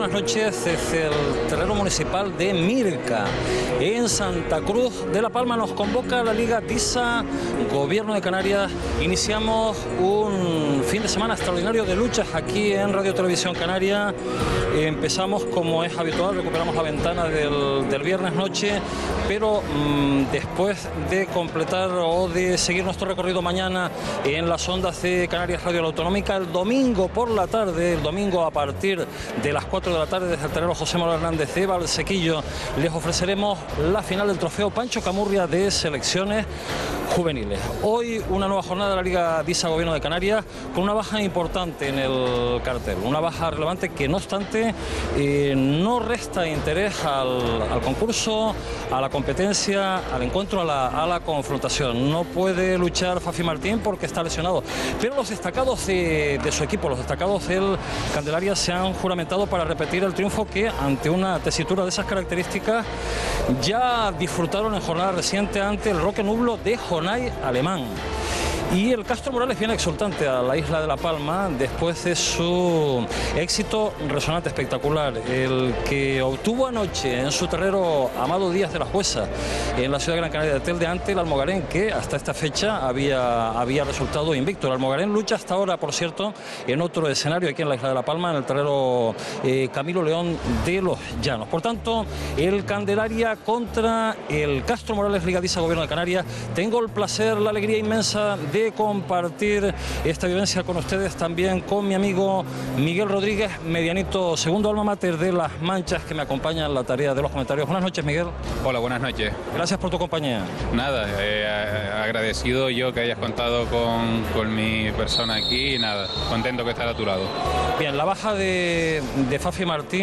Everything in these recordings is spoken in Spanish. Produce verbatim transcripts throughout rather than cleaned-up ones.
buenas noches desde el terreno municipal de Mirca, en Santa Cruz de la Palma. Nos convoca la Liga DISA Gobierno de Canarias. Iniciamos un fin de semana extraordinario de luchas aquí en Radio Televisión Canaria. Empezamos, como es habitual, recuperamos la ventana del, del viernes noche, pero mmm, después de completar o de seguir nuestro recorrido mañana en las ondas de Canarias Radio La Autonómica, el domingo por la tarde, el domingo a partir de las cuatro de la tarde, desde el terreno José Manuel Hernández de Valsequillo, les ofreceremos la final del trofeo Pancho Camurria de selecciones juveniles. Hoy una nueva jornada de la Liga DISA Gobierno de Canarias con una baja importante en el cartel, una baja relevante que no obstante eh, no resta interés al, al concurso, a la competencia, al encuentro, a la, a la confrontación. No puede luchar Fafi Martín porque está lesionado, pero los destacados de, de su equipo, los destacados del Candelaria se han juramentado para repetir el triunfo que ante una tesitura de esas características ya disfrutaron en jornada reciente ante el Roque Nublo de Jonay Alemán. Y el Castro Morales viene exultante a la isla de La Palma después de su éxito resonante, espectacular, el que obtuvo anoche en su terrero Amado Díaz de la Jueza en la ciudad de Gran Canaria de Telde ante el Almogarén, que hasta esta fecha había, había resultado invicto. El Almogarén lucha hasta ahora, por cierto, en otro escenario aquí en la isla de La Palma, en el terrero eh, Camilo León de los Llanos. Por tanto, el Candelaria contra el Castro Morales, Liga DISA Gobierno de Canarias. Tengo el placer, la alegría inmensa de de compartir esta vivencia con ustedes, también con mi amigo Miguel Rodríguez, medianito segundo alma mater de Las Manchas, que me acompaña en la tarea de los comentarios. Buenas noches, Miguel. Hola, buenas noches. Gracias por tu compañía. Nada, eh, agradecido yo que hayas contado con, con mi persona aquí y nada, contento que estar a tu lado. Bien, la baja de, de Fafi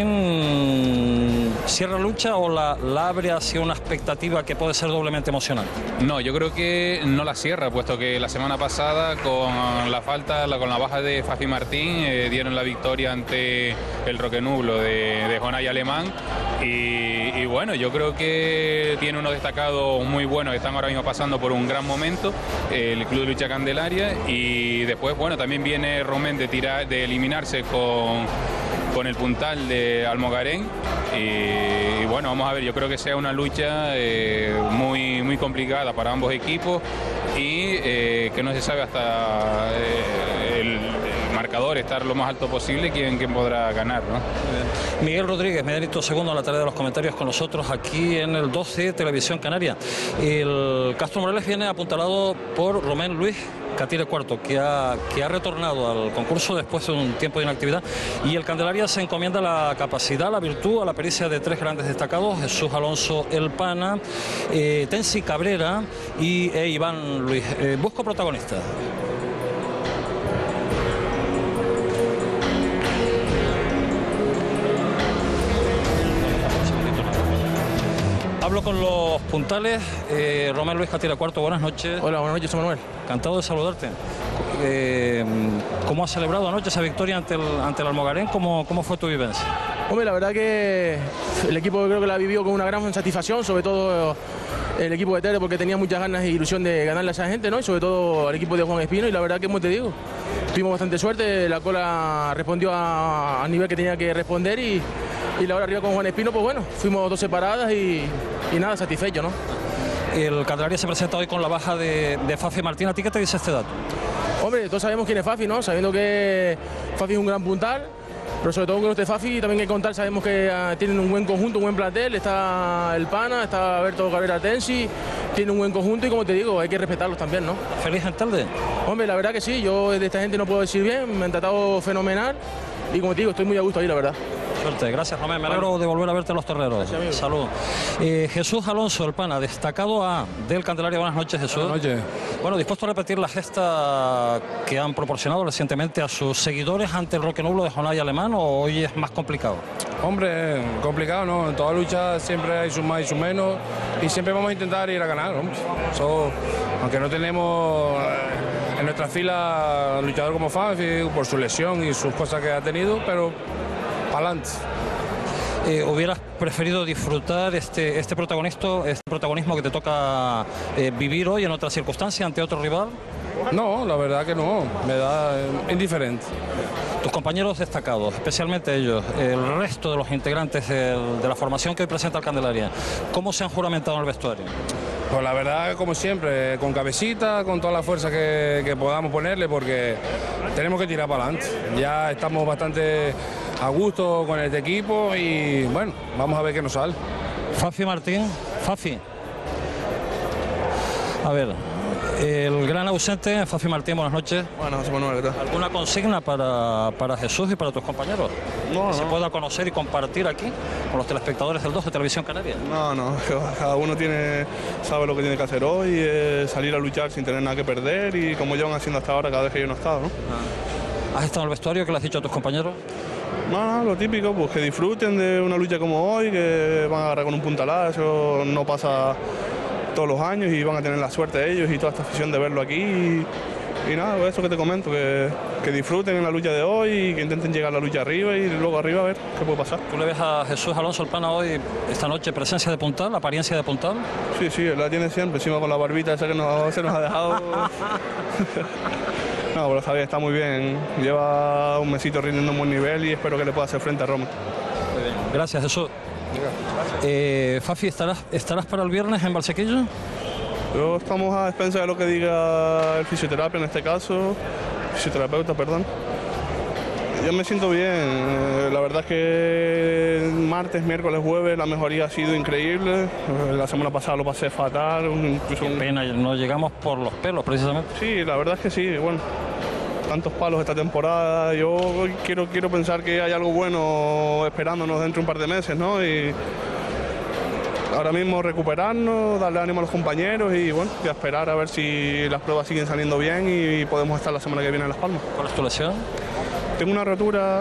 Martín, ¿cierra lucha o la, la abre hacia una expectativa que puede ser doblemente emocionante? No, yo creo que no la cierra, puesto que la semana pasada con la falta, la, con la baja de Fafi Martín, eh, dieron la victoria ante el Roque Nublo de, de Jonay Alemán y, y bueno, yo creo que tiene unos destacados muy buenos que están ahora mismo pasando por un gran momento, el Club de Lucha Candelaria, y después bueno, también viene Romén de, tirar, de eliminarse con, con el puntal de Almogarén y, y bueno, vamos a ver, yo creo que sea una lucha eh, muy, muy complicada para ambos equipos y eh, que no se sabe hasta eh, el, el marcador estar lo más alto posible quién, quién podrá ganar, ¿no? Miguel Rodríguez, medianito segundo a la tarea de los comentarios con nosotros aquí en el doce Televisión Canaria. El Castro Morales viene apuntalado por Romén Luis Catire Cuarto, que ha, que ha retornado al concurso después de un tiempo de inactividad, y el Candelaria se encomienda la capacidad, la virtud, a la pericia de tres grandes destacados: Jesús Alonso El Pana, eh, Tensi Cabrera y eh, Iván Luis. Eh, busco protagonistas. Hablo con los puntales. eh, Romén Luis Catire Cuarto, buenas noches. Hola, buenas noches, Manuel. Encantado de saludarte. Eh, ¿Cómo has celebrado anoche esa victoria ante el, ante el Almogarén? ¿Cómo, ¿Cómo fue tu vivencia? Hombre, la verdad que el equipo creo que la vivió con una gran satisfacción, sobre todo el equipo de Tere, porque tenía muchas ganas e ilusión de ganarle a esa gente, ¿no? Y sobre todo al equipo de Juan Espino, y la verdad que, como te digo, tuvimos bastante suerte, la cola respondió a, a nivel que tenía que responder y, y la hora arriba con Juan Espino, pues bueno, fuimos dos separadas y, y nada, satisfecho, ¿no? El Candelaria se presenta hoy con la baja de, de Fafi Martín. ¿A ti qué te dice este dato? Hombre, todos sabemos quién es Fafi, ¿no? Sabiendo que Fafi es un gran puntal, pero sobre todo con este Fafi también hay que contar, sabemos que uh, tienen un buen conjunto, un buen plantel, está el Pana, está Alberto Cabrera Tensi, tiene un buen conjunto y, como te digo, hay que respetarlos también, ¿no? ¿Feliz en Telde? Hombre, la verdad que sí, yo de esta gente no puedo decir bien, me han tratado fenomenal y, como te digo, estoy muy a gusto ahí, la verdad. Suerte, gracias, Romén, me alegro de volver a verte en los terreros. Salud. Eh, Jesús Alonso El Pana, destacado A del Candelaria. Buenas noches, Jesús. Buenas noches. Bueno, dispuesto a repetir la gesta que han proporcionado recientemente a sus seguidores ante el Roque Nublo de Jonay Alemán, ¿o hoy es más complicado? Hombre, complicado, ¿no? En toda lucha siempre hay sus más y sus menos y siempre vamos a intentar ir a ganar, ¿no? So, aunque no tenemos en nuestra fila luchador como Fafi por su lesión y sus cosas que ha tenido, pero adelante. Eh, ¿Hubieras preferido disfrutar este, este, protagonismo, este protagonismo que te toca eh, vivir hoy en otra circunstancia ante otro rival? No, la verdad que no, me da eh, indiferente. tus compañeros destacados, especialmente ellos, el resto de los integrantes del, de la formación que hoy presenta el Candelaria, ¿cómo se han juramentado en el vestuario? Pues la verdad, como siempre, con cabecita, con toda la fuerza que, que podamos ponerle, porque tenemos que tirar para adelante. Ya estamos bastante a gusto con este equipo y bueno, vamos a ver qué nos sale. Fafi Martín, Fafi. A ver, el gran ausente, Fafi Martín, buenas noches. Bueno, José Manuel, ¿qué tal? ¿Alguna consigna para, para Jesús y para tus compañeros? No, que se no. pueda conocer y compartir aquí con los telespectadores del dos de Televisión Canaria. No, no, cada uno tiene, sabe lo que tiene que hacer hoy, eh, salir a luchar sin tener nada que perder y como llevan haciendo hasta ahora cada vez que yo no he estado, ¿no? ¿Has estado en el vestuario? ¿Qué le has dicho a tus compañeros? No, no, lo típico, pues que disfruten de una lucha como hoy, que van a agarrar con un puntalazo, no pasa todos los años y van a tener la suerte ellos y toda esta afición de verlo aquí y, y nada, pues eso que te comento, que, que disfruten en la lucha de hoy y que intenten llegar a la lucha arriba y luego arriba a ver qué puede pasar. ¿Tú le ves a Jesús Alonso El Pana hoy, esta noche, presencia de puntal, apariencia de puntal? Sí, sí, él la tiene siempre, encima con la barbita esa que nos, se nos ha dejado. No, pero Javier está muy bien, lleva un mesito rindiendo un buen nivel y espero que le pueda hacer frente a Roma. Muy bien. Gracias, Jesús. Eh, Fafi, ¿estarás, ¿estarás para el viernes en Valsequillo? Pero estamos a expensas de lo que diga el fisioterapia en este caso, fisioterapeuta, perdón. Yo me siento bien, eh, la verdad es que martes, miércoles, jueves la mejoría ha sido increíble, eh, la semana pasada lo pasé fatal, incluso Qué un... pena, no llegamos por los pelos precisamente. Sí, la verdad es que sí, bueno, tantos palos esta temporada, yo quiero, quiero pensar que hay algo bueno esperándonos dentro de un par de meses, ¿no? Y ahora mismo recuperarnos, darle ánimo a los compañeros y bueno, y a esperar a ver si las pruebas siguen saliendo bien y podemos estar la semana que viene en Las Palmas. ¿Cuál es tu lesión? Tengo una rotura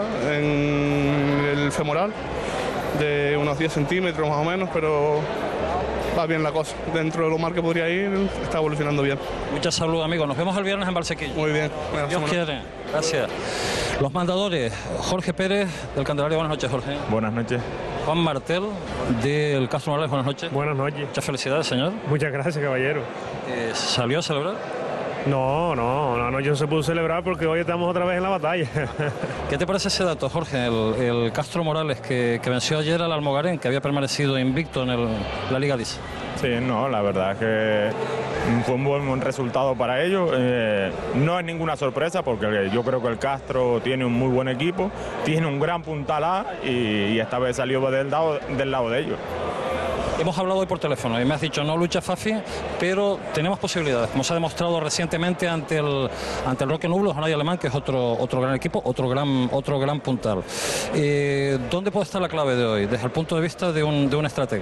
en el femoral de unos diez centímetros más o menos, pero va bien la cosa. Dentro de lo mal que podría ir, está evolucionando bien. Mucha salud, amigos. Nos vemos el viernes en Valsequillo. Muy bien. Bueno, Dios quiere. Gracias. Los mandadores, Jorge Pérez del Candelaria. Buenas noches, Jorge. Buenas noches. Juan Martel del Castro Morales. Buenas noches. Buenas noches. Muchas felicidades, señor. Muchas gracias, caballero. Eh, ¿Salió a celebrar? No, no, no, no, yo no se pudo celebrar porque hoy estamos otra vez en la batalla. ¿Qué te parece ese dato, Jorge? El, el Castro Morales que, que venció ayer al Almogarén, que había permanecido invicto en el, la Liga dice. Sí, no, la verdad es que fue un buen resultado para ellos. Eh, no es ninguna sorpresa porque yo creo que el Castro tiene un muy buen equipo, tiene un gran puntal A y, y esta vez salió del lado, del lado de ellos. Hemos hablado hoy por teléfono y me has dicho no lucha Fafi, pero tenemos posibilidades, como se ha demostrado recientemente ante el ante el Roque Nublo, Jonay Alemán, que es otro otro gran equipo, otro gran otro gran puntal. Eh, ¿Dónde puede estar la clave de hoy, desde el punto de vista de un, de un estratega?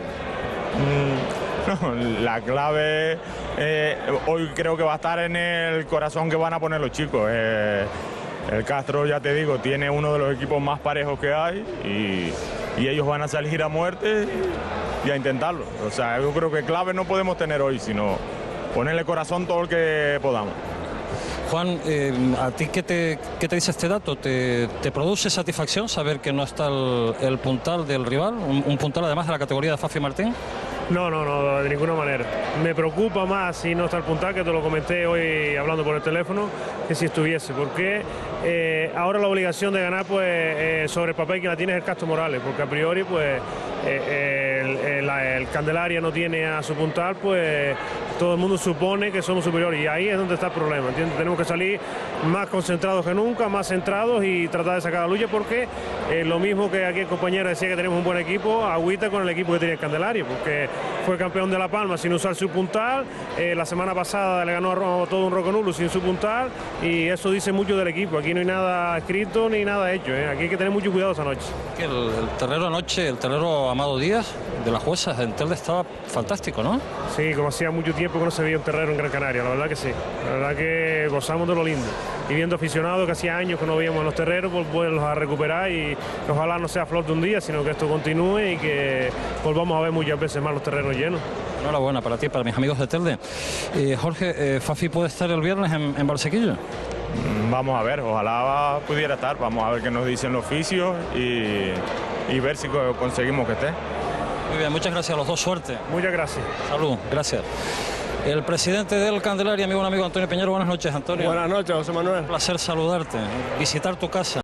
Mm, no, la clave eh, hoy creo que va a estar en el corazón que van a poner los chicos. Eh, el Castro, ya te digo, tiene uno de los equipos más parejos que hay y, y ellos van a salir a muerte y a intentarlo. O sea, yo creo que clave no podemos tener hoy, sino ponerle corazón todo el que podamos. Juan, eh, ¿a ti qué te, qué te dice este dato? ¿Te, te produce satisfacción saber que no está el, el puntal del rival? Un, un puntal además de la categoría de Fafi Martín. No, no, no, de ninguna manera. Me preocupa más si no está el puntal, que te lo comenté hoy hablando por el teléfono, que si estuviese, porque eh, ahora la obligación de ganar pues eh, sobre el papel que la tiene es el Castro Morales, porque a priori pues eh, el, el, el Candelaria no tiene a su puntal, pues todo el mundo supone que somos superiores y ahí es donde está el problema, ¿entiendes? Tenemos que salir más concentrados que nunca, más centrados y tratar de sacar la lucha, porque eh, lo mismo que aquí el compañero decía que tenemos un buen equipo, agüita con el equipo que tiene el Candelaria, porque fue campeón de La Palma sin usar su puntal, eh, la semana pasada le ganó a todo un Roque Nublo sin su puntal y eso dice mucho del equipo. Aquí no hay nada escrito ni nada hecho, ¿eh? Aquí hay que tener mucho cuidado esa noche. El, el terrero anoche, el terrero Amado Díaz de las Juezas en Telde estaba fantástico, ¿no? Sí, como hacía mucho tiempo que no se veía un terrero en Gran Canaria, la verdad que sí. La verdad que gozamos de lo lindo. Y viendo aficionados que hacía años que no veíamos en los terreros, pues volverlos a recuperar y ojalá no sea flor de un día, sino que esto continúe y que volvamos a ver muchas veces más los terrenos llenos. Enhorabuena para ti, para mis amigos de Telde. Eh, Jorge, eh, ¿Fafi puede estar el viernes en, en Valsequillo? Vamos a ver, ojalá pudiera estar, vamos a ver qué nos dicen los oficios y, y ver si conseguimos que esté. Muy bien, muchas gracias a los dos, suerte. Muchas gracias. Salud, gracias. El presidente del Candelaria, amigo, un amigo Antonio Peñero, buenas noches, Antonio. Buenas noches, José Manuel. Un placer saludarte, visitar tu casa.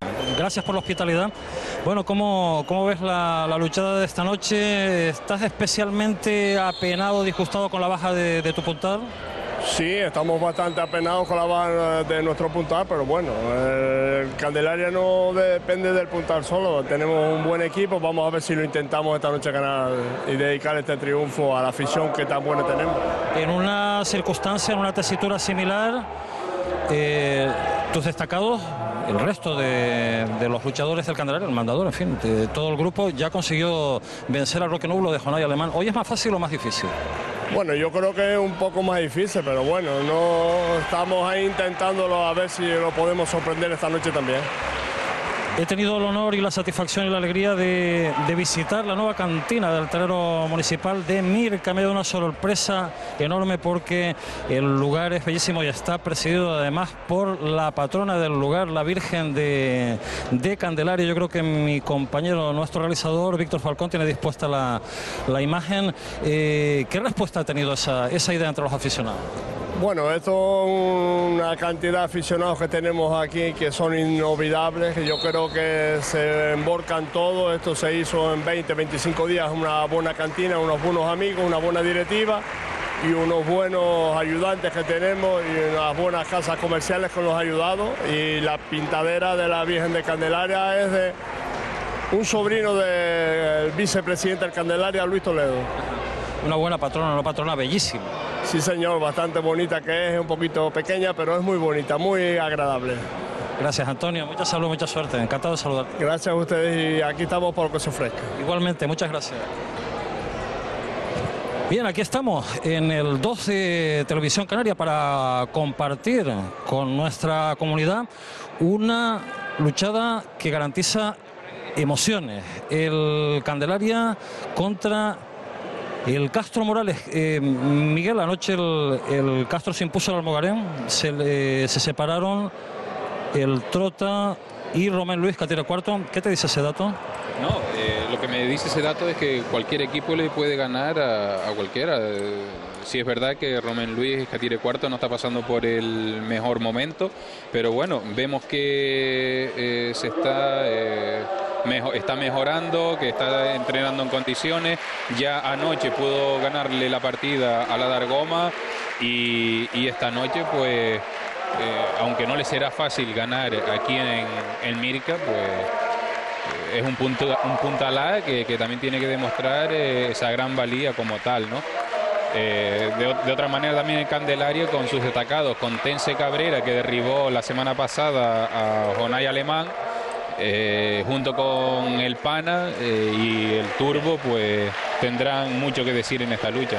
gracias por la hospitalidad. Bueno, ¿cómo, cómo ves la, la luchada de esta noche? ¿Estás especialmente apenado, disgustado con la baja de, de tu puntal? Sí, estamos bastante apenados con la baja de nuestro puntal, pero bueno, el Candelaria no depende del puntal solo, tenemos un buen equipo, vamos a ver si lo intentamos esta noche ganar y dedicar este triunfo a la afición que tan buena tenemos. En una circunstancia, en una tesitura similar, eh, tus destacados, el resto de, de los luchadores del Candelaria, el mandador, en fin, de todo el grupo, ya consiguió vencer al Roque Nublo de Jonay Alemán. ¿Hoy es más fácil o más difícil? Bueno, yo creo que es un poco más difícil, pero bueno, no estamos ahí intentándolo a ver si lo podemos sorprender esta noche también. He tenido el honor y la satisfacción y la alegría de, de visitar la nueva cantina del terreno municipal de Mirca. Me da una sorpresa enorme porque el lugar es bellísimo y está presidido además por la patrona del lugar, la Virgen de, de Candelaria. Yo creo que mi compañero, nuestro realizador, Víctor Falcón, tiene dispuesta la, la imagen. Eh, ¿Qué respuesta ha tenido esa, esa idea entre los aficionados? Bueno, esto es una cantidad de aficionados que tenemos aquí que son inolvidables, que yo creo que se emborcan todo. Esto se hizo en veinte, veinticinco días, una buena cantina, unos buenos amigos, una buena directiva y unos buenos ayudantes que tenemos y unas buenas casas comerciales que nos han ayudado. Y la pintadera de la Virgen de Candelaria es de un sobrino del vicepresidente del Candelaria, Luis Toledo. Una buena patrona, una patrona bellísima. Sí, señor, bastante bonita que es, un poquito pequeña, pero es muy bonita, muy agradable. Gracias, Antonio. Mucha salud, mucha suerte. Encantado de saludarte. Gracias a ustedes y aquí estamos por lo que se ofrezca. Igualmente, muchas gracias. Bien, aquí estamos en el doce Televisión Canaria para compartir con nuestra comunidad una luchada que garantiza emociones. El Candelaria contra el Castro Morales. Eh, Miguel, anoche el, el Castro se impuso al Almogarén, se, eh, se separaron el Trota y Romén Luis Catira cuarto. ¿Qué te dice ese dato? No, eh, lo que me dice ese dato es que cualquier equipo le puede ganar a, a cualquiera. Eh, sí es verdad que Romén Luis Catire cuarto no está pasando por el mejor momento, pero bueno, vemos que eh, se está... Eh, Mejor, está mejorando, que está entrenando en condiciones. Ya anoche pudo ganarle la partida a la Dargoma y, y esta noche pues eh, aunque no le será fácil ganar aquí en, en Mirca, pues es un punto un puntalá que, que también tiene que demostrar eh, esa gran valía como tal, ¿no? Eh, de, de otra manera también el Candelaria con sus destacados, con Tense Cabrera, que derribó la semana pasada a Jonay Alemán, Eh, junto con el Pana eh, y el Turbo, pues tendrán mucho que decir en esta lucha,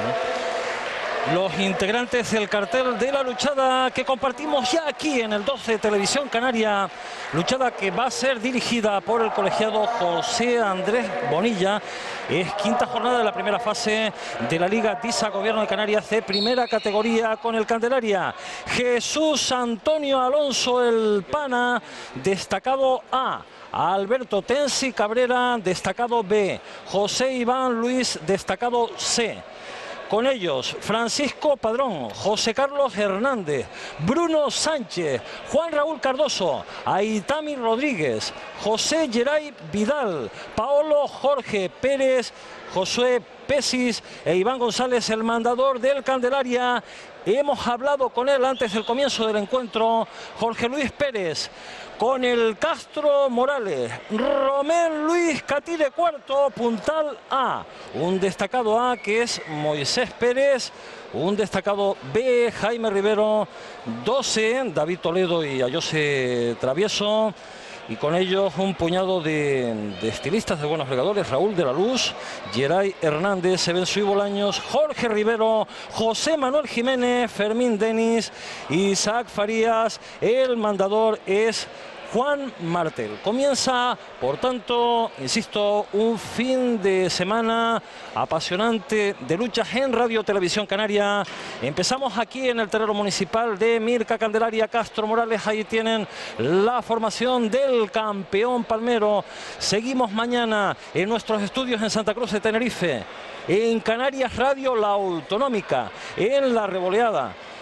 ¿no? Los integrantes del cartel de la luchada que compartimos ya aquí en el doce Televisión Canaria, luchada que va a ser dirigida por el colegiado José Andrés Bonilla. Es quinta jornada de la primera fase de la Liga TISA Gobierno de Canarias de primera categoría con el Candelaria. Jesús Antonio Alonso el Pana, destacado A. Alberto Tensi Cabrera, destacado B. José Iván Luis, destacado C. Con ellos, Francisco Padrón, José Carlos Hernández, Bruno Sánchez, Juan Raúl Cardoso, Aitami Rodríguez, José Geray Vidal, Paolo Jorge Pérez, Josué Pesis e Iván González, el mandador del Candelaria. Hemos hablado con él antes del comienzo del encuentro. Jorge Luis Pérez con el Castro Morales, Romén Luis Catire cuarto, puntal A, un destacado A que es Moisés Pérez, un destacado B, Jaime Rivero, doce, David Toledo y Ayose Travieso. Y con ellos un puñado de, de estilistas, de buenos regadores: Raúl de la Luz, Geray Hernández, Ebensuí Bolaños, Jorge Rivero, José Manuel Jiménez, Fermín Denis, Isaac Farías. El mandador es Juan Martel. Comienza, por tanto, insisto, un fin de semana apasionante de luchas en Radio Televisión Canaria. Empezamos aquí en el terreno municipal de Mirca, Candelaria, Castro Morales. Ahí tienen la formación del campeón palmero. Seguimos mañana en nuestros estudios en Santa Cruz de Tenerife, en Canarias Radio La Autonómica, en La Reboleada.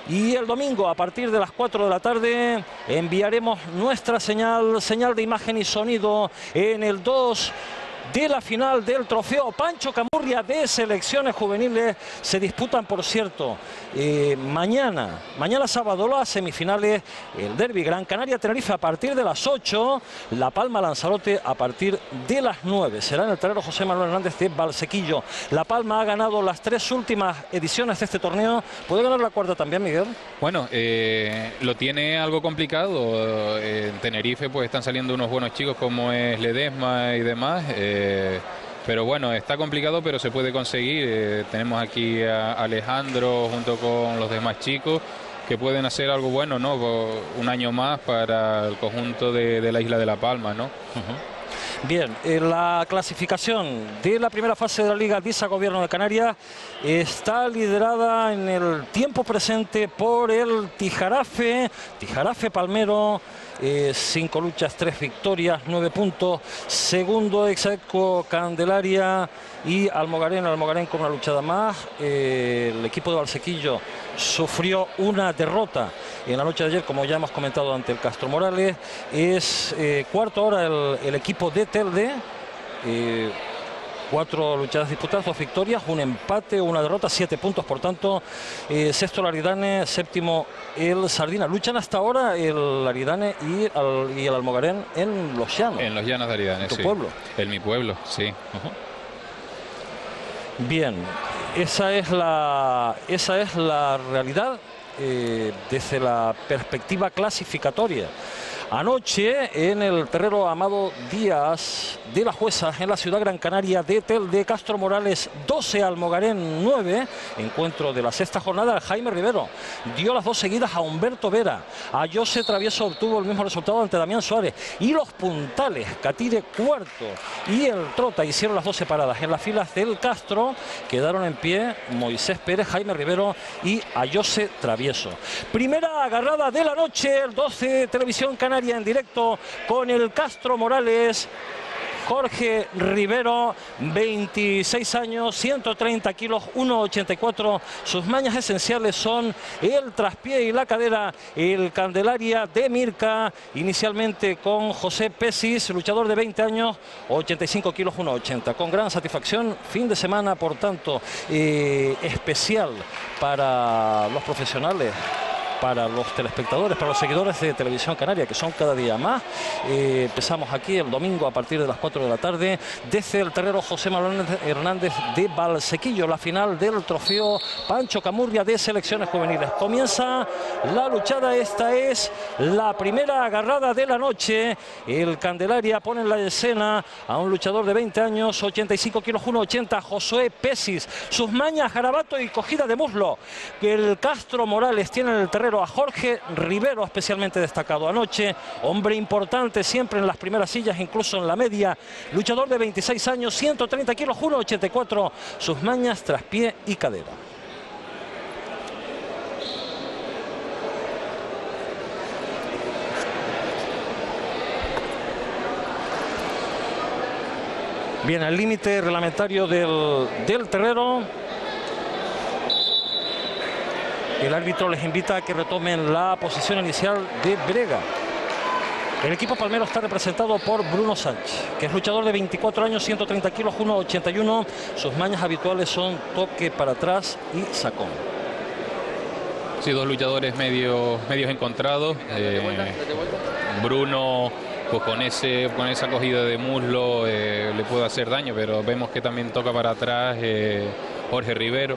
Y el domingo, a partir de las cuatro de la tarde, enviaremos nuestra señal, señal de imagen y sonido en el dos de la final del trofeo Pancho Camurria de selecciones juveniles. Se disputan, por cierto, eh, mañana, mañana sábado las semifinales, el derbi Gran Canaria-Tenerife a partir de las ocho, La Palma-Lanzarote a partir de las nueve. Será en el terreno José Manuel Hernández de Valsequillo. La Palma ha ganado las tres últimas ediciones de este torneo. ¿Puede ganar la cuarta también, Miguel? Bueno, eh, lo tiene algo complicado. En Tenerife pues están saliendo unos buenos chicos como es Ledesma y demás. Eh, Eh, pero bueno, está complicado, pero se puede conseguir. Eh, tenemos aquí a Alejandro junto con los demás chicos que pueden hacer algo bueno, ¿no? Un año más para el conjunto de, de la isla de La Palma, ¿no? Uh-huh. Bien, eh, la clasificación de la primera fase de la Liga DISA Gobierno de Canarias está liderada en el tiempo presente por el Tijarafe, Tijarafe Palmero. Eh, cinco luchas, tres victorias, nueve puntos. Segundo, Execo Candelaria y Almogarén. Almogarén con una luchada más. Eh, el equipo de Valsequillo sufrió una derrota en la noche de ayer, como ya hemos comentado, ante el Castro Morales. Es eh, cuarto ahora el, el equipo de Telde. Eh, Cuatro luchadas disputadas, dos victorias, un empate, una derrota, siete puntos, por tanto. Eh, sexto el Aridane, séptimo el Sardina. Luchan hasta ahora el Aridane y el, y el Almogarén en Los Llanos. En Los Llanos de Aridane, ¿Tu sí. pueblo? En mi pueblo, sí. Uh-huh. Bien, esa es la, esa es la realidad eh, desde la perspectiva clasificatoria. Anoche, en el terreno Amado Díaz de la Jueza, en la ciudad Gran Canaria de Telde, Castro Morales doce, Almogarén nueve. Encuentro de la sexta jornada. Jaime Rivero dio las dos seguidas a Humberto Vera. A José Travieso obtuvo el mismo resultado ante Damián Suárez. Y los puntales, Catire cuarto y el Trota hicieron las dos separadas. En las filas del Castro quedaron en pie Moisés Pérez, Jaime Rivero y a José Travieso. Primera agarrada de la noche, el doce Televisión Canaria en directo con el Castro Morales. Jorge Rivero, veintiséis años, ciento treinta kilos, uno ochenta y cuatro. Sus mañas esenciales son el traspié y la cadera. El Candelaria de Mirca, inicialmente con José Pesis, luchador de veinte años, ochenta y cinco kilos, uno ochenta. Con gran satisfacción, fin de semana, por tanto, eh, especial para los profesionales, para los telespectadores, para los seguidores de Televisión Canaria, que son cada día más. Eh, empezamos aquí el domingo a partir de las cuatro de la tarde, desde el terreno José Manuel Hernández de Valsequillo, la final del trofeo Pancho Camurria de selecciones juveniles. Comienza la luchada, esta es la primera agarrada de la noche. El Candelaria pone en la escena a un luchador de veinte años, ochenta y cinco kilos, uno ochenta, Josué Pesis. Sus mañas, garabato y cogida de muslo. El Castro Morales tiene en el terreno a Jorge Rivero, especialmente destacado anoche, hombre importante siempre en las primeras sillas, incluso en la media, luchador de veintiséis años, ciento treinta kilos, uno ochenta y cuatro, sus mañas, traspié y cadera. Bien, al límite reglamentario del, del terreno. El árbitro les invita a que retomen la posición inicial de brega. El equipo palmero está representado por Bruno Sánchez, que es luchador de veinticuatro años, ciento treinta kilos, uno ochenta y uno. Sus mañas habituales son toque para atrás y sacón. Sí, dos luchadores medio, medios encontrados. Eh, Bruno, pues con, ese, con esa cogida de muslo eh, le puede hacer daño, pero vemos que también toca para atrás eh, Jorge Rivero.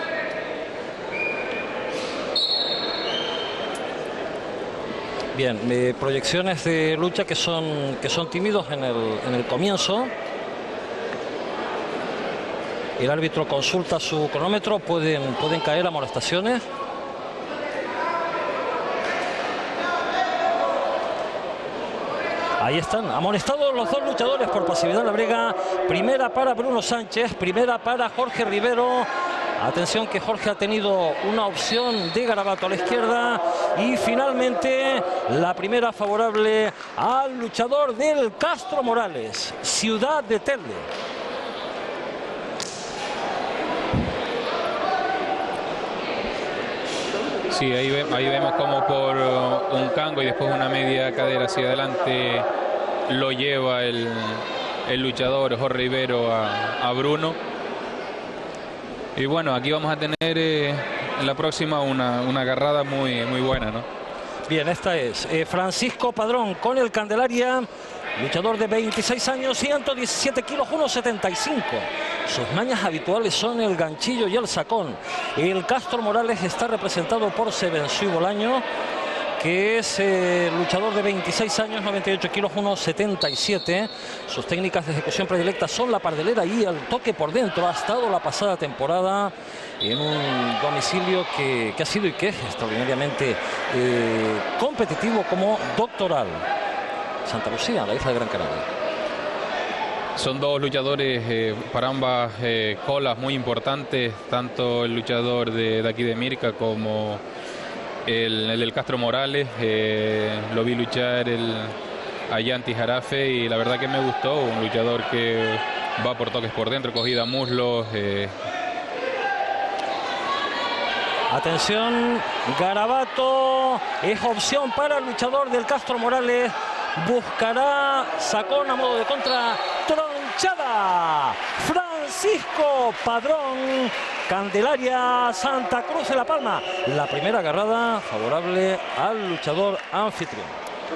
Bien, eh, proyecciones de lucha que son, que son tímidos en el, en el comienzo. El árbitro consulta su cronómetro, pueden, pueden caer amonestaciones. Ahí están, amonestados los dos luchadores por pasividad en la brega. Primera para Bruno Sánchez, primera para Jorge Rivero. Atención que Jorge ha tenido una opción de garabato a la izquierda. Y finalmente la primera favorable al luchador del Castro Morales, Ciudad de Telde. Sí, ahí, ve, ahí vemos como por uh, un cango y después una media cadera hacia adelante lo lleva el, el luchador Jorge Rivero a, a Bruno. Y bueno, aquí vamos a tener eh, en la próxima una, una agarrada muy, muy buena, ¿no? Bien, esta es eh, Francisco Padrón con el Candelaria, luchador de veintiséis años, ciento diecisiete kilos, uno setenta y cinco. Sus mañas habituales son el ganchillo y el sacón. El Castro Morales está representado por Sebensui Bolaño, que es eh, luchador de veintiséis años, noventa y ocho kilos, uno setenta y siete. Sus técnicas de ejecución predilectas son la pardelera y el toque por dentro. Ha estado la pasada temporada en un domicilio que, que ha sido y que es extraordinariamente eh, competitivo como Doctoral. Santa Lucía, la isla de Gran Canaria. Son dos luchadores eh, para ambas eh, colas muy importantes, tanto el luchador de, de aquí de Mirca como el, el del Castro Morales. Eh, lo vi luchar el, allá en Tijarafe y la verdad que me gustó, un luchador que va por toques por dentro, cogida muslos. Eh. Atención, Garabato es opción para el luchador del Castro Morales. Buscará sacón a modo de contra, tronchada. Francisco Padrón, Candelaria, Santa Cruz de La Palma. La primera agarrada favorable al luchador anfitrión.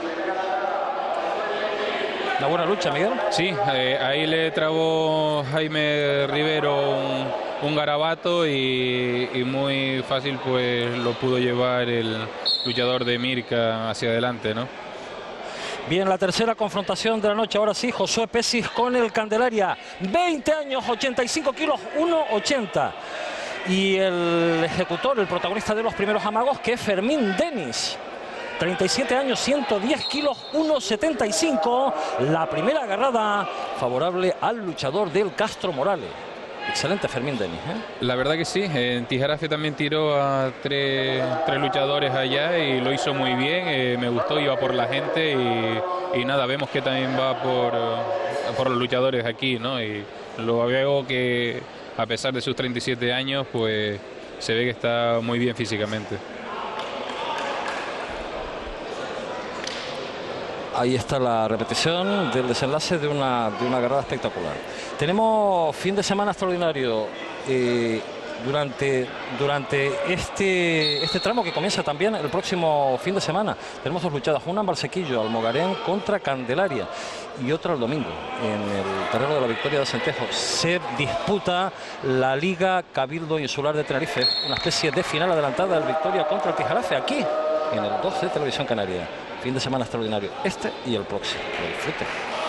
Una buena lucha, Miguel. Sí, eh, ahí le trabó Jaime Rivero un, un garabato y, y muy fácil pues lo pudo llevar el luchador de Mirca hacia adelante, ¿no? Bien, la tercera confrontación de la noche. Ahora sí, Josué Pesis con el Candelaria. veinte años, ochenta y cinco kilos, uno ochenta. Y el ejecutor, el protagonista de los primeros amagos, que es Fermín Denis. treinta y siete años, ciento diez kilos, uno setenta y cinco. La primera agarrada favorable al luchador del Castro Morales. Excelente Fermín Denis, ¿eh? La verdad que sí, en Tijarafe también tiró a tres, tres luchadores allá y lo hizo muy bien, eh, me gustó, iba por la gente y, y nada, vemos que también va por, por los luchadores aquí, ¿no? Y lo veo que a pesar de sus treinta y siete años, pues se ve que está muy bien físicamente. Ahí está la repetición del desenlace de una, de una agarrada espectacular. Tenemos fin de semana extraordinario eh, durante, durante este, este tramo que comienza también el próximo fin de semana. Tenemos dos luchadas, una en Barsequillo, Almogarén contra Candelaria y otra el domingo en el terreno de la Victoria de Centejo. Se disputa la Liga Cabildo Insular de Tenerife, una especie de final adelantada del Victoria contra el Tijarafe aquí en el doce de Televisión Canaria. Fin de semana extraordinario, este y el próximo. Lo disfrute.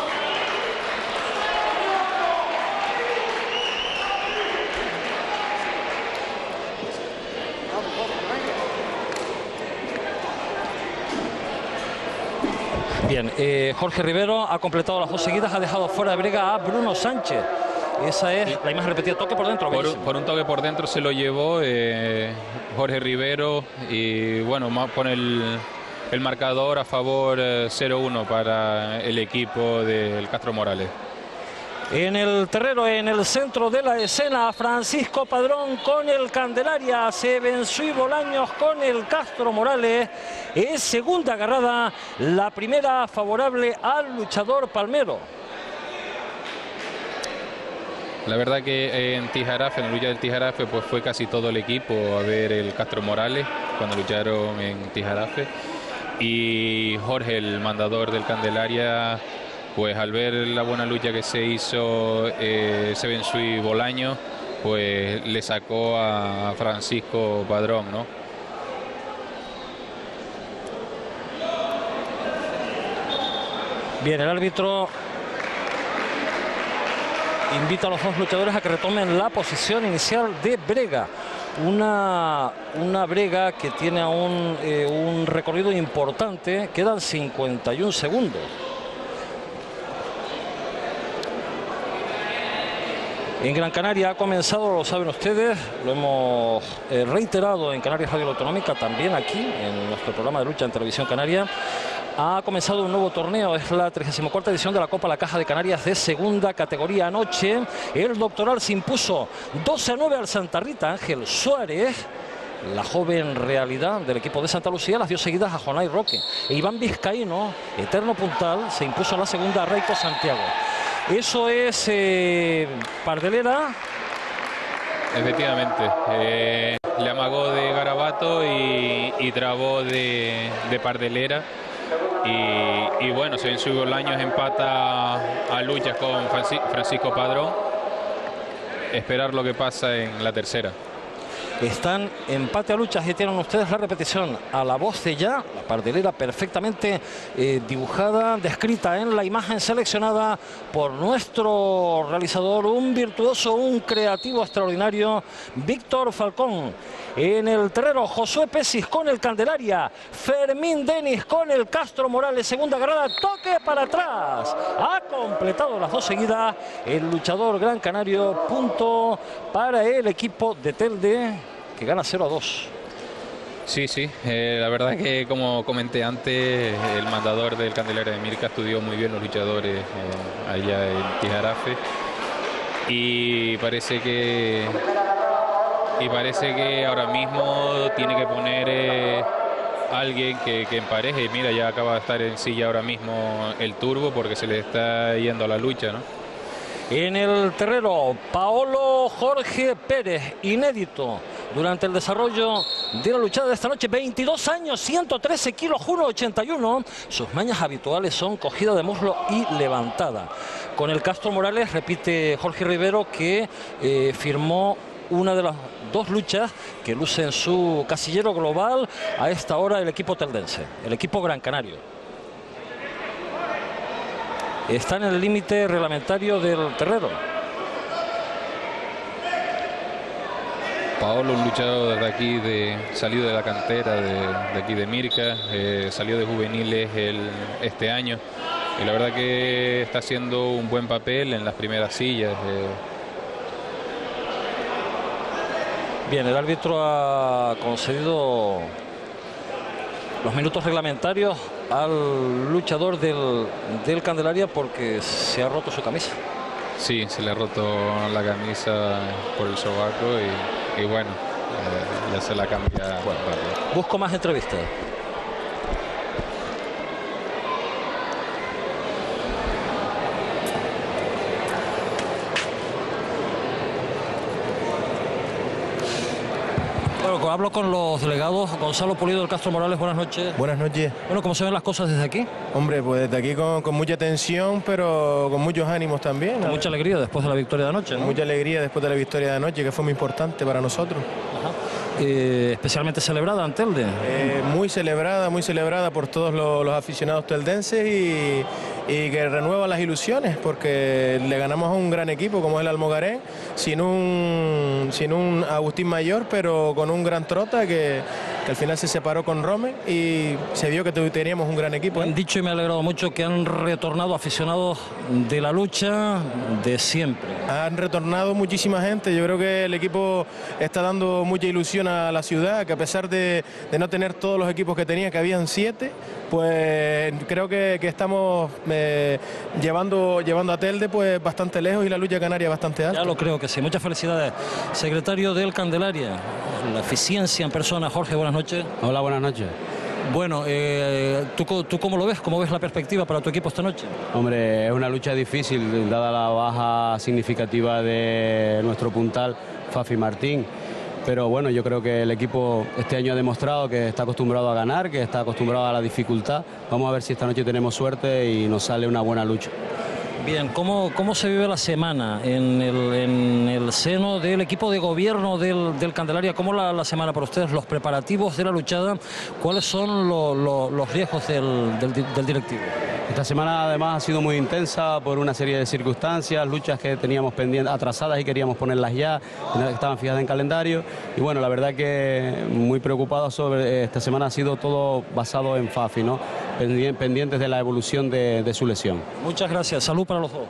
Bien, eh, Jorge Rivero ha completado las dos seguidas, ha dejado fuera de brega a Bruno Sánchez. Esa es la imagen repetida, toque por dentro. Por, por un toque por dentro se lo llevó eh, Jorge Rivero y bueno, más pone el... el marcador a favor eh, cero uno para el equipo del Castro Morales. En el terreno, en el centro de la escena, Francisco Padrón con el Candelaria, Sebensui Bolaños con el Castro Morales. Es segunda agarrada, la primera favorable al luchador palmero. La verdad que en Tijarafe, en la lucha del Tijarafe, pues fue casi todo el equipo a ver el Castro Morales cuando lucharon en Tijarafe. Y Jorge, el mandador del Candelaria, pues al ver la buena lucha que se hizo eh, Sebensui Bolaño, pues le sacó a Francisco Padrón, ¿no? Bien, el árbitro invita a los dos luchadores a que retomen la posición inicial de brega. Una, una brega que tiene aún eh, un recorrido importante. Quedan cincuenta y un segundos. En Gran Canaria ha comenzado, lo saben ustedes, lo hemos eh, reiterado en Canarias Radio Autonómica, también aquí en nuestro programa de lucha en Televisión Canaria. Ha comenzado un nuevo torneo, es la trigésima cuarta edición de la Copa La Caja de Canarias de segunda categoría. Anoche el Doctoral se impuso doce a nueve al Santa Rita. Ángel Suárez la joven realidad del equipo de Santa Lucía, las dio seguidas a Jonay Roque. E Iván Vizcaíno, eterno puntal, se impuso en la segunda a Reiko Santiago. Eso es eh, Pardelera. Efectivamente, eh, le amagó de Garabato y, y trabó de, de Pardelera. Y, y bueno, en sus años empata a luchas con Francisco Padrón. Esperar lo que pasa en la tercera. Están empate a luchas y tienen ustedes la repetición a la voz de ya, la Pardelera perfectamente eh, dibujada, descrita en la imagen seleccionada por nuestro realizador, un virtuoso, un creativo extraordinario, Víctor Falcón. En el terreno, Josué Pesis con el Candelaria, Fermín Denis con el Castro Morales, segunda agarrada, toque para atrás. Ha completado las dos seguidas el luchador gran canario, punto para el equipo de Telde, que gana cero a dos. Sí, sí, eh, la verdad que como comenté antes, el mandador del Candelaria de Mirca estudió muy bien los luchadores eh, allá en Tijarafe y parece que y parece que ahora mismo tiene que poner eh, alguien que, que empareje. Mira, ya acaba de estar en silla ahora mismo el Turbo porque se le está yendo a la lucha, ¿no? En el terreno, Paolo Jorge Pérez, inédito durante el desarrollo de la luchada de esta noche, veintidós años, ciento trece kilos, uno ochenta y uno. Sus mañas habituales son cogida de muslo y levantada. Con el Castro Morales repite Jorge Rivero, que eh, firmó una de las dos luchas que luce en su casillero global a esta hora el equipo teldense, el equipo gran canario. Está en el límite reglamentario del terreno. Paolo, un luchador de aquí, de, salido de la cantera de, de aquí de Mirca, eh, salió de juveniles el, este año y la verdad que está haciendo un buen papel en las primeras sillas. Eh. Bien, el árbitro ha concedido los minutos reglamentarios al luchador del, del Candelaria porque se ha roto su camisa. Sí, se le ha roto la camisa por el sobaco y, y bueno, eh, ya se la cambia. Bueno, busco más entrevistas. Bueno, hablo con los delegados. Gonzalo Pulido del Castro Morales, buenas noches. Buenas noches. Bueno, ¿cómo se ven las cosas desde aquí? Hombre, pues desde aquí con, con mucha tensión, pero con muchos ánimos también. Con mucha alegría después de la victoria de anoche, ¿no? Mucha alegría después de la victoria de anoche, que fue muy importante para nosotros. Ajá. Eh, especialmente celebrada ante Telde. Eh, muy celebrada, muy celebrada por todos los, los aficionados teldenses y, y que renueva las ilusiones porque le ganamos a un gran equipo como es el Almogarén, sin un, sin un Agustín Mayor, pero con un gran Trota que, que al final se separó con Rome y se vio que teníamos un gran equipo. ¿eh? Han dicho y me ha alegrado mucho que han retornado aficionados de la lucha de siempre. Han retornado muchísima gente, yo creo que el equipo está dando mucha ilusión a la ciudad, que a pesar de, de no tener todos los equipos que tenía, que habían siete, pues creo que, que estamos eh, llevando, llevando a Telde pues bastante lejos y la lucha canaria bastante alta. Ya lo creo que sí. Muchas felicidades, secretario del Candelaria. La eficiencia en persona. Jorge, buenas noches. Hola, buenas noches. Bueno, eh, ¿tú, ¿tú cómo lo ves? ¿Cómo ves la perspectiva para tu equipo esta noche? Hombre, es una lucha difícil, dada la baja significativa de nuestro puntal, Fafi Martín. Pero bueno, yo creo que el equipo este año ha demostrado que está acostumbrado a ganar, que está acostumbrado a la dificultad. Vamos a ver si esta noche tenemos suerte y nos sale una buena lucha. Bien, ¿cómo, cómo se vive la semana en el, en el seno del equipo de gobierno del, del Candelaria? ¿Cómo la, la semana para ustedes? Los preparativos de la luchada, ¿cuáles son lo, lo, los riesgos del, del, del directivo? Esta semana además ha sido muy intensa por una serie de circunstancias, luchas que teníamos pendientes, atrasadas y queríamos ponerlas ya, que estaban fijadas en calendario. Y bueno, la verdad que muy preocupado sobre esta semana ha sido todo basado en Fafi, ¿no? Pendientes de la evolución de, de su lesión. Muchas gracias, salud para los dos.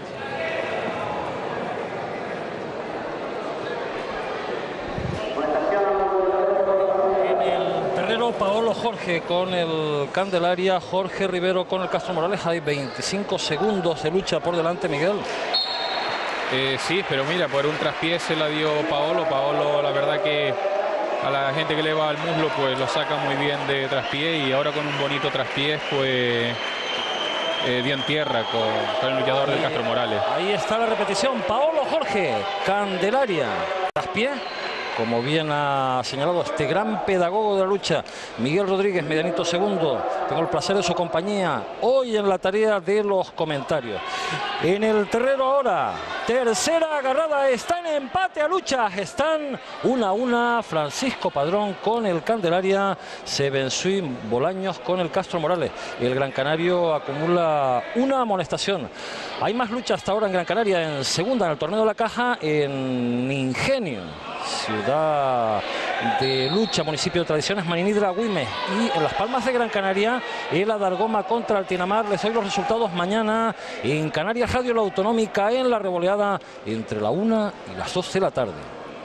Paolo Jorge con el Candelaria, Jorge Rivero con el Castro Morales. Hay veinticinco segundos de lucha por delante, Miguel. Eh, sí, pero mira, por un traspié se la dio Paolo. Paolo, la verdad que a la gente que le va al muslo, pues lo saca muy bien de traspié, y ahora con un bonito traspié, pues eh, dio en tierra con, con el luchador del Castro Morales. Ahí está la repetición. Paolo Jorge, Candelaria, traspié. Como bien ha señalado este gran pedagogo de la lucha, Miguel Rodríguez, medianito segundo. Tengo el placer de su compañía hoy en la tarea de los comentarios. En el terreno ahora, tercera agarrada, está en empate a luchas. Están una a una Francisco Padrón con el Candelaria, Sebensui Bolaños con el Castro Morales. El Gran Canario acumula una amonestación. Hay más lucha hasta ahora en Gran Canaria, en segunda en el torneo de la caja, en Ingenio, ciudad de lucha, municipio de tradiciones, Maninidra, Güímez, y en Las Palmas de Gran Canaria, el Adargoma contra el Tinamar. Les doy los resultados mañana en Canarias Radio La Autonómica, en la revoleada entre la una y las dos de la tarde.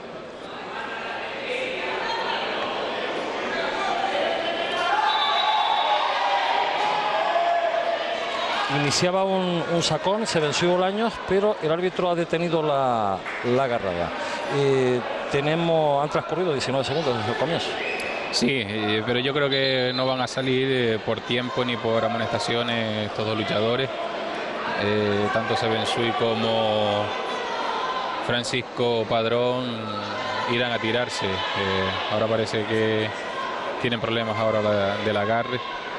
Iniciaba un, un sacón, se venció Bolaños, pero el árbitro ha detenido la, la agarrada. Eh, tenemos, han transcurrido diecinueve segundos desde el comienzo. Sí, eh, pero yo creo que no van a salir eh, por tiempo ni por amonestaciones estos dos luchadores. Eh, tanto Sebensui como Francisco Padrón irán a tirarse. Eh, ahora parece que tienen problemas ahora la, del agarre.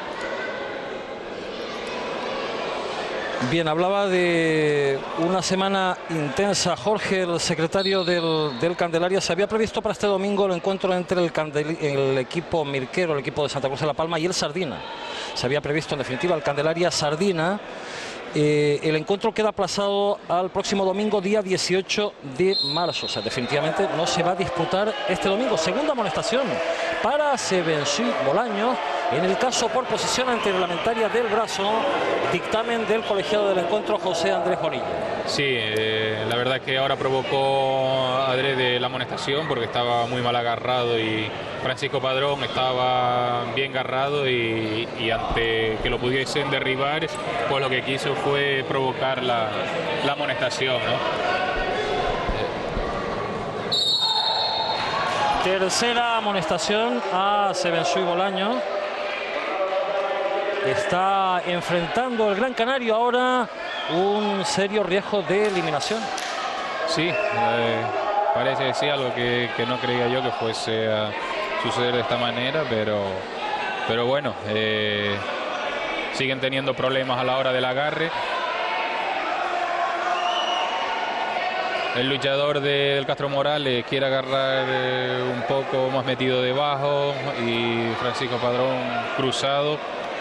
Bien, hablaba de una semana intensa. Jorge, el secretario del, del Candelaria, se había previsto para este domingo el encuentro entre el, Candel, el equipo mirquero, el equipo de Santa Cruz de la Palma, y el Sardina. Se había previsto en definitiva el Candelaria Sardina. Eh, el encuentro queda aplazado al próximo domingo, día dieciocho de marzo. O sea, definitivamente no se va a disputar este domingo. Segunda amonestación para Sebensui Bolaños. En el caso por posición antirreglamentaria del brazo, dictamen del colegiado del encuentro, José Andrés Bonilla. Sí, eh, la verdad es que ahora provocó adrede la amonestación porque estaba muy mal agarrado, y Francisco Padrón estaba bien agarrado, y, y ante que lo pudiesen derribar, pues lo que quiso fue provocar la, la amonestación, ¿no? Tercera amonestación a Sebensui Bolaños. Está enfrentando el Gran Canario ahora un serio riesgo de eliminación. Sí, eh, parece que sí, algo que, que no creía yo que fuese a suceder de esta manera, pero, pero bueno, eh, siguen teniendo problemas a la hora del agarre. El luchador de, del Castro Morales quiere agarrar eh, un poco más metido debajo, y Francisco Padrón cruzado,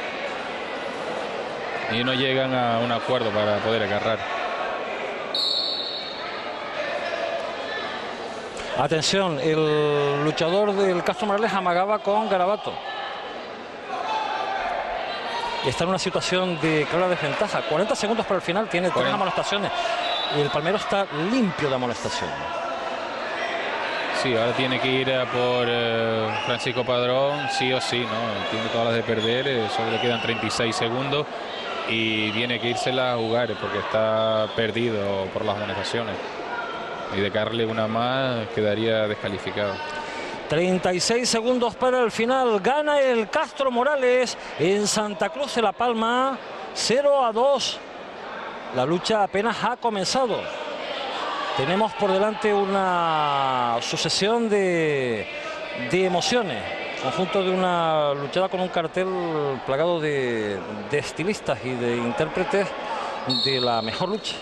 y no llegan a un acuerdo para poder agarrar. Atención, el luchador del Castro Morales amagaba con Garabato. Está en una situación de clara desventaja. cuarenta segundos para el final, tiene tres amonestaciones. Y el palmero está limpio de amonestaciones. Sí, ahora tiene que ir a por eh, Francisco Padrón, sí o sí, ¿no? Tiene todas las de perder, eh, solo le quedan treinta y seis segundos. Y tiene que írsela a jugar porque está perdido por las amonestaciones. Y de darle una más quedaría descalificado. treinta y seis segundos para el final. Gana el Castro Morales en Santa Cruz de la Palma. cero a dos. La lucha apenas ha comenzado. Tenemos por delante una sucesión de, de emociones. Conjunto de una luchada con un cartel plagado de, de estilistas y de intérpretes de la mejor lucha.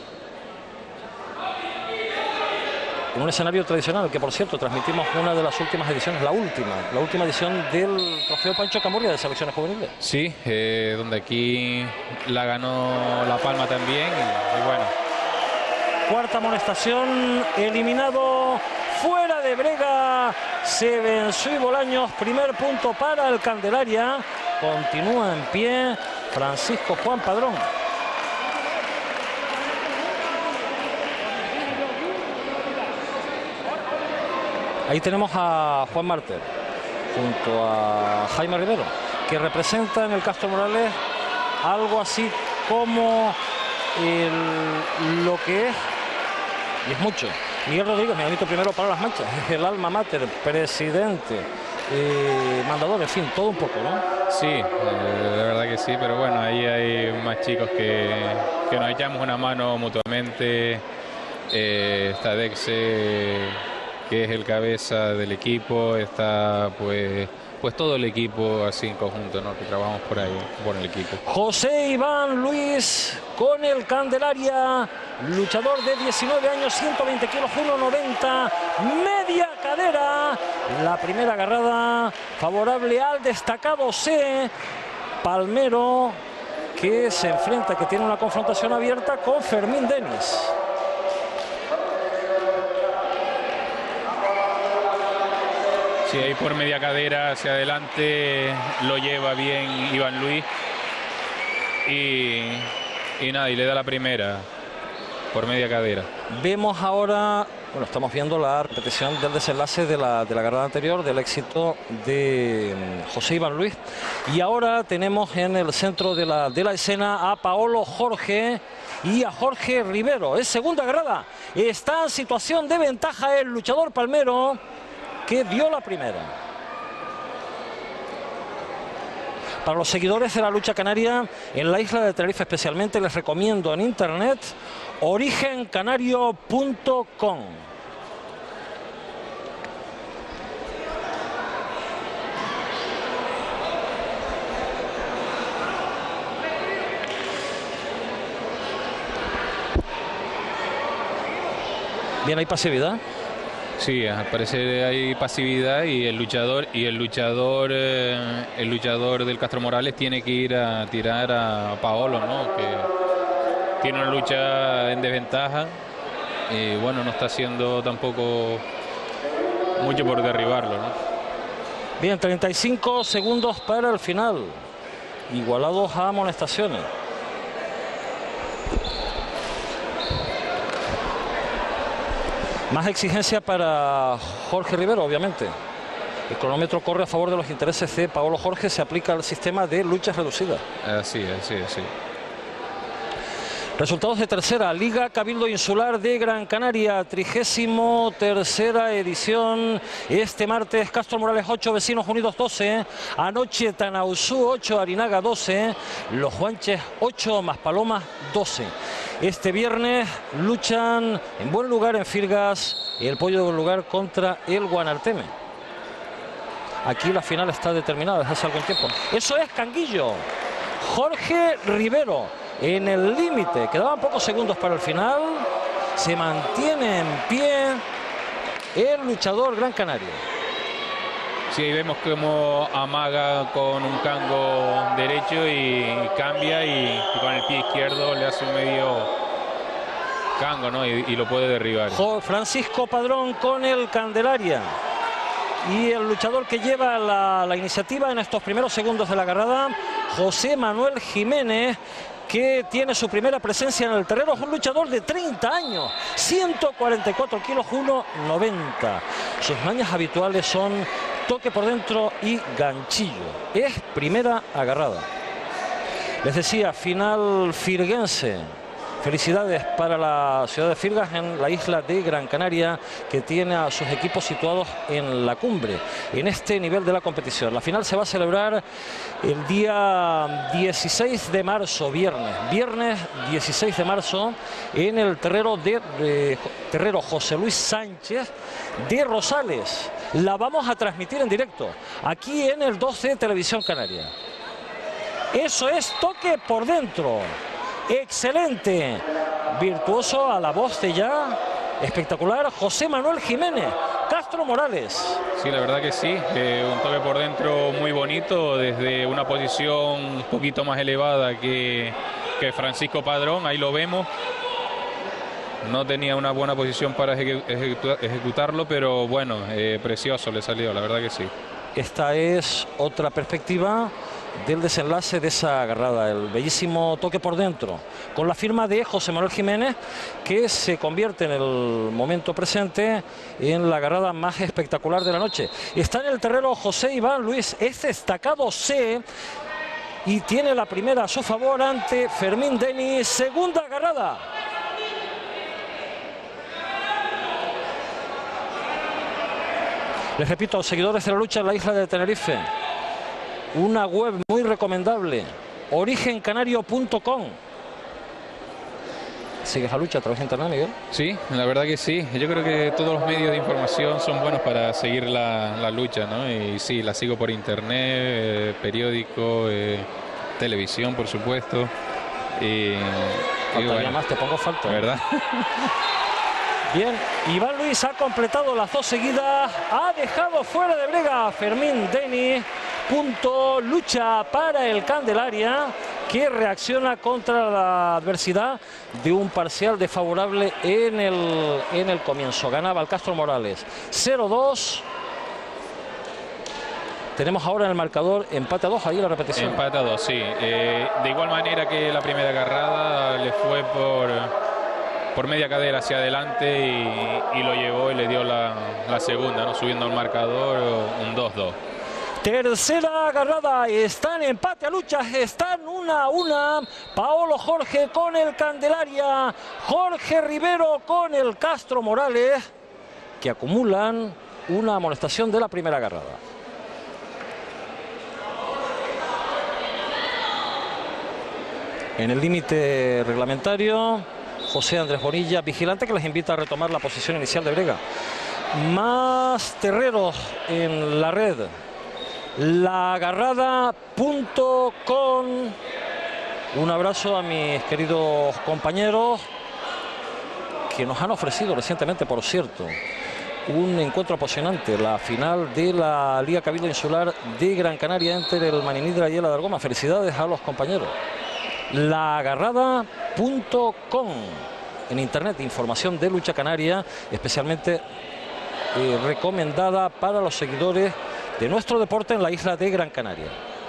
En un escenario tradicional, que por cierto transmitimos una de las últimas ediciones, la última, la última edición del Trofeo Pancho Camurria de selecciones juveniles. Sí, eh, donde aquí la ganó La Palma también, y, y bueno. Cuarta amonestación, eliminado fuera de brega Sebensui Bolaños. Primer punto para el Candelaria. Continúa en pie Francisco Juan Padrón. Ahí tenemos a Juan Martel junto a Jaime Rivero, que representa en el Castro Morales algo así como el, lo que es, y es mucho, Miguel Rodríguez, me invito primero para las manchas, el alma mater, presidente, eh, mandador, en fin, todo un poco, ¿no? Sí, eh, la verdad que sí, pero bueno, ahí hay más chicos que, que nos echamos una mano mutuamente. Eh, está Dexe, que es el cabeza del equipo, está pues... pues todo el equipo así en conjunto, ¿no? Que trabajamos por ahí, por el equipo. José Iván Luis con el Candelaria, luchador de diecinueve años, ciento veinte kilos, uno noventa, media cadera. La primera agarrada favorable al destacado C, Palmero, que se enfrenta, que tiene una confrontación abierta con Fermín Denis. Sí, ahí por media cadera hacia adelante lo lleva bien Iván Luis. Y, y nada, y le da la primera por media cadera. Vemos ahora, bueno, estamos viendo la repetición del desenlace de la, de la agarrada anterior, del éxito de José Iván Luis. Y ahora tenemos en el centro de la, de la escena a Paolo Jorge y a Jorge Rivero. Es segunda agarrada. Está en situación de ventaja el luchador palmero, que dio la primera. Para los seguidores de la lucha canaria en la isla de Tenerife especialmente, les recomiendo en internet origen canario punto com. Bien, hay pasividad. Sí, al parecer hay pasividad y el luchador y el luchador eh, el luchador del Castro Morales tiene que ir a tirar a Paolo, ¿no? Que tiene una lucha en desventaja y bueno, no está haciendo tampoco mucho por derribarlo, ¿no? Bien, treinta y cinco segundos para el final, igualados a amonestaciones. Más exigencia para Jorge Rivero, obviamente. El cronómetro corre a favor de los intereses de Paolo Jorge. Se aplica el sistema de luchas reducidas. Así es, así es, sí. Resultados de tercera, Liga Cabildo Insular de Gran Canaria, trigésimo tercera edición. Este martes, Castro Morales ocho, Vecinos Unidos doce. Anoche, Tanausú ocho, Arinaga doce. Los Juanches ocho, Maspalomas doce. Este viernes luchan en Buen Lugar, en Firgas, el Pollo de Buen Lugar contra el Guanarteme. Aquí la final está determinada desde hace algún tiempo. Eso es Canguillo. Jorge Rivero en el límite. Quedaban pocos segundos para el final. Se mantiene en pie el luchador gran canario. Sí, ahí vemos cómo amaga con un cango derecho y cambia y, y con el pie izquierdo le hace un medio cango, ¿no? Y, y lo puede derribar. Francisco Padrón con el Candelaria. Y el luchador que lleva la, la iniciativa en estos primeros segundos de la agarrada, José Manuel Jiménez, que tiene su primera presencia en el terreno. Es un luchador de treinta años, ciento cuarenta y cuatro kilos, uno noventa. Sus mañas habituales son toque por dentro y ganchillo. Es primera agarrada. Les decía, final firguense. Felicidades para la ciudad de Firgas en la isla de Gran Canaria, que tiene a sus equipos situados en la cumbre, en este nivel de la competición. La final se va a celebrar el día dieciséis de marzo, viernes. Viernes dieciséis de marzo, en el terreno de, de terreno José Luis Sánchez de Rosales. La vamos a transmitir en directo, aquí en el doce Televisión Canaria. Eso es toque por dentro. Excelente, virtuoso a la voz de ya, espectacular, José Manuel Jiménez, Castro Morales. Sí, la verdad que sí, eh, un toque por dentro muy bonito, desde una posición un poquito más elevada que, que Francisco Padrón, ahí lo vemos. No tenía una buena posición para ejecutar, ejecutarlo, pero bueno, eh, precioso le salió, la verdad que sí. Esta es otra perspectiva del desenlace de esa agarrada, el bellísimo toque por dentro, con la firma de José Manuel Jiménez, que se convierte en el momento presente en la agarrada más espectacular de la noche. Está en el terreno José Iván Luis, es destacado C, y tiene la primera a su favor ante Fermín Denis. Segunda agarrada. Les repito, a los seguidores de la lucha en la isla de Tenerife, una web muy recomendable, origen canario punto com. ¿Sigues la lucha a través de internet, Miguel? Sí, la verdad que sí. Yo creo que todos los medios de información son buenos para seguir la, la lucha, ¿no? Y sí, la sigo por internet, eh, periódico, eh, televisión, por supuesto. Y, Faltaría y bueno, más, te pongo falta. ¿verdad? Bien, Iván Luis ha completado las dos seguidas, ha dejado fuera de brega a Fermín Deni. Punto, lucha para el Candelaria, que reacciona contra la adversidad de un parcial desfavorable en el, en el comienzo. Ganaba el Castro Morales cero dos. Tenemos ahora en el marcador empate a dos, ahí la repetición. Empate a dos, sí. Eh, de igual manera que la primera agarrada le fue por, por media cadera hacia adelante y, y lo llevó y le dio la, la segunda, ¿no? Subiendo al marcador un dos dos. Tercera agarrada, están empate a luchas, están una a una. Paolo Jorge con el Candelaria, Jorge Rivero con el Castro Morales, que acumulan una amonestación de la primera agarrada. En el límite reglamentario, José Andrés Bonilla, vigilante, que les invita a retomar la posición inicial de brega. Más terreros en la red. La agarrada punto com. Un abrazo a mis queridos compañeros que nos han ofrecido recientemente, por cierto, un encuentro apasionante, la final de la Liga Cabildo Insular de Gran Canaria entre el Maninidra y el Adargoma. Felicidades a los compañeros. La agarrada punto com. En internet, información de lucha canaria, especialmente eh, recomendada para los seguidores de nuestro deporte en la isla de Gran Canaria.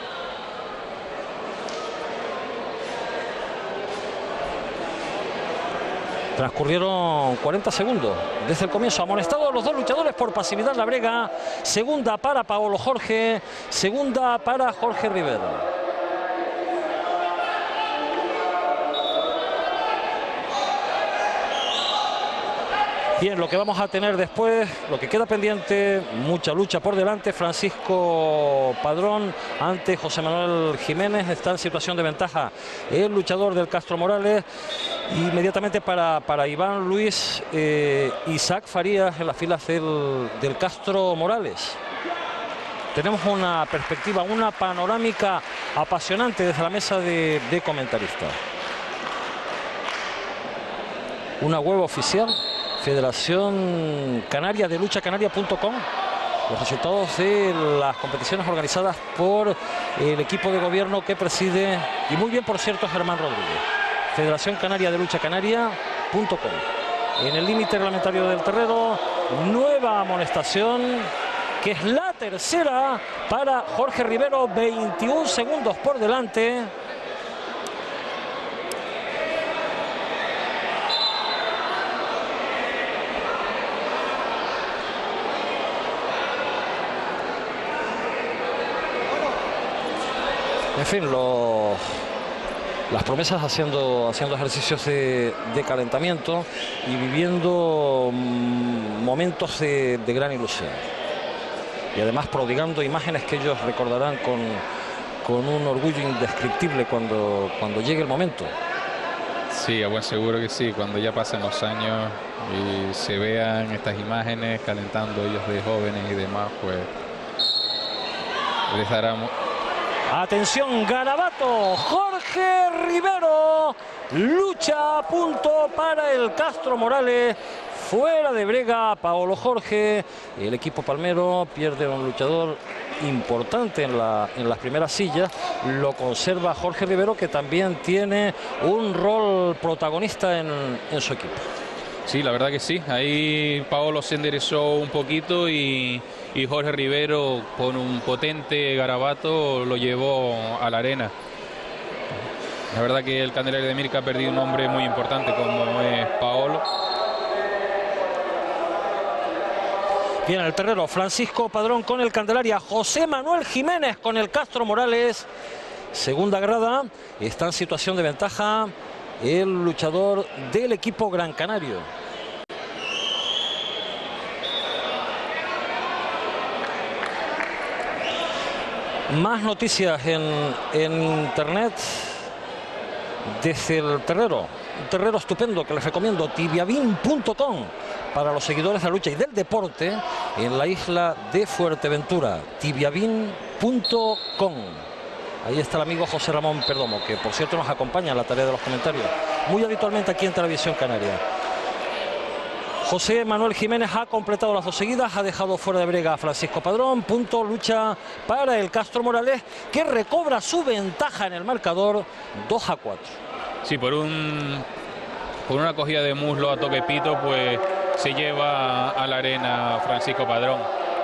Transcurrieron cuarenta segundos desde el comienzo. Amonestados los dos luchadores por pasividad la brega. Segunda para Paolo Jorge, segunda para Jorge Rivero. Bien, lo que vamos a tener después, lo que queda pendiente, mucha lucha por delante. Francisco Padrón ante José Manuel Jiménez, está en situación de ventaja el luchador del Castro Morales. Inmediatamente para, para Iván Luis, eh, Isaac Farías en las filas del, del Castro Morales. Tenemos una perspectiva, una panorámica apasionante desde la mesa de, de comentaristas. Una web oficial, Federación Canaria de Lucha Canaria punto com. Los resultados de las competiciones organizadas por el equipo de gobierno que preside, y muy bien por cierto, Germán Rodríguez. Federación Canaria de Lucha Canaria punto com. En el límite reglamentario del terreno, nueva amonestación, que es la tercera para Jorge Rivero, veintiún segundos por delante. En fin, los, las promesas haciendo, haciendo ejercicios de, de calentamiento y viviendo mm, momentos de, de gran ilusión. Y además prodigando imágenes que ellos recordarán con, con un orgullo indescriptible cuando, cuando llegue el momento. Sí, a buen seguro que sí. Cuando ya pasen los años y se vean estas imágenes calentando ellos de jóvenes y demás, pues les dará... Atención, garabato, Jorge Rivero, lucha a punto para el Castro Morales, fuera de brega Paolo Jorge. El equipo palmero pierde un luchador importante en, la, en las primeras sillas, lo conserva Jorge Rivero, que también tiene un rol protagonista en, en su equipo. Sí, la verdad que sí. Ahí Paolo se enderezó un poquito y, y Jorge Rivero, con un potente garabato, lo llevó a la arena. La verdad que el Candelaria de Mirca ha perdido un hombre muy importante como es Paolo. Bien, en el terreno, Francisco Padrón con el Candelaria, José Manuel Jiménez con el Castro Morales. Segunda grada, está en situación de ventaja el luchador del equipo Gran Canario. Más noticias en, en internet desde el terrero. Un terrero estupendo que les recomiendo, tibiabin punto com, para los seguidores de la lucha y del deporte en la isla de Fuerteventura. tibiabin punto com. Ahí está el amigo José Ramón Perdomo, que por cierto nos acompaña en la tarea de los comentarios muy habitualmente aquí en Televisión Canaria. José Manuel Jiménez ha completado las dos seguidas, ha dejado fuera de brega a Francisco Padrón. Punto, lucha para el Castro Morales, que recobra su ventaja en el marcador dos a cuatro. Sí, por un por una cogida de muslo a toque pito, pues se lleva a la arena Francisco Padrón.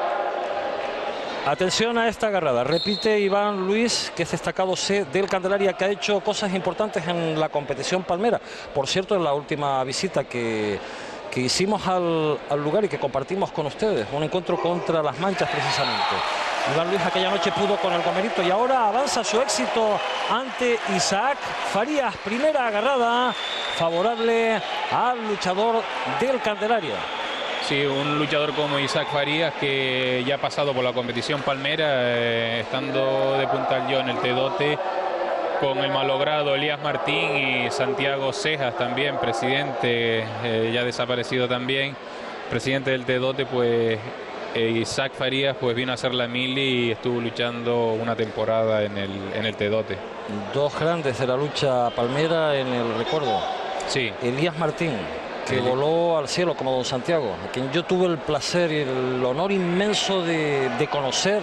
Atención a esta agarrada. Repite Iván Luis, que es destacado C del Candelaria, que ha hecho cosas importantes en la competición palmera. Por cierto, en la última visita que, que hicimos al, al lugar y que compartimos con ustedes, un encuentro contra las Manchas precisamente. Iván Luis aquella noche pudo con el gomerito y ahora avanza su éxito ante Isaac Farías. Primera agarrada favorable al luchador del Candelaria. Sí, un luchador como Isaac Farías, que ya ha pasado por la competición palmera, eh, estando de punta al yo en el Tedote, con el malogrado Elías Martín y Santiago Cejas también, presidente, eh, ya desaparecido también, presidente del Tedote. Pues eh, Isaac Farías pues vino a hacer la mili y estuvo luchando una temporada en el, en el Tedote. Dos grandes de la lucha palmera en el recuerdo. Sí. Elías Martín, que voló al cielo como don Santiago, a quien yo tuve el placer y el honor inmenso de, de conocer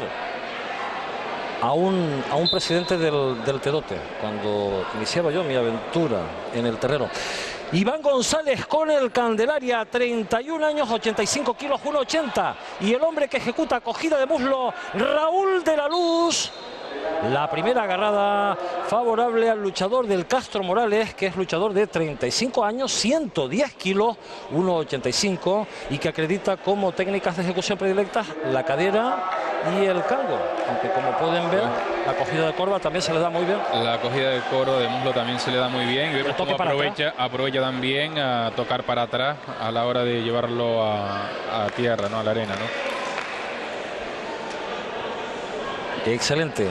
a un, a un presidente del, del Tedote, cuando iniciaba yo mi aventura en el terreno. Iván González con el Candelaria, treinta y un años, ochenta y cinco kilos, uno ochenta. Y el hombre que ejecuta acogida de muslo, Raúl de la Luz. La primera agarrada favorable al luchador del Castro Morales, que es luchador de treinta y cinco años, ciento diez kilos, uno ochenta y cinco, y que acredita como técnicas de ejecución predilectas la cadera y el cango. Aunque como pueden ver, la cogida de corva también se le da muy bien. La cogida de coro de muslo también se le da muy bien. Y vemos cómo aprovecha, aprovecha también a tocar para atrás a la hora de llevarlo a, a tierra, ¿no? A la arena, ¿no? Excelente.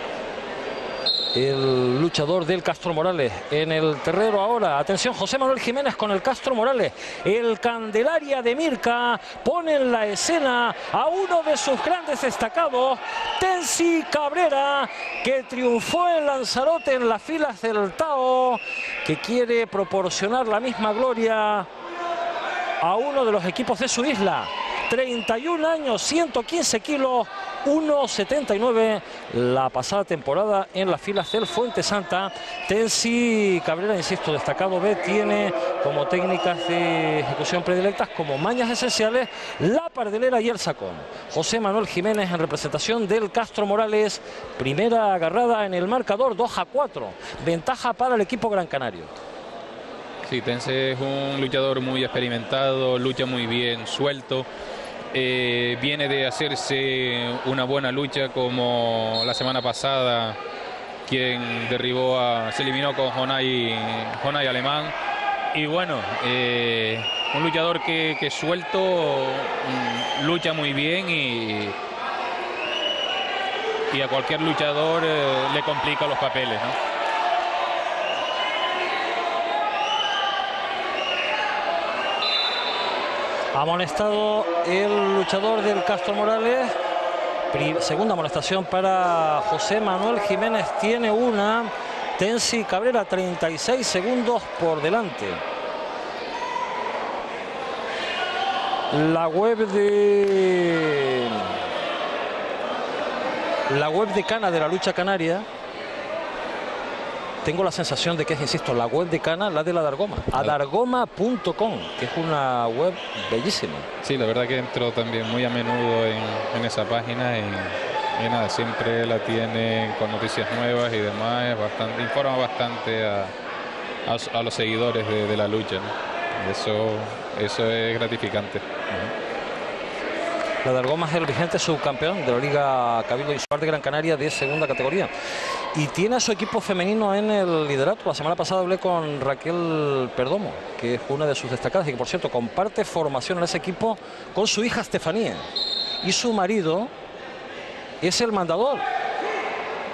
El luchador del Castro Morales en el terreno ahora. Atención, José Manuel Jiménez con el Castro Morales. El Candelaria de Mirca pone en la escena a uno de sus grandes destacados, Tensi Cabrera, que triunfó en Lanzarote en las filas del Tao, que quiere proporcionar la misma gloria a uno de los equipos de su isla. treinta y un años, ciento quince kilos, uno setenta y nueve la pasada temporada en las filas del Fuente Santa. Tensi Cabrera, insisto, destacado B, tiene como técnicas de ejecución predilectas, como mañas esenciales, la pardelera y el sacón. José Manuel Jiménez en representación del Castro Morales. Primera agarrada en el marcador, dos a cuatro. Ventaja para el equipo Gran Canario. Sí, Tensi es un luchador muy experimentado, lucha muy bien, suelto. Eh, viene de hacerse una buena lucha como la semana pasada, quien derribó a, se eliminó con Jonay, Jonay Alemán. Y bueno, eh, un luchador que, que suelto, mm, lucha muy bien y, y a cualquier luchador eh, le complica los papeles, ¿no? Amonestado el luchador del Castro Morales. Segunda amonestación para José Manuel Jiménez. Tiene una. Tensi Cabrera, treinta y seis segundos por delante. La web de... La web de Cana de la lucha canaria. Tengo la sensación de que es, insisto, la web de Cana, la de la Adargoma. Adargoma punto com, que es una web bellísima. Sí, la verdad que entro también muy a menudo en, en esa página y, y nada, siempre la tienen con noticias nuevas y demás. Es bastante, informa bastante a, a, a los seguidores de, de la lucha, ¿no? Y eso, eso es gratificante. Uh-huh. La Adargoma es el vigente subcampeón de la Liga Cabildo Insular de Gran Canaria de segunda categoría. Y tiene a su equipo femenino en el liderato. La semana pasada hablé con Raquel Perdomo, que es una de sus destacadas y que, por cierto, comparte formación en ese equipo con su hija Estefanía. Y su marido es el mandador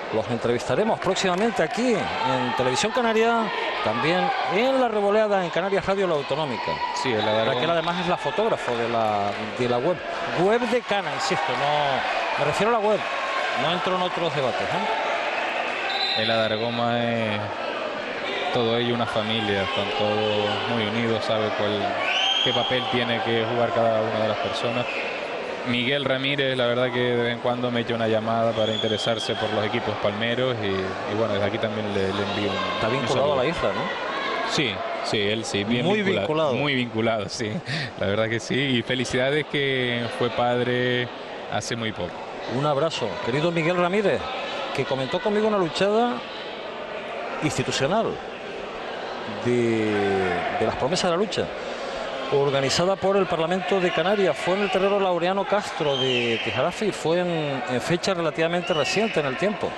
los entrevistaremos próximamente aquí en Televisión Canaria, también en La Revoleada, en Canarias Radio La Autonómica. Sí, el Adargón. Raquel además es la fotógrafo de la, de la web. Web de Cana, insisto, no me refiero a la web, no entro en otros debates, ¿eh? El Adargoma es todo ello una familia, están todos muy unidos, sabe cuál, qué papel tiene que jugar cada una de las personas. Miguel Ramírez, la verdad que de vez en cuando me echa una llamada para interesarse por los equipos palmeros y, y bueno, desde aquí también le, le envío un Está vinculado un a la isla, ¿no? Sí, sí, él sí, bien muy vinculado, vinculado. Muy vinculado, sí, la verdad que sí. Y felicidades que fue padre hace muy poco. Un abrazo, querido Miguel Ramírez, que comentó conmigo una luchada institucional de, de las promesas de la lucha, organizada por el Parlamento de Canarias. Fue en el terreno Laureano Castro de Tijarafe y fue en, en fecha relativamente reciente en el tiempo.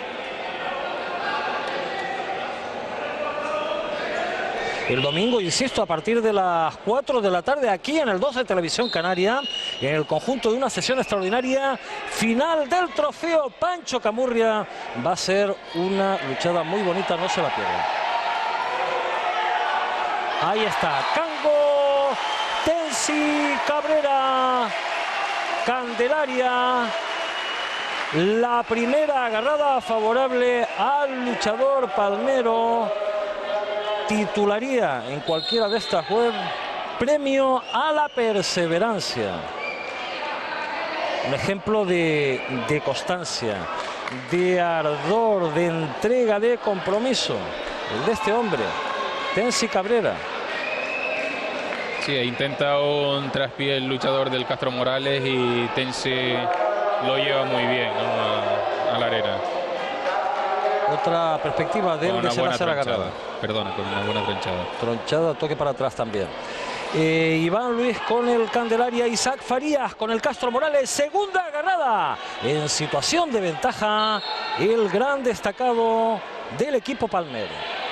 El domingo, insisto, a partir de las cuatro de la tarde, aquí en el dos de Televisión Canaria, en el conjunto de una sesión extraordinaria, final del trofeo Pancho Camurria. Va a ser una luchada muy bonita, no se la pierdan. Ahí está, Cango, Tensi Cabrera, Candelaria. La primera agarrada favorable al luchador palmero. Titularía en cualquiera de estas web premio a la perseverancia. Un ejemplo de, de constancia, de ardor, de entrega, de compromiso. El de este hombre, Tensi Cabrera. Sí, intenta un traspié el luchador del Castro Morales y Tensi lo lleva muy bien, ¿no? a, a la arena. Otra perspectiva de donde se va a hacer agarrada. Perdona, con una buena tronchada. Tronchada, toque para atrás también. Eh, Iván Luis con el Candelaria, Isaac Farías con el Castro Morales. Segunda agarrada. En situación de ventaja, el gran destacado del equipo palmero.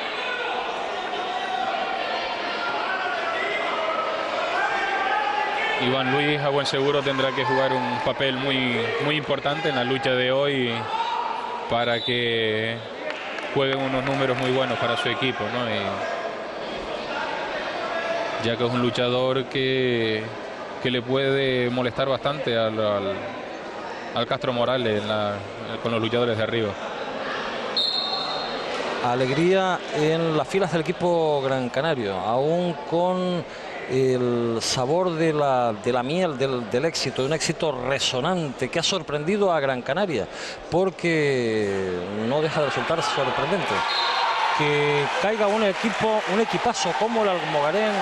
Iván Luis, a buen seguro, tendrá que jugar un papel muy, muy importante en la lucha de hoy para que jueguen unos números muy buenos para su equipo, ¿no? Y ya que es un luchador que, que le puede molestar bastante al, al, al Castro Morales en la, con los luchadores de arriba. Alegría en las filas del equipo Gran Canario, aún con el sabor de la, de la miel del, del éxito, de un éxito resonante que ha sorprendido a Gran Canaria, porque no deja de resultar sorprendente que caiga un equipo, un equipazo como el Almogarén,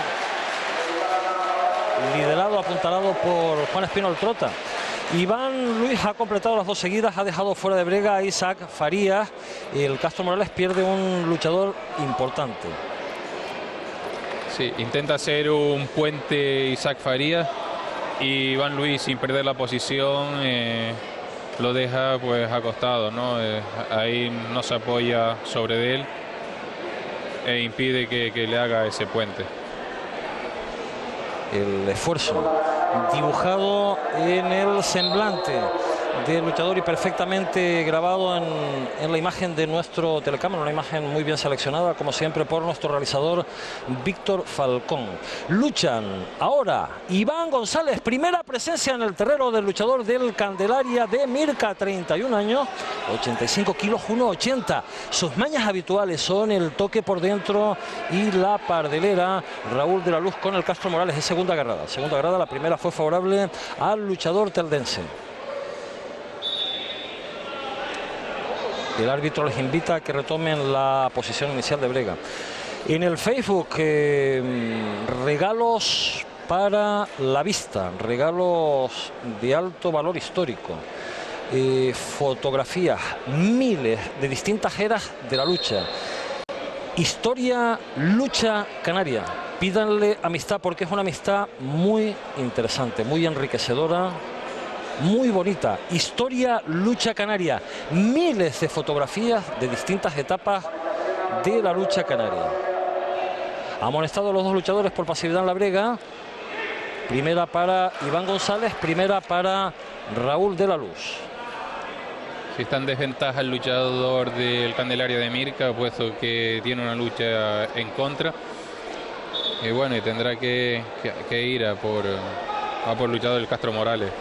liderado, apuntalado por Juan Espino Trota. Iván Luis ha completado las dos seguidas, ha dejado fuera de brega a Isaac Farías. El Castro Morales pierde un luchador importante. Sí, intenta hacer un puente Isaac Farías y Iván Luis, sin perder la posición, eh, lo deja pues acostado, ¿no? Eh, ahí no se apoya sobre él e impide que, que le haga ese puente. El esfuerzo dibujado en el semblante del luchador y perfectamente grabado en, en la imagen de nuestro telecámara, una imagen muy bien seleccionada como siempre por nuestro realizador Víctor Falcón. Luchan ahora Iván González, primera presencia en el terreno del luchador del Candelaria de Mirca, treinta y un años, ochenta y cinco kilos, uno ochenta. Sus mañas habituales son el toque por dentro y la pardelera. Raúl de la Luz con el Castro Morales de segunda agarrada. Segunda agarrada, la primera fue favorable al luchador teldense. El árbitro les invita a que retomen la posición inicial de brega. En el Facebook, eh, regalos para la vista, regalos de alto valor histórico, eh, fotografías, miles de distintas eras de la lucha. Historia Lucha Canaria. Pídanle amistad porque es una amistad muy interesante, muy enriquecedora, muy bonita. Historia Lucha Canaria. Miles de fotografías de distintas etapas de la lucha canaria. Amonestado a los dos luchadores por pasividad en la brega. Primera para Iván González, primera para Raúl de la Luz. Sí, está en desventaja el luchador del Candelaria de Mirca, puesto que tiene una lucha en contra. Y bueno, y tendrá que, que, que ir a por, a por el luchador del Castro Morales.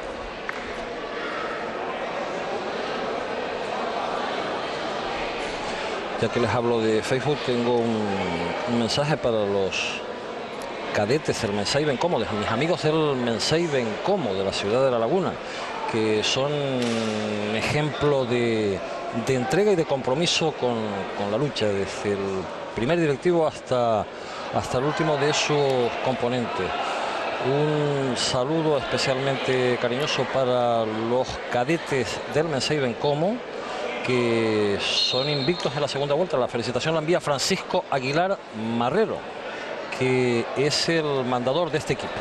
Ya que les hablo de Facebook, tengo un, un mensaje para los cadetes del Mensei Bencomo, de mis amigos del Mensei Bencomo de la ciudad de La Laguna, que son ejemplo de, de entrega y de compromiso con, con la lucha, desde el primer directivo hasta, hasta el último de sus componentes. Un saludo especialmente cariñoso para los cadetes del Mensei Bencomo, que son invictos en la segunda vuelta. La felicitación la envía Francisco Aguilar Marrero, que es el mandador de este equipo.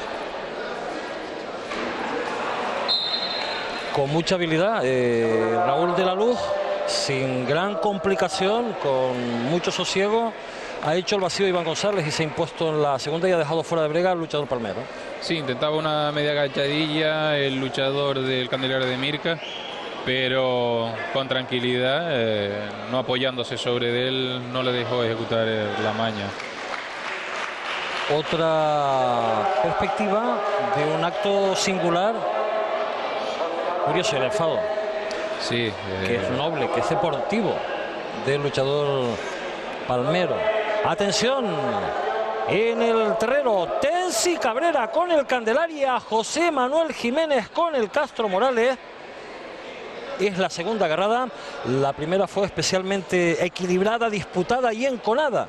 Con mucha habilidad, eh, Raúl de la Luz, sin gran complicación, con mucho sosiego, ha hecho el vacío Iván González y se ha impuesto en la segunda y ha dejado fuera de brega al luchador palmero. Sí, intentaba una media agachadilla el luchador del Candelaria de Mirca, pero con tranquilidad, eh, no apoyándose sobre él, no le dejó ejecutar la maña. Otra perspectiva de un acto singular, curioso, el enfado. Sí, eh... que es noble, que es deportivo, del luchador palmero. Atención, en el terreno, Tensi Cabrera con el Candelaria, José Manuel Jiménez con el Castro Morales. Es la segunda agarrada. La primera fue especialmente equilibrada, disputada y enconada.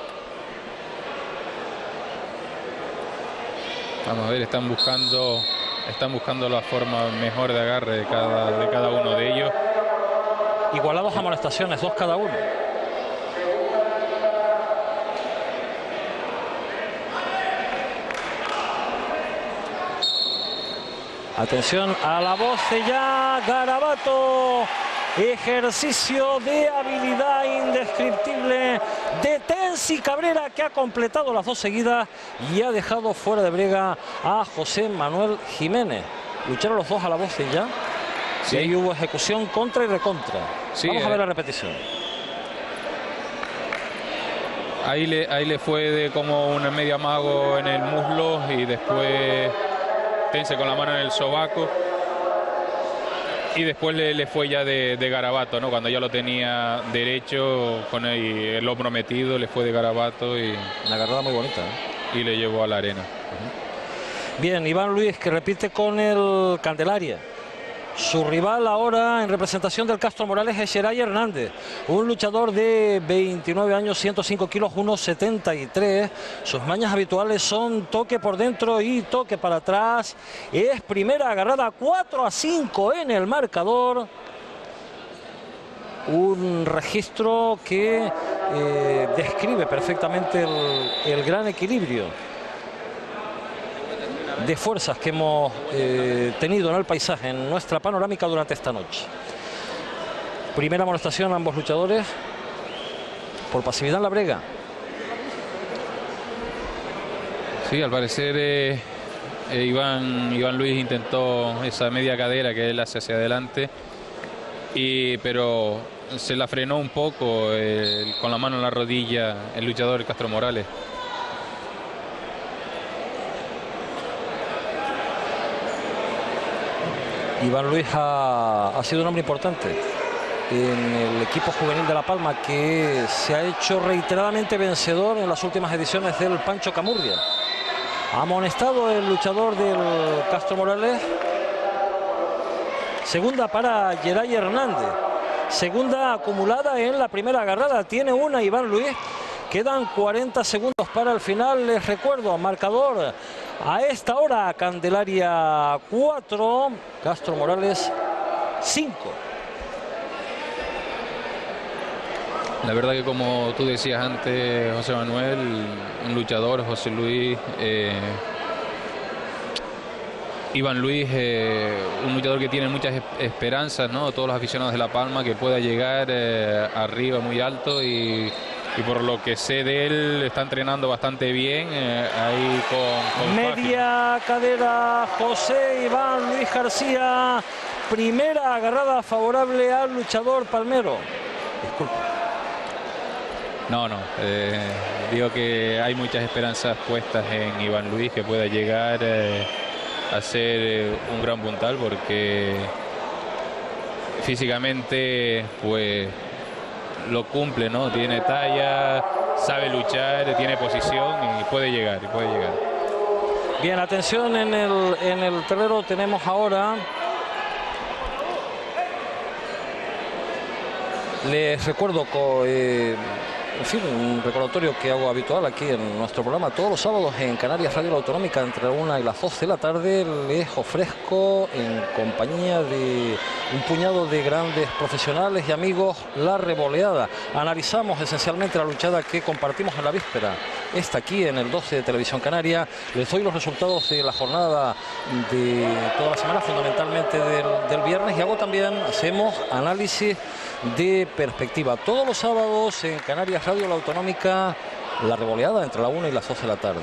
Vamos a ver, están buscando, están buscando la forma mejor de agarre de cada, de cada uno de ellos. Igualados a amonestaciones, dos cada uno. Atención a la voz de ya Garabato. Ejercicio de habilidad indescriptible de Tensi Cabrera, que ha completado las dos seguidas y ha dejado fuera de brega a José Manuel Jiménez. Lucharon los dos a la voz de ya. Sí. Y ahí hubo ejecución contra y recontra. Sí, Vamos a ver la repetición. Ahí le, ahí le fue de como un medio amago en el muslo y después Tense con la mano en el sobaco. Y después le, le fue ya de, de garabato, ¿no? Cuando ya lo tenía derecho, con el, el hombro metido, le fue de garabato y... Una agarrada muy bonita, ¿eh? Y le llevó a la arena. Uh-huh. Bien, Iván Luis, que repite con el Candelaria. Su rival ahora en representación del Castro Morales es Geray Hernández, un luchador de veintinueve años, ciento cinco kilos, uno setenta y tres. Sus mañas habituales son toque por dentro y toque para atrás. Es primera agarrada, cuatro a cinco en el marcador. Un registro que eh, describe perfectamente el, el gran equilibrio de fuerzas que hemos eh, tenido en el paisaje, en nuestra panorámica durante esta noche. Primera amonestación a ambos luchadores por pasividad en la brega. Sí, al parecer eh, eh, Iván, Iván Luis intentó esa media cadera que él hace hacia adelante, y, pero se la frenó un poco eh, con la mano en la rodilla el luchador Castro Morales. Iván Luis ha, ha sido un hombre importante en el equipo juvenil de La Palma, que se ha hecho reiteradamente vencedor en las últimas ediciones del Pancho Camurria. Amonestado el luchador del Castro Morales. Segunda para Geray Hernández. Segunda acumulada en la primera agarrada. Tiene una Iván Luis. Quedan cuarenta segundos para el final. Les recuerdo, marcador a esta hora: Candelaria cuatro, Castro Morales cinco. La verdad que, como tú decías antes, José Manuel, un luchador, José Luis, eh, Iván Luis, eh, un luchador que tiene muchas esperanzas, ¿no? Todos los aficionados de La Palma, que pueda llegar eh, arriba muy alto, y y por lo que sé de él está entrenando bastante bien eh, ahí con, con media Fafi. Cadera José Iván Luis García primera agarrada favorable al luchador palmero. Disculpa. No, no. Eh, digo que hay muchas esperanzas puestas en Iván Luis, que pueda llegar eh, a ser eh, un gran puntal, porque físicamente pues lo cumple, ¿no? Tiene talla, sabe luchar, tiene posición y puede llegar, y puede llegar. Bien, atención, en el, en el terreno tenemos ahora... Les recuerdo, eh, en fin, un recordatorio que hago habitual aquí en nuestro programa todos los sábados en Canarias Radio La Autonómica entre la una y las doce de la tarde. Les ofrezco, en compañía de un puñado de grandes profesionales y amigos, la revoleada. Analizamos esencialmente la luchada que compartimos en la víspera. Esta aquí en el doce de Televisión Canaria. Les doy los resultados de la jornada de toda la semana, fundamentalmente del, del viernes, y hago también, hacemos análisis de perspectiva todos los sábados en Canarias Radio La Autonómica, la revoleada entre la una y las doce de la tarde.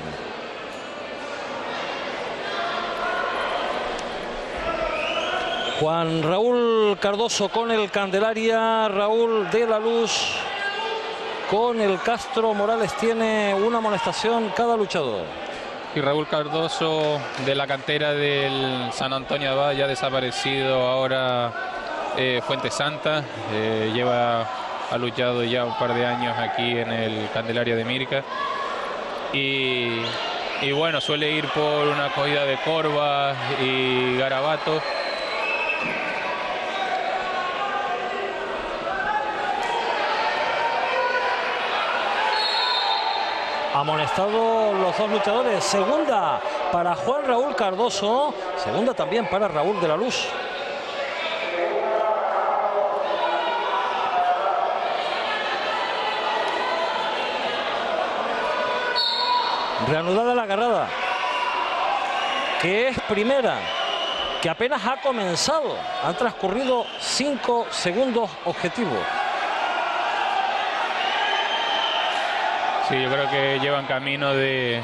Juan Raúl Cardoso con el Candelaria, Raúl de la Luz con el Castro. Morales tiene una amonestación cada luchador. Y Raúl Cardoso, de la cantera del San Antonio Abad, ya desaparecido ahora eh, Fuente Santa, eh, lleva, ha luchado ya un par de años aquí en el Candelaria de Mirca, y, y bueno, suele ir por una cogida de corvas y garabatos. Amonestados los dos luchadores. Segunda para Juan Raúl Cardoso, segunda también para Raúl de la Luz. Reanudada la agarrada, que es primera, que apenas ha comenzado. Han transcurrido cinco segundos objetivos. Sí, yo creo que llevan camino de,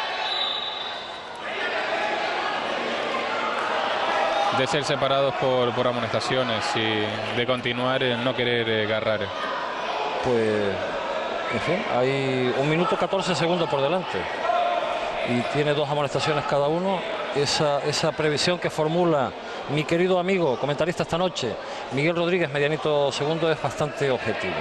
de ser separados por, por amonestaciones y de continuar en no querer eh, agarrar. Pues, en fin, hay un minuto catorce segundos por delante y tiene dos amonestaciones cada uno. Esa, esa previsión que formula mi querido amigo, comentarista esta noche, Miguel Rodríguez, medianito segundo, es bastante objetivo.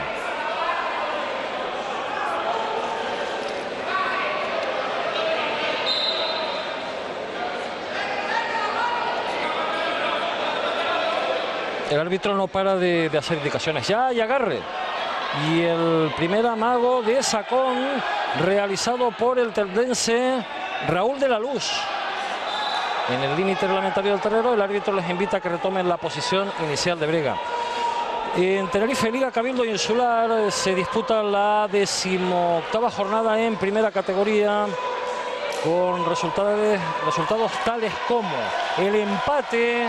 El árbitro no para de, de hacer indicaciones. Ya hay agarre. Y el primer amago de sacón realizado por el teldense Raúl de la Luz. En el límite reglamentario del terreno, el árbitro les invita a que retomen la posición inicial de brega. En Tenerife, Liga Cabildo Insular, se disputa la decimoctava jornada en primera categoría, con resultados, resultados tales como el empate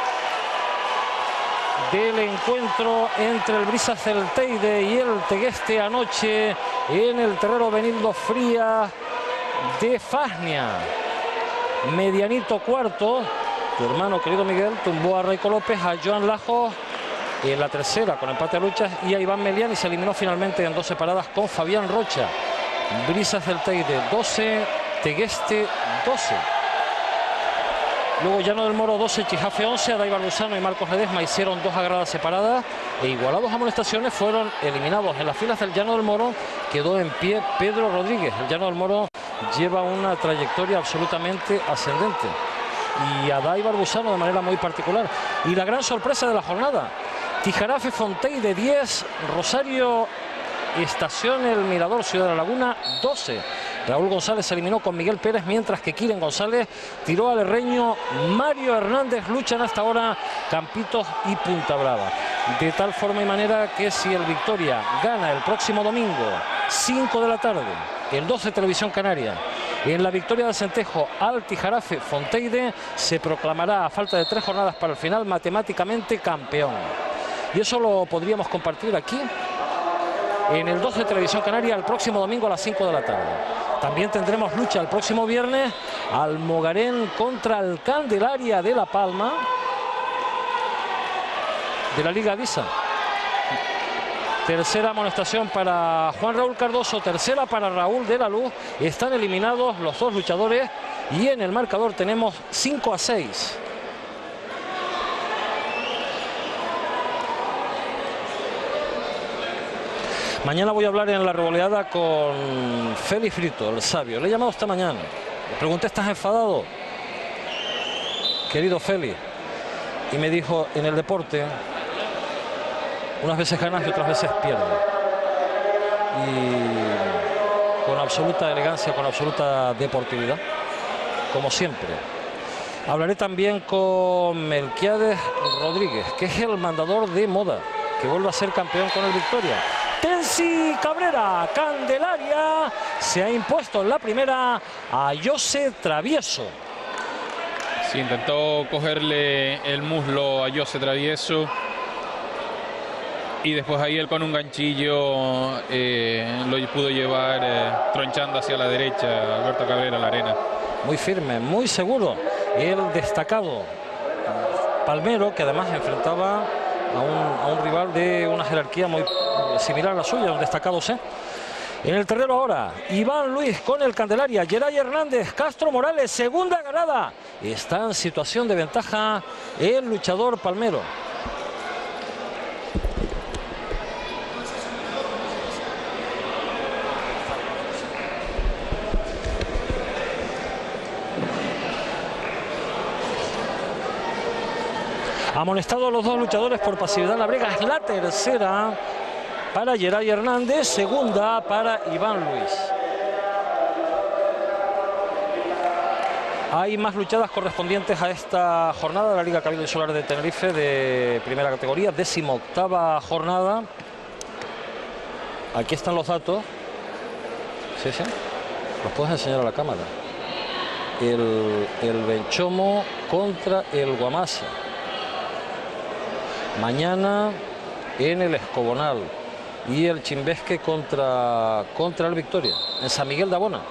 del encuentro entre el Brisas del Teide y el Tegueste anoche en el terreno Benildo Frías de Fasnia. Medianito cuarto, tu hermano querido Miguel tumbó a Raico López, a Joan Lajos en la tercera con empate a luchas y a Iván Melián, y se eliminó finalmente en dos separadas con Fabián Rocha. Brisas del Teide doce, Tegueste doce. Luego Llano del Moro doce, Chijafe once, Adaibar Luzano y Marcos Ledesma hicieron dos agarradas separadas e igualados a amonestaciones fueron eliminados. En las filas del Llano del Moro quedó en pie Pedro Rodríguez. El Llano del Moro lleva una trayectoria absolutamente ascendente, y Adaibar Luzano de manera muy particular. Y la gran sorpresa de la jornada, Tijarafe Fonteide diez, Rosario Estación El Mirador Ciudad de la Laguna doce. Raúl González se eliminó con Miguel Pérez, mientras que Kiren González tiró al herreño Mario Hernández. Luchan hasta ahora Campitos y Punta Brava. De tal forma y manera que si el Victoria gana el próximo domingo, cinco de la tarde, el doce Televisión Canaria, en la victoria del Centejo al Tijarafe Fonteide, se proclamará, a falta de tres jornadas para el final, matemáticamente campeón. Y eso lo podríamos compartir aquí en el doce de Televisión Canaria el próximo domingo a las cinco de la tarde. También tendremos lucha el próximo viernes, Almogarén contra el Candelaria de La Palma. de la Liga Disa. Tercera amonestación para Juan Raúl Cardoso, tercera para Raúl de la Luz. Están eliminados los dos luchadores y en el marcador tenemos cinco a seis. Mañana voy a hablar en la revoleada con Félix Frito, el sabio. Le he llamado esta mañana. Le pregunté, ¿estás enfadado, querido Félix? Y me dijo, en el deporte, unas veces ganas y otras veces pierdes. Y con absoluta elegancia, con absoluta deportividad, como siempre. Hablaré también con Melquiades Rodríguez, que es el mandador de moda, que vuelve a ser campeón con el Victoria. Tensi Cabrera, Candelaria, se ha impuesto en la primera a Jose Travieso. Sí, intentó cogerle el muslo a Jose Travieso. Y después ahí él con un ganchillo eh, lo pudo llevar eh, tronchando hacia la derecha Alberto Cabrera a la arena. Muy firme, muy seguro. El destacado Palmero, que además enfrentaba a un, a un rival de una jerarquía muy similar a la suya, un destacado C. En el terreno ahora, Iván Luis con el Candelaria, Geray Hernández, Castro Morales, segunda agarrada. Está en situación de ventaja el luchador Palmero. Amonestados los dos luchadores por pasividad en la brega. Es la tercera para Geray Hernández, segunda para Iván Luis. Hay más luchadas correspondientes a esta jornada de la Liga Cabildo Insular de Tenerife de primera categoría, decimoctava jornada. Aquí están los datos. Sí, sí. Los puedes enseñar a la cámara. El, el Benchomo contra el Guamasa. Mañana en el Escobonal. Y el Chimbesque contra, contra el Victoria, en San Miguel de Abona.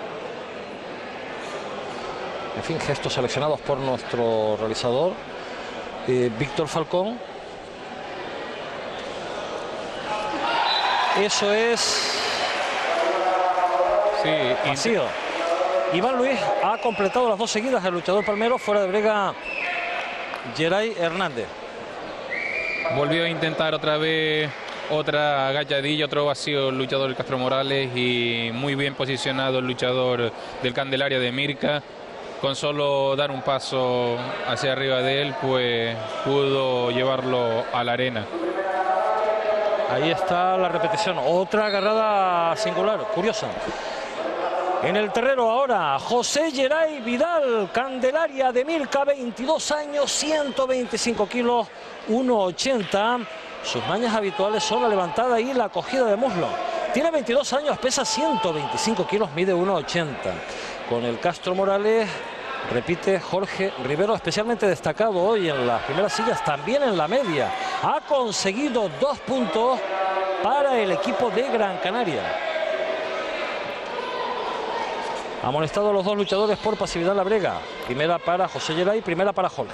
En fin, gestos seleccionados por nuestro realizador, eh, Víctor Falcón. Eso es... Sí, vacío. Iván Luis ha completado las dos seguidas. El luchador Palmero, fuera de brega Geray Hernández. Volvió a intentar otra vez otra agachadilla, otro vacío el luchador del Castro Morales y muy bien posicionado el luchador del Candelaria de Mirca. Con solo dar un paso hacia arriba de él, pues pudo llevarlo a la arena. Ahí está la repetición, otra agarrada singular, curiosa. En el terreno ahora, José Geray Vidal, Candelaria de Mirca, veintidós años, ciento veinticinco kilos, uno ochenta. Sus mañas habituales son la levantada y la cogida de muslo. Tiene veintidós años, pesa ciento veinticinco kilos, mide uno ochenta. Con el Castro Morales repite Jorge Rivero, especialmente destacado hoy en las primeras sillas, también en la media. Ha conseguido dos puntos para el equipo de Gran Canaria. Amonestado a los dos luchadores por pasividad en la brega. Primera para José Geray, primera para Jorge.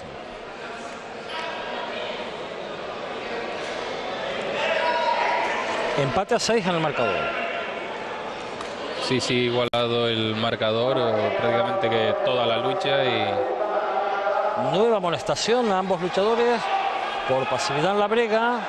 Empate a seis en el marcador. Sí, sí, igualado el marcador, prácticamente que toda la lucha. Y nueva amonestación a ambos luchadores por pasividad en la brega.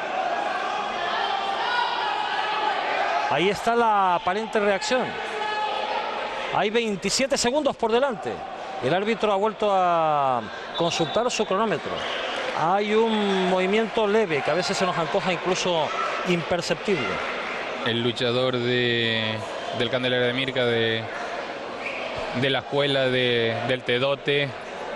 Ahí está la aparente reacción. Hay veintisiete segundos por delante. El árbitro ha vuelto a consultar su cronómetro. Hay un movimiento leve que a veces se nos antoja incluso imperceptible. El luchador de, del Candelaria de Mirca, de, de la escuela de, del Tedote.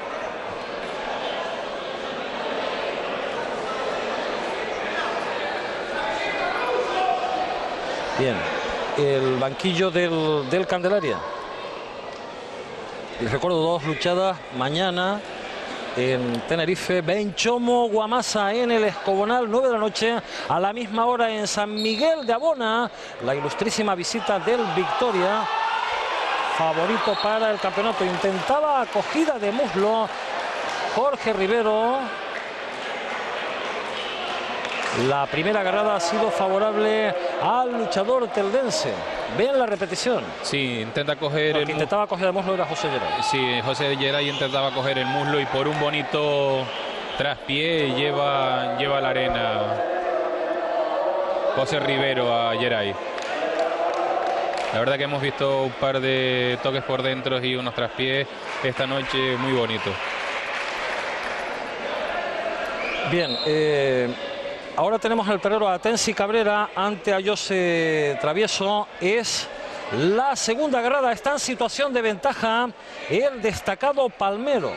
Bien, el banquillo del, del Candelaria. Les recuerdo dos luchadas mañana en Tenerife. Benchomo Guamasa en el Escobonal, nueve de la noche. A la misma hora en San Miguel de Abona, la ilustrísima visita del Victoria, favorito para el campeonato. Intentaba acogida de muslo Jorge Rivero. La primera agarrada ha sido favorable al luchador teldense. Vean la repetición. Sí, intenta coger el... el... que intentaba coger el muslo era José Geray. Sí, José Geray intentaba coger el muslo y por un bonito traspié lleva, lleva a la arena José Rivero a Geray. La verdad que hemos visto un par de toques por dentro y unos traspiés esta noche muy bonitos. Bien, eh, ahora tenemos el terreno a Tensi Cabrera ante a Jose Travieso. Es la segunda agarrada, está en situación de ventaja el destacado Palmero.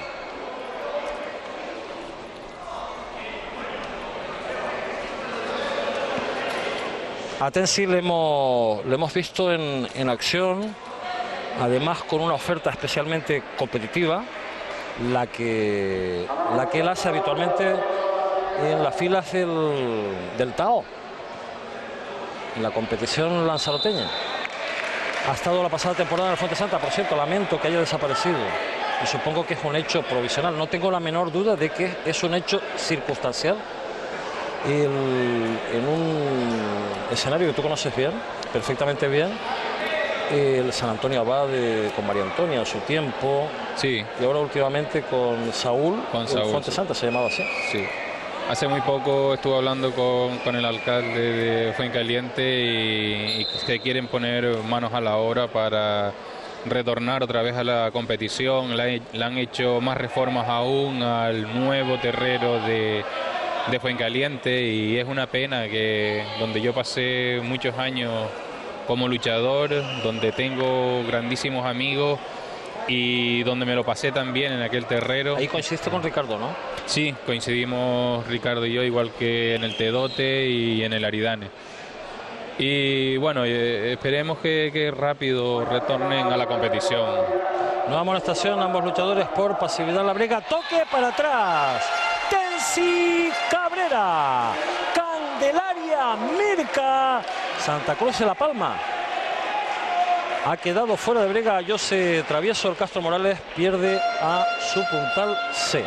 A Tensi le hemos, le hemos visto en, en acción, además con una oferta especialmente competitiva, la que, la que él hace habitualmente en las filas del, del Tao, en la competición lanzaroteña. Ha estado la pasada temporada en el Fuente Santa, por cierto, lamento que haya desaparecido. Y supongo que es un hecho provisional. No tengo la menor duda de que es un hecho circunstancial. El, en un escenario que tú conoces bien, perfectamente bien, el San Antonio Abad de, con María Antonia en su tiempo, sí, y ahora últimamente con Saúl, con el Saúl, Fuente sí. Santa se llamaba así. Sí. Hace muy poco estuve hablando con, con el alcalde de Fuencaliente y, y que quieren poner manos a la obra para retornar otra vez a la competición. Le, le han hecho más reformas aún al nuevo terrero de de Fuencaliente y es una pena que donde yo pasé muchos años como luchador, donde tengo grandísimos amigos y donde me lo pasé también en aquel terrero. Ahí coincidiste con Ricardo, ¿no? Sí, coincidimos Ricardo y yo, igual que en el Tedote y en el Aridane. Y bueno, eh, esperemos que, que rápido retornen a la competición. Nueva amonestación, ambos luchadores por pasividad en la brega. Toque para atrás. Tensi Cabrera, Candelaria Mirca, Santa Cruz de La Palma. Ha quedado fuera de brega Jose Travieso. El Castro Morales pierde a su puntal C.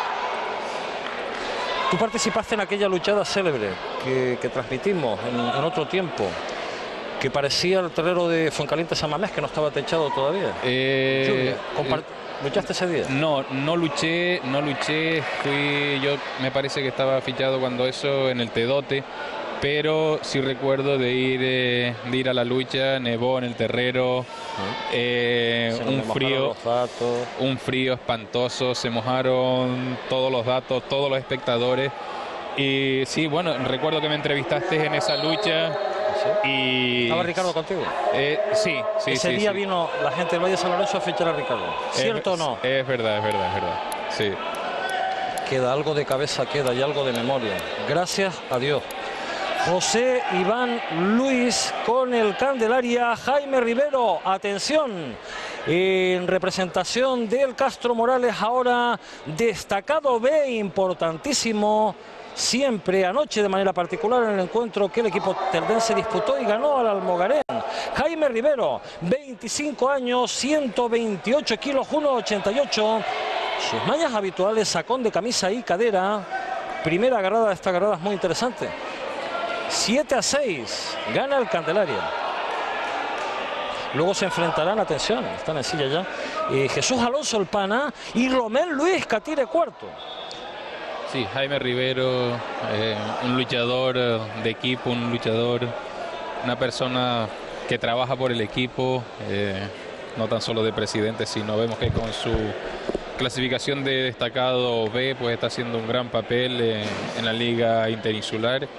Tú participaste en aquella luchada célebre que, que transmitimos en, en otro tiempo, que parecía el terrero de Fuencaliente San Mamés, que no estaba techado todavía. Eh, Compart ¿Luchaste ese día? No, no luché, no luché. Fui, yo me parece que estaba fichado cuando eso en el Tedote, pero sí recuerdo de ir, eh, de ir a la lucha. Nevó en el terrero, eh, un frío, un frío espantoso. Se mojaron todos los datos, todos los espectadores. Y sí, bueno, recuerdo que me entrevistaste en esa lucha. Y ¿Estaba Ricardo contigo? Eh, sí, sí. Ese sí, día sí. vino la gente del Valle de San Lorenzo a fichar a Ricardo. ¿Cierto es, o no? Es verdad, es verdad, es verdad. Sí. Queda algo de cabeza, queda y algo de memoria. Gracias a Dios. José Iván Luis con el Candelaria. Jaime Rivero, atención. En representación del Castro Morales, ahora destacado B, importantísimo. Siempre anoche de manera particular en el encuentro que el equipo teldense disputó y ganó al Almogarén. Jaime Rivero, veinticinco años, ciento veintiocho kilos, uno ochenta y ocho. Sus mañas habituales, sacón de camisa y cadera. Primera agarrada, esta agarrada es muy interesante. siete a seis, gana el Candelaria. Luego se enfrentarán, atención, están en silla ya, eh, Jesús Alonso el Pana y Romel Luis Catire cuarto. Sí, Jaime Rivero, eh, un luchador de equipo, un luchador, una persona que trabaja por el equipo, eh, no tan solo de presidente, sino vemos que con su clasificación de destacado B, pues está haciendo un gran papel eh, en la Liga Interinsular.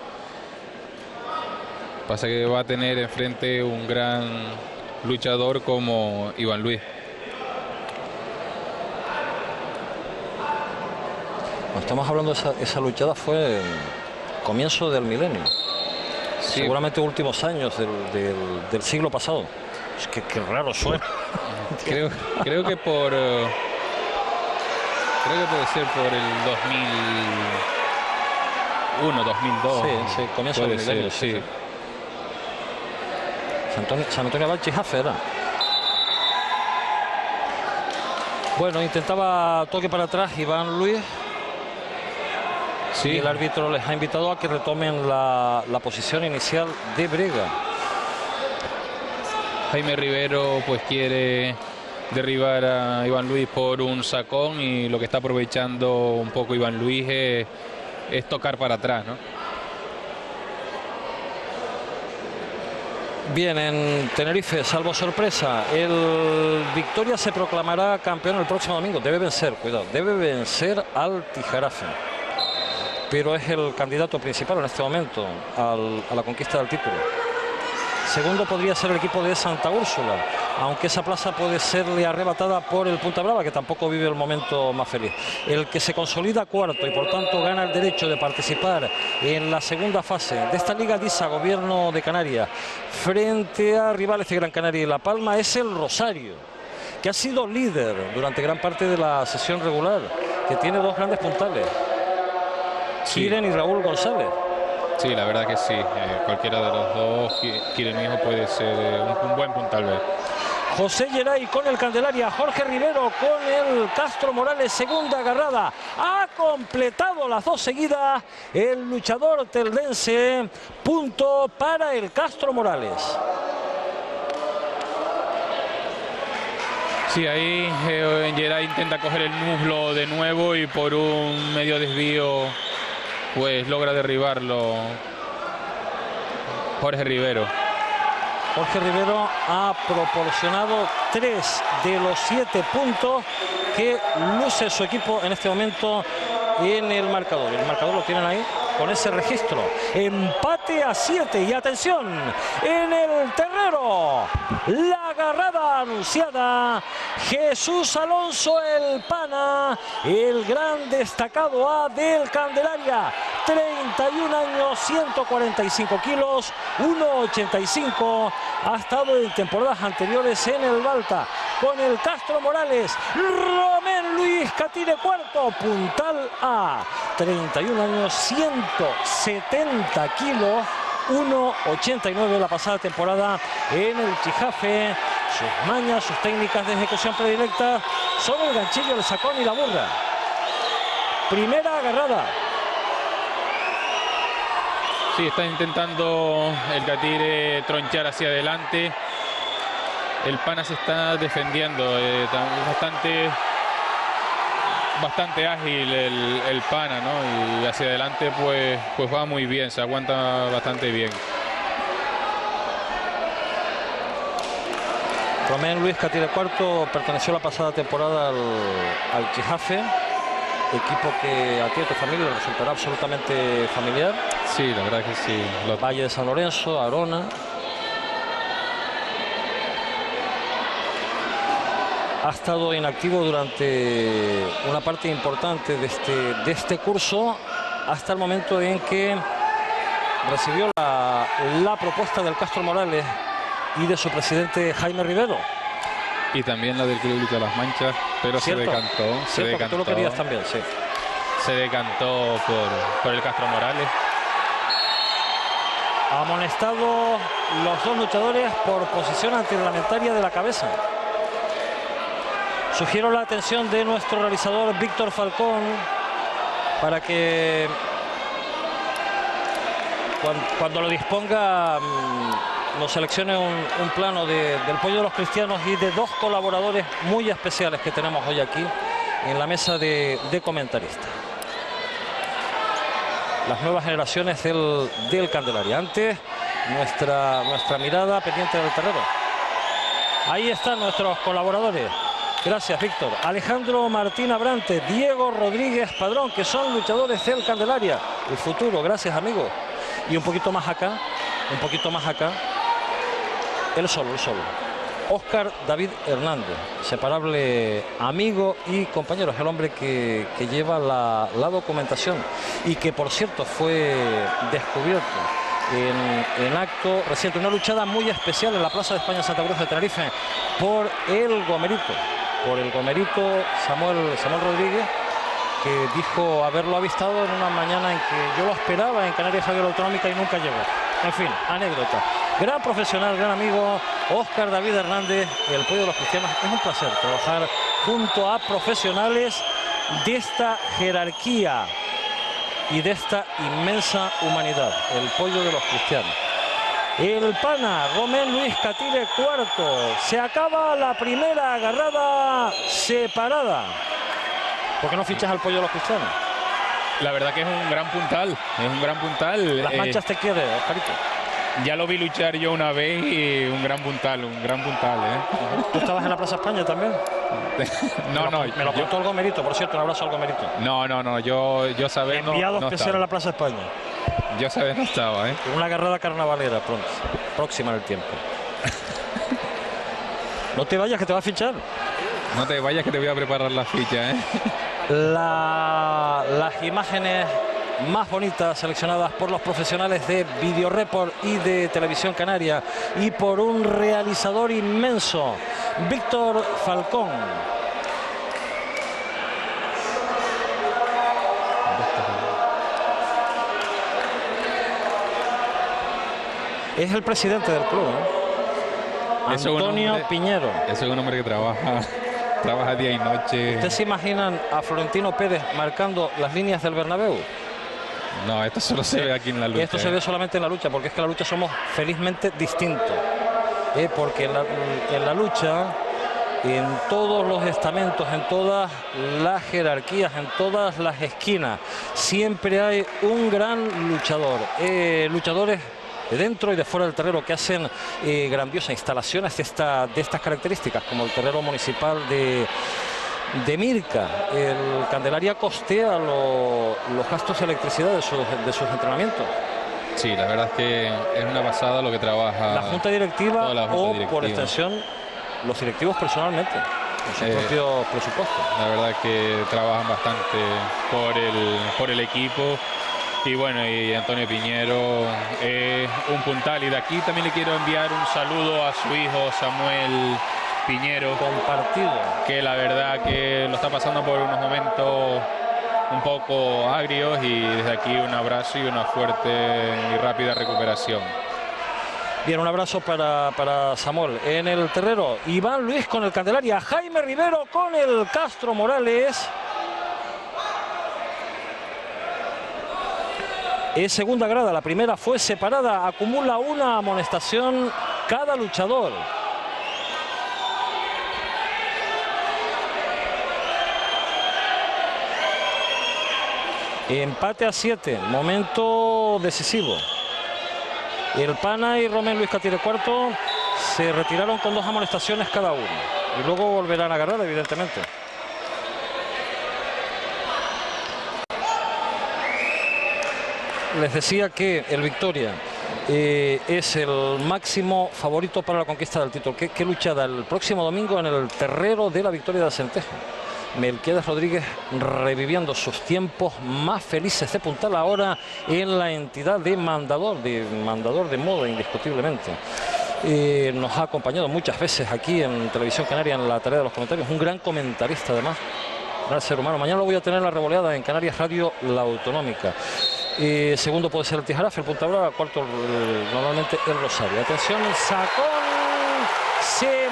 Pasa que va a tener enfrente un gran luchador como Iván Luis. Estamos hablando de esa, esa luchada, fue el comienzo del milenio. Sí. Seguramente últimos años del, del, del siglo pasado. Es que qué raro suena. Creo, creo que por... Uh, creo que puede ser por el dos mil uno, dos mil dos. Sí, sí, comienzo del milenio. Ser, sí. Sí. San Antonio, San Antonio Balchi Jaffe era. Bueno, intentaba toque para atrás Iván Luis. Sí. Y el árbitro les ha invitado a que retomen la, la posición inicial de brega. Jaime Rivero pues quiere derribar a Iván Luis por un sacón, y lo que está aprovechando un poco Iván Luis es, es tocar para atrás, ¿no? Bien, en Tenerife, salvo sorpresa, el Victoria se proclamará campeón el próximo domingo. Debe vencer, cuidado, debe vencer al Tijarafe. Pero es el candidato principal en este momento al, a la conquista del título. Segundo podría ser el equipo de Santa Úrsula, aunque esa plaza puede serle arrebatada por el Punta Brava, que tampoco vive el momento más feliz. El que se consolida cuarto y por tanto gana el derecho de participar en la segunda fase de esta Liga DISA Gobierno de Canarias frente a rivales de Gran Canaria y La Palma es el Rosario, que ha sido líder durante gran parte de la sesión regular, que tiene dos grandes puntales, sí. Kiren y Raúl González. Sí, la verdad que sí. Eh, cualquiera de los dos, Kiren hijo, puede ser eh, un, un buen puntal. ¿Ver? José Geray con el Candelaria, Jorge Rivero con el Castro Morales, segunda agarrada. Ha completado las dos seguidas el luchador teldense. Punto para el Castro Morales. Sí, ahí eh, Geray intenta coger el muslo de nuevo y por un medio desvío pues logra derribarlo Jorge Rivero. Jorge Rivero ha proporcionado tres de los siete puntos que luce su equipo en este momento en el marcador. El marcador lo tienen ahí con ese registro. Empate a siete y atención, en el terrero, la agarrada anunciada. Jesús Alonso el Pana, el gran destacado A del Candelaria. treinta y un años, ciento cuarenta y cinco kilos, uno ochenta y cinco. Ha estado en temporadas anteriores en el Balta con el Castro Morales. Romén Luis Catire cuarto, puntal A. treinta y un años, ciento setenta kilos, uno ochenta y nueve la pasada temporada en el Chijafe. Sus mañas, sus técnicas de ejecución predilecta son el ganchillo, el sacón y la burra. Primera agarrada. Sí, está intentando el Catire tronchar hacia adelante. El Pana se está defendiendo, eh, bastante, bastante ágil el, el Pana, ¿no? Y hacia adelante pues, pues va muy bien, se aguanta bastante bien. Romén Luis Catire cuarto perteneció la pasada temporada al, al Chijafe, equipo que a ti y a tu familia le resultará absolutamente familiar. Sí, la verdad que sí. Los... Valle de San Lorenzo, Arona. Ha estado inactivo durante una parte importante de este, de este curso, hasta el momento en que recibió la, la propuesta del Castro Morales y de su presidente Jaime Rivero. Y también la del Club de las Manchas, pero ¿Cierto? se decantó. Cierto, se decantó, que tú lo querías también, sí. Se decantó por, por el Castro Morales. Amonestado los dos luchadores por posición antirreglamentaria de la cabeza. Sugiero la atención de nuestro realizador Víctor Falcón para que cuando, cuando lo disponga nos seleccione un, un plano de, del Pollo de los Cristianos y de dos colaboradores muy especiales que tenemos hoy aquí en la mesa de, de comentaristas. Las nuevas generaciones del, del Candelaria. Antes, nuestra, nuestra mirada pendiente del terreno. Ahí están nuestros colaboradores. Gracias, Víctor. Alejandro Martín Abrante, Diego Rodríguez Padrón, que son luchadores del Candelaria. El futuro, gracias, amigos. Y un poquito más acá, un poquito más acá, él solo, él solo. Óscar David Hernández, separable amigo y compañero, es el hombre que, que lleva la, la documentación y que, por cierto, fue descubierto en, en acto reciente, una luchada muy especial en la Plaza de España Santa Cruz de Tenerife por el Gomerito, por el Gomerito Samuel, Samuel Rodríguez, que dijo haberlo avistado en una mañana en que yo lo esperaba en Canarias Fabiola Autonómica y nunca llegó. En fin, anécdota. Gran profesional, gran amigo, Óscar David Hernández, el Pollo de los Cristianos. Es un placer trabajar junto a profesionales de esta jerarquía. y de esta inmensa humanidad, el pollo de los cristianos. El pana, Romén Luis Catire cuarto. Se acaba la primera agarrada separada. ¿Por qué no fichas al pollo de los cristianos? La verdad que es un gran puntal, es un gran puntal. Las manchas eh, te quiere, Oscarito. Ya lo vi luchar yo una vez y un gran puntal, un gran puntal, ¿eh? ¿Tú estabas en la Plaza España también? no, me lo, no. Me lo contó yo... el Gomerito, por cierto, un abrazo al Gomerito. No, no, no, yo, yo sabía no Enviado no especial estaba. a la Plaza España. Yo sabía no estaba, ¿eh? Una agarrada carnavalera pronto, próxima en el tiempo. No te vayas que te va a fichar. No te vayas que te voy a preparar la ficha, ¿eh? La, las imágenes más bonitas seleccionadas por los profesionales de Video Report y de Televisión Canaria y por un realizador inmenso, Víctor Falcón. Es el presidente del club, ¿eh? Antonio hombre, Piñero. Ese es un hombre que trabaja, trabaja día y noche. ¿Ustedes se imaginan a Florentino Pérez marcando las líneas del Bernabéu? No, esto solo se ve aquí en la lucha. Esto se ve solamente en la lucha, porque es que en la lucha somos felizmente distintos. ¿eh? Porque en la, en la lucha, en todos los estamentos, en todas las jerarquías, en todas las esquinas, siempre hay un gran luchador. Eh, luchadores de dentro y de fuera del terreno que hacen eh, grandiosas instalaciones de, esta, de estas características, como el terreno municipal de... de Mirca. El Candelaria costea lo, los gastos de electricidad de sus, de sus entrenamientos. Sí, la verdad es que es una pasada lo que trabaja la Junta Directiva la junta o directiva. Por extensión los directivos personalmente, con su eh, propio presupuesto. La verdad es que trabajan bastante por el, por el equipo. Y bueno, y Antonio Piñero es un puntal. Y de aquí también le quiero enviar un saludo a su hijo Samuel Piñero, compartido, que la verdad que lo está pasando por unos momentos un poco agrios, y desde aquí un abrazo y una fuerte y rápida recuperación. Bien, un abrazo para, para Samuel. En el terreno, Iván Luis con el Candelaria, Jaime Rivero con el Castro Morales. Es segunda grada, la primera fue separada, acumula una amonestación cada luchador. Empate a siete, momento decisivo. El Pana y Romén Luis Catire cuarto se retiraron con dos amonestaciones cada uno. Y luego volverán a agarrar, evidentemente. Les decía que el Victoria eh, es el máximo favorito para la conquista del título. ¿Qué, qué luchada el próximo domingo en el terrero de la Victoria de Acentejo? Melquiades Rodríguez reviviendo sus tiempos más felices de puntal ahora en la entidad de mandador, de mandador de moda indiscutiblemente. Eh, nos ha acompañado muchas veces aquí en Televisión Canaria en la tarea de los comentarios, un gran comentarista además, un gran ser humano. Mañana lo voy a tener en la revoleada en Canarias Radio La Autonómica. Eh, segundo puede ser el Tijarafe, el Punta Brava, cuarto eh, normalmente el Rosario. Atención, el Sacón se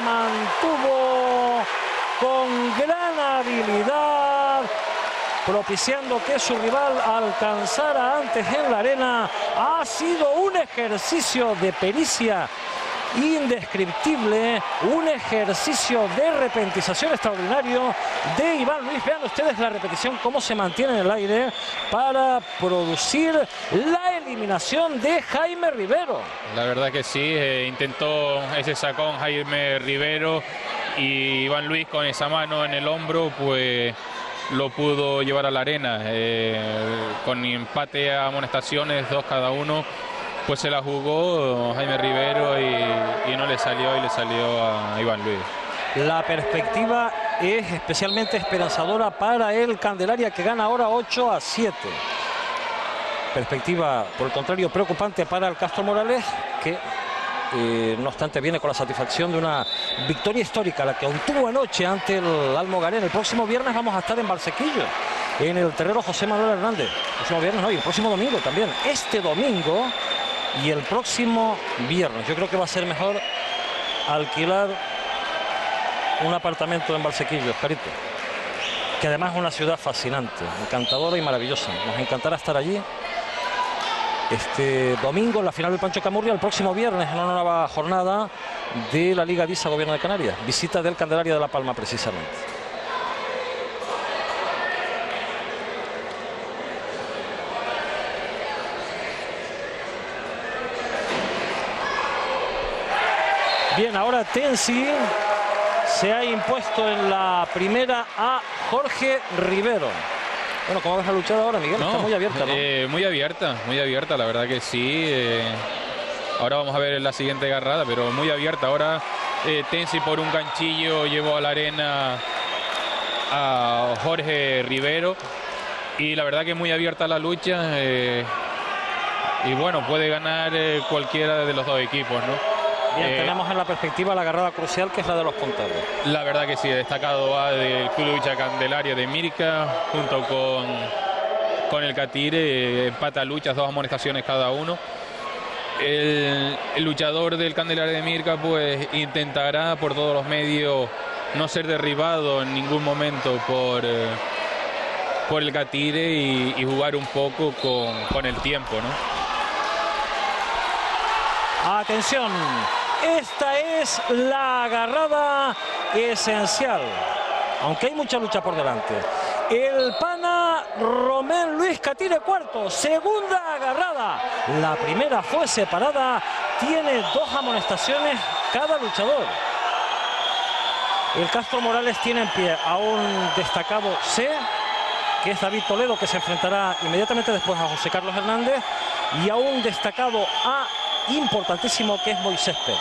mantuvo con gran habilidad, propiciando que su rival alcanzara antes en la arena. Ha sido un ejercicio de pericia indescriptible, un ejercicio de repentización extraordinario de Iván Luis. Vean ustedes la repetición, cómo se mantiene en el aire para producir la eliminación de Jaime Rivero. La verdad que sí, eh, intentó ese sacón Jaime Rivero, y Iván Luis con esa mano en el hombro pues lo pudo llevar a la arena. Eh, con empate a amonestaciones, dos cada uno, pues se la jugó Jaime Rivero y, y no le salió, y le salió a Iván Luis. La perspectiva es especialmente esperanzadora para el Candelaria, que gana ahora ocho a siete. Perspectiva, por el contrario, preocupante para el Castro Morales, que eh, no obstante viene con la satisfacción de una victoria histórica, la que obtuvo anoche ante el Almogarén. El próximo viernes vamos a estar en Valsequillo, en el terreno José Manuel Hernández. El próximo viernes no, y el próximo domingo también. Este domingo y el próximo viernes. Yo creo que va a ser mejor alquilar un apartamento en Valsequillo, Oscarito. que además es una ciudad fascinante, encantadora y maravillosa. Nos encantará estar allí este domingo en la final del Pancho Camurria, el próximo viernes en una nueva jornada de la Liga Disa Gobierno de Canarias, visita del Candelaria de La Palma precisamente. Bien, ahora Tensi se ha impuesto en la primera a Jorge Rivero. Bueno, ¿cómo ves la luchada ahora, Miguel? No, está muy abierta, ¿no? Eh, muy abierta, muy abierta, la verdad que sí. Eh, ahora vamos a ver la siguiente agarrada, pero muy abierta. Ahora eh, Tensi por un ganchillo llevó a la arena a Jorge Rivero. Y la verdad que muy abierta la lucha. Eh, y bueno, puede ganar eh, cualquiera de los dos equipos, ¿no? Bien, Eh, tenemos en la perspectiva la agarrada crucial, que es la de los punteros. La verdad que sí, destacado va del Club de Lucha Candelaria de Mirca, junto con, con el Catire, eh, empata luchas, dos amonestaciones cada uno. El, el luchador del Candelaria de Mirca pues intentará por todos los medios no ser derribado en ningún momento por, eh, por el Catire y, y jugar un poco con, con el tiempo, ¿no? Atención, esta es la agarrada esencial, aunque hay mucha lucha por delante. El pana Romén Luis Catire cuarto, segunda agarrada. La primera fue separada, tiene dos amonestaciones cada luchador. El Castro Morales tiene en pie a un destacado C, que es David Toledo, que se enfrentará inmediatamente después a José Carlos Hernández, y a un destacado A importantísimo, que es Moisés Pérez.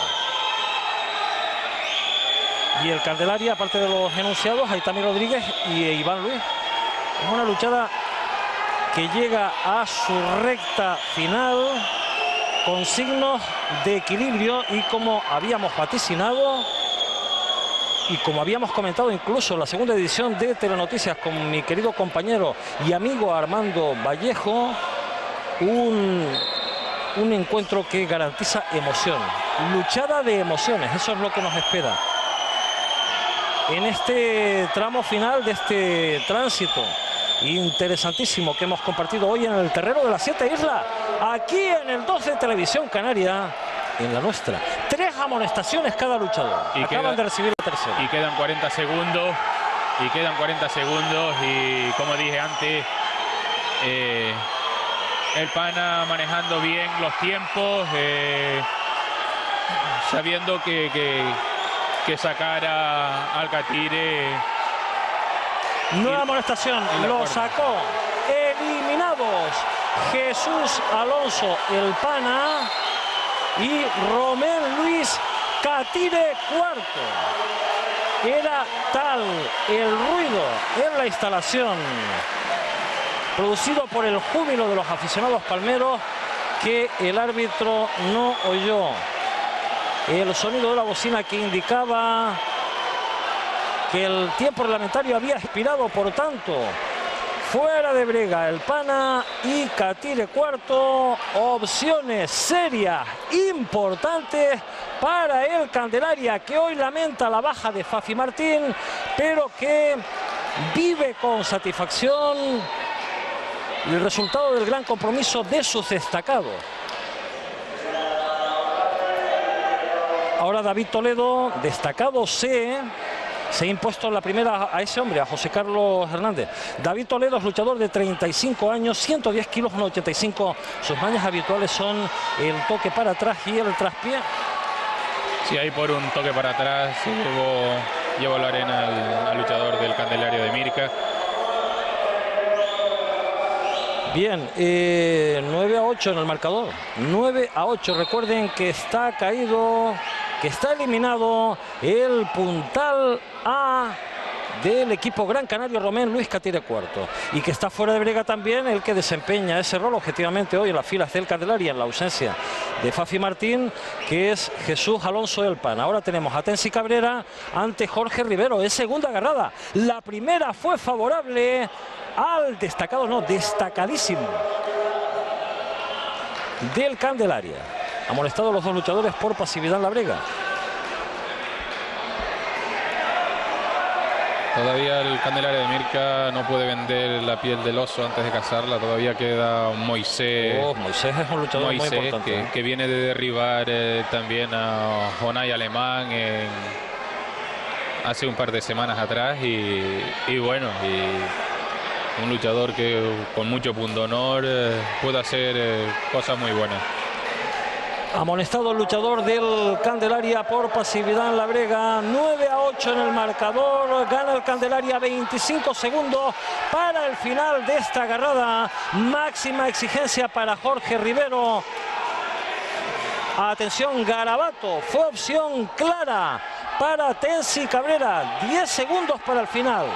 Y el Candelaria, aparte de los enunciados, Aitami Rodríguez y Iván Luis. Es una luchada que llega a su recta final con signos de equilibrio, y como habíamos vaticinado y como habíamos comentado incluso en la segunda edición de Telenoticias con mi querido compañero y amigo Armando Vallejo, un, un encuentro que garantiza emoción, luchada de emociones. Eso es lo que nos espera en este tramo final de este tránsito interesantísimo que hemos compartido hoy en el terreno de las Siete Islas, aquí en el doce Televisión Canaria, en la nuestra. Tres amonestaciones cada luchador. Y acaban queda, de recibir la tercera. Y quedan cuarenta segundos. Y quedan cuarenta segundos. Y como dije antes, eh, el pana manejando bien los tiempos, eh, sabiendo que, que, que sacar a, al Catire. Nueva amonestación, lo cuarta. Sacó. Eliminados Jesús Alonso, el pana, y Romén Luis Catire cuarto. Era tal el ruido en la instalación producido por el júbilo de los aficionados palmeros que el árbitro no oyó el sonido de la bocina que indicaba que el tiempo reglamentario había expirado. Por tanto, fuera de brega el pana y Catire cuarto. Opciones serias, importantes para el Candelaria, que hoy lamenta la baja de Fafi Martín, pero que vive con satisfacción el resultado del gran compromiso de sus destacados. Ahora David Toledo, destacado C, se ha impuesto en la primera a ese hombre, a José Carlos Hernández. David Toledo es luchador de treinta y cinco años, ciento diez kilos, uno ochenta y cinco. Sus mañas habituales son el toque para atrás y el traspié. Sí, ahí por un toque para atrás llevó, llevó la arena al, al luchador del Candelario de Mirca. Bien, eh, nueve a ocho en el marcador. nueve a ocho. Recuerden que está caído, que está eliminado el puntal A del equipo Gran Canario, Romén Luis Catire cuarto, y que está fuera de brega también el que desempeña ese rol objetivamente hoy en las filas del Candelaria, en la ausencia de Fafi Martín, que es Jesús Alonso del Pan. Ahora tenemos a Tensi Cabrera ante Jorge Rivero. Es segunda agarrada. La primera fue favorable al destacado, no, destacadísimo del Candelaria. Amonestados los dos luchadores por pasividad en la brega. Todavía el Candelaria de Mirca no puede vender la piel del oso antes de cazarla. Todavía queda Moisés. Oh, Moisés es un luchador Moisés, muy importante. Que, que viene de derribar eh, también a Jonay Alemán en, hace un par de semanas atrás. Y, y bueno, y un luchador que con mucho pundonor eh, puede hacer eh, cosas muy buenas. Amonestado el luchador del Candelaria por pasividad en la brega. nueve a ocho en el marcador. Gana el Candelaria. Veinticinco segundos para el final de esta agarrada. Máxima exigencia para Jorge Rivero. Atención, Garabato. Fue opción clara para Tensi Cabrera. diez segundos para el final.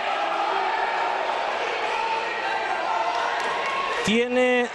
Tiene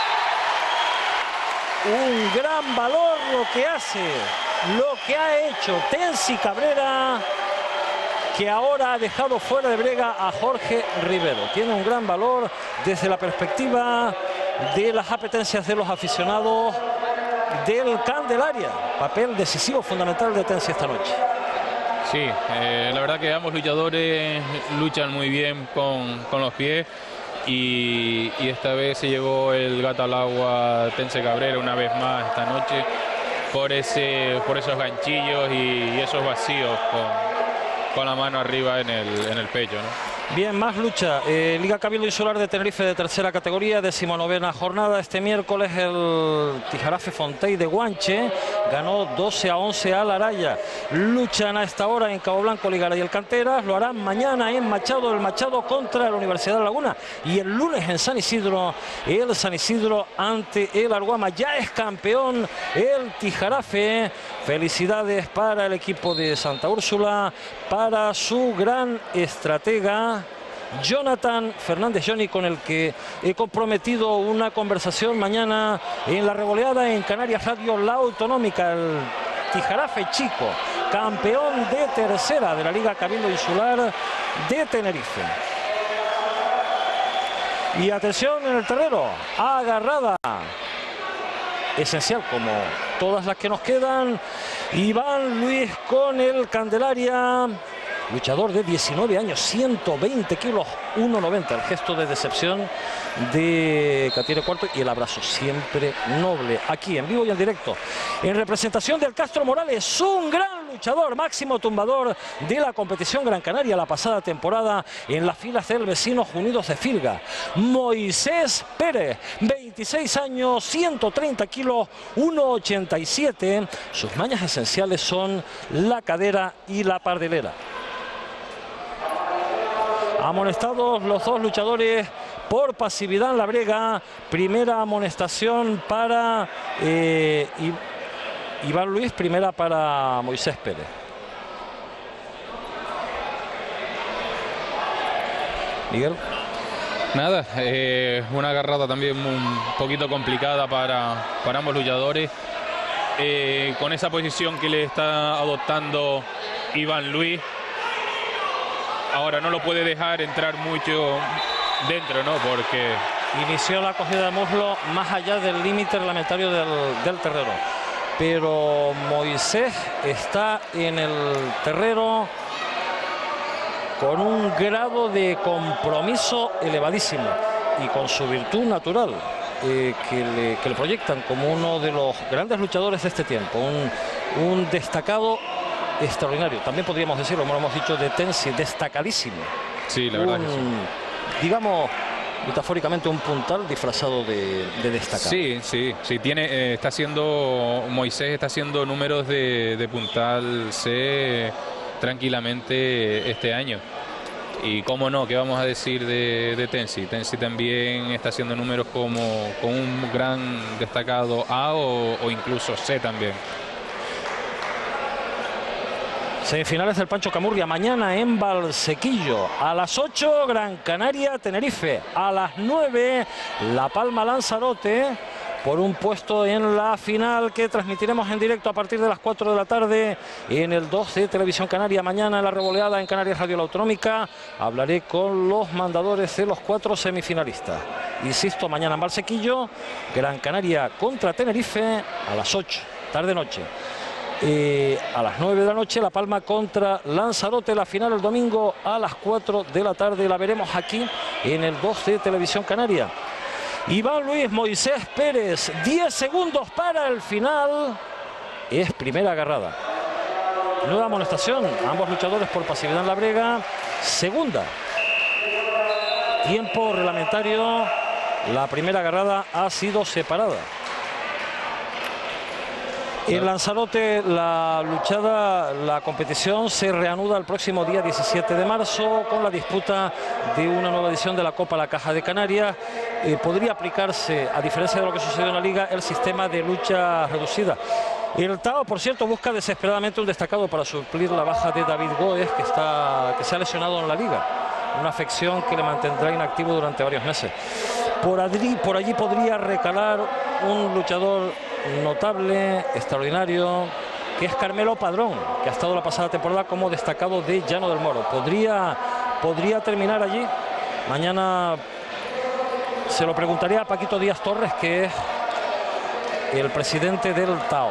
un gran valor lo que hace, lo que ha hecho Tensi Cabrera, que ahora ha dejado fuera de brega a Jorge Rivero. Tiene un gran valor desde la perspectiva de las apetencias de los aficionados del Candelaria. Papel decisivo, fundamental de Tensi esta noche. Sí, eh, la verdad que ambos luchadores luchan muy bien con, con los pies. Y, y esta vez se llevó el gato al agua Tensi Cabrera una vez más esta noche por, ese, por esos ganchillos y, y esos vacíos con, con la mano arriba en el, en el pecho, ¿no? Bien, más lucha. Eh, Liga Cabildo Insular de Tenerife de tercera categoría, decimonovena jornada. Este miércoles el Tijarafe Fontey de Guanche ganó doce a once a La Araya. Luchan a esta hora en Cabo Blanco, Ligara y el Canteras. Lo harán mañana en Machado, el Machado contra la Universidad de Laguna. Y el lunes en San Isidro, el San Isidro ante el Arguama. Ya es campeón el Tijarafe. Felicidades para el equipo de Santa Úrsula, para su gran estratega Jonathan Fernández Johnny, con el que he comprometido una conversación mañana en la revoleada en Canarias Radio, la autonómica. El Tijarafe chico, campeón de tercera de la Liga Cabildo Insular de Tenerife. Y atención en el terreno, agarrada esencial como todas las que nos quedan. Iván Luis con el Candelaria, luchador de diecinueve años, ciento veinte kilos, uno noventa. El gesto de decepción de Catire Cuarto y el abrazo siempre noble. Aquí en vivo y en directo, en representación del Castro Morales, un gran luchador, máximo tumbador de la competición Gran Canaria la pasada temporada en las filas del Vecinos Unidos de Filga. Moisés Pérez, veintiséis años, ciento treinta kilos, uno ochenta y siete. Sus mañas esenciales son la cadera y la pardelera. Amonestados los dos luchadores por pasividad en la brega. Primera amonestación para eh, Iván Luis, primera para Moisés Pérez. Miguel. Nada, eh, una agarrada también un poquito complicada para, para ambos luchadores. Eh, con esa posición que le está adoptando Iván Luis, ahora no lo puede dejar entrar mucho dentro, ¿no? Porque inició la cogida de muslo más allá del límite reglamentario del, del terreno. Pero Moisés está en el terreno con un grado de compromiso elevadísimo y con su virtud natural, eh, que, le, que le proyectan como uno de los grandes luchadores de este tiempo, un, un destacado extraordinario. También podríamos decirlo, como hemos dicho, de Tensi, destacadísimo. Sí, la verdad un, que sí. Digamos, metafóricamente, un puntal disfrazado de, de destacado. Sí, sí, sí. Tiene, eh, está haciendo, Moisés está haciendo números de, de puntal C tranquilamente este año. Y cómo no, ¿qué vamos a decir de, de Tensi? Tensi también está haciendo números como con un gran destacado A o, o incluso C también. Semifinales del Pancho Camurria mañana en Valsequillo. A las ocho, Gran Canaria, Tenerife. A las nueve, La Palma, Lanzarote, por un puesto en la final que transmitiremos en directo a partir de las cuatro de la tarde en el dos de Televisión Canaria. Mañana en la revoleada en Canarias Radio La Autonómica hablaré con los mandadores de los cuatro semifinalistas. Insisto, mañana en Valsequillo, Gran Canaria contra Tenerife a las ocho, tarde-noche. Eh, a las nueve de la noche, La Palma contra Lanzarote, la final el domingo a las cuatro de la tarde. La veremos aquí en el dos de Televisión Canaria. Iván Luis, Moisés Pérez, diez segundos para el final. Es primera agarrada. Nueva amonestación, ambos luchadores por pasividad en la brega. Segunda. Tiempo reglamentario. La primera agarrada ha sido separada. En Lanzarote la luchada, la competición se reanuda el próximo día diecisiete de marzo con la disputa de una nueva edición de la Copa La Caja de Canarias. Eh, podría aplicarse, a diferencia de lo que sucedió en la Liga, el sistema de lucha reducida. El Tao, por cierto, busca desesperadamente un destacado para suplir la baja de David Goes, que, está, que se ha lesionado en la Liga. Una afección que le mantendrá inactivo durante varios meses. Por allí, por allí podría recalar un luchador notable, extraordinario, que es Carmelo Padrón, que ha estado la pasada temporada como destacado de Llano del Moro. Podría, podría terminar allí. Mañana se lo preguntaría a Paquito Díaz Torres, que es el presidente del Tao.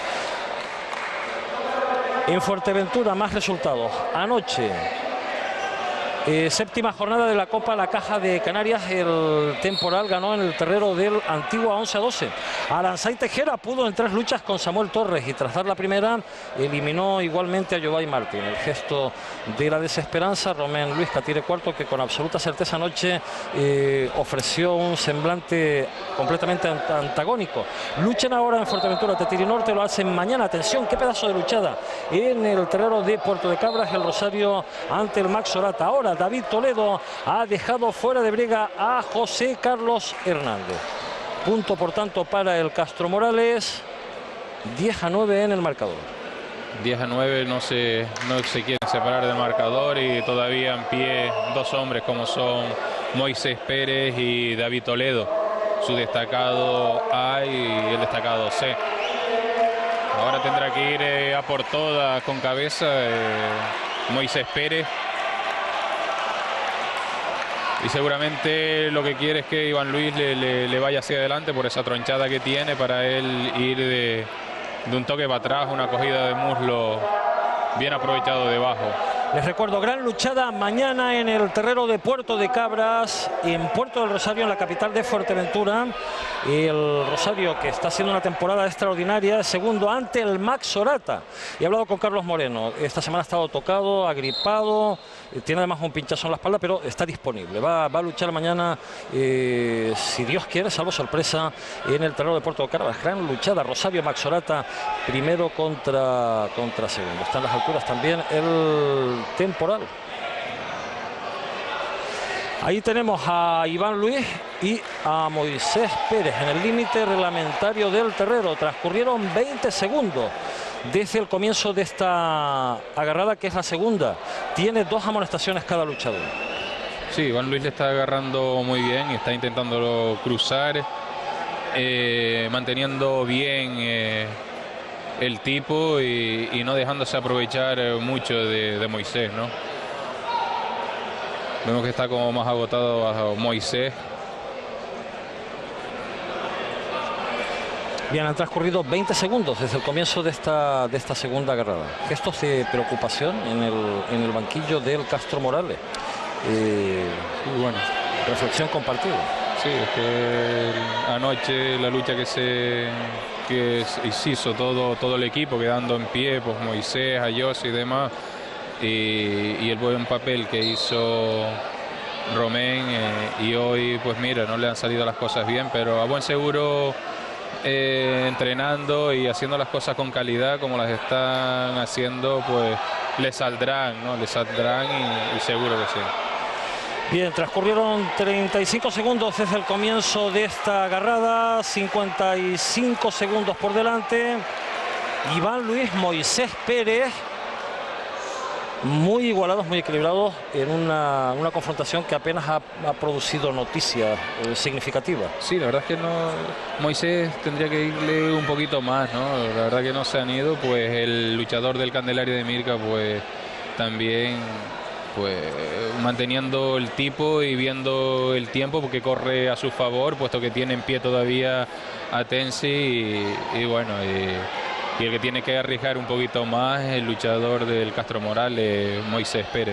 En Fuerteventura, más resultados. Anoche, eh, séptima jornada de la Copa La Caja de Canarias. El Temporal ganó en el terreno del Antigua once a doce. Aranzay Tejera pudo en tres luchas con Samuel Torres y tras dar la primera eliminó igualmente a Jovay Martín. El gesto de la desesperanza, Romén Luis Catire Cuarto, que con absoluta certeza anoche eh, ofreció un semblante completamente antagónico. Luchan ahora en Fuerteventura, Tetiri Norte, lo hacen mañana. Atención, qué pedazo de luchada en el terreno de Puerto de Cabras, el Rosario ante el Max Orata. Ahora David Toledo ha dejado fuera de brega a José Carlos Hernández. Punto, por tanto, para el Castro Morales. diez a nueve en el marcador. diez a nueve, no se, no se quieren separar del marcador y todavía en pie dos hombres como son Moisés Pérez y David Toledo. Su destacado A y el destacado C. Ahora tendrá que ir eh, a por todas con cabeza eh, Moisés Pérez. Y seguramente lo que quiere es que Iván Luis le, le, le vaya hacia adelante por esa tronchada que tiene para él ir de, de un toque para atrás, una cogida de muslo bien aprovechado debajo. Les recuerdo, gran luchada mañana en el terreno de Puerto de Cabras, en Puerto del Rosario, en la capital de Fuerteventura. El Rosario, que está haciendo una temporada extraordinaria, segundo ante el Max Orata. Y he hablado con Carlos Moreno. Esta semana ha estado tocado, agripado, tiene además un pinchazo en la espalda, pero está disponible. Va, va a luchar mañana, eh, si Dios quiere, salvo sorpresa, en el terreno de Puerto de Cabras. Gran luchada, Rosario Max Orata, primero contra, contra segundo. Está en las alturas también el Temporal. Ahí tenemos a Iván Luis y a Moisés Pérez en el límite reglamentario del terreno. Transcurrieron veinte segundos desde el comienzo de esta agarrada, que es la segunda. Tiene dos amonestaciones cada luchador. Sí, Iván Luis le está agarrando muy bien y está intentando cruzar, eh, manteniendo bien eh, el tipo y, y no dejándose aprovechar mucho de, de Moisés, ¿no? Vemos que está como más agotado a Moisés. Bien, han transcurrido veinte segundos desde el comienzo de esta, de esta segunda agarrada. Gestos de preocupación en el, en el banquillo del Castro Morales. Eh, y bueno, reflexión compartida. Sí, es que anoche la lucha que se que se hizo todo, todo el equipo, quedando en pie, pues Moisés, Ayos y demás, y, y el buen papel que hizo Romén, eh, y hoy pues mira, no le han salido las cosas bien, pero a buen seguro eh, entrenando y haciendo las cosas con calidad como las están haciendo, pues le saldrán, ¿no? Le saldrán y, y seguro que sí. Bien, transcurrieron treinta y cinco segundos desde el comienzo de esta agarrada, cincuenta y cinco segundos por delante. Iván Luis, Moisés Pérez, muy igualados, muy equilibrados en una, una confrontación que apenas ha, ha producido noticias eh, significativas. Sí, la verdad es que no, Moisés tendría que irle un poquito más, ¿no? La verdad que no se han ido, pues el luchador del Candelario de Mirca, pues también, pues manteniendo el tipo y viendo el tiempo, porque corre a su favor, puesto que tiene en pie todavía a Tensi y, y bueno, y y el que tiene que arriesgar un poquito más es el luchador del Castro Morales, Moisés Pérez.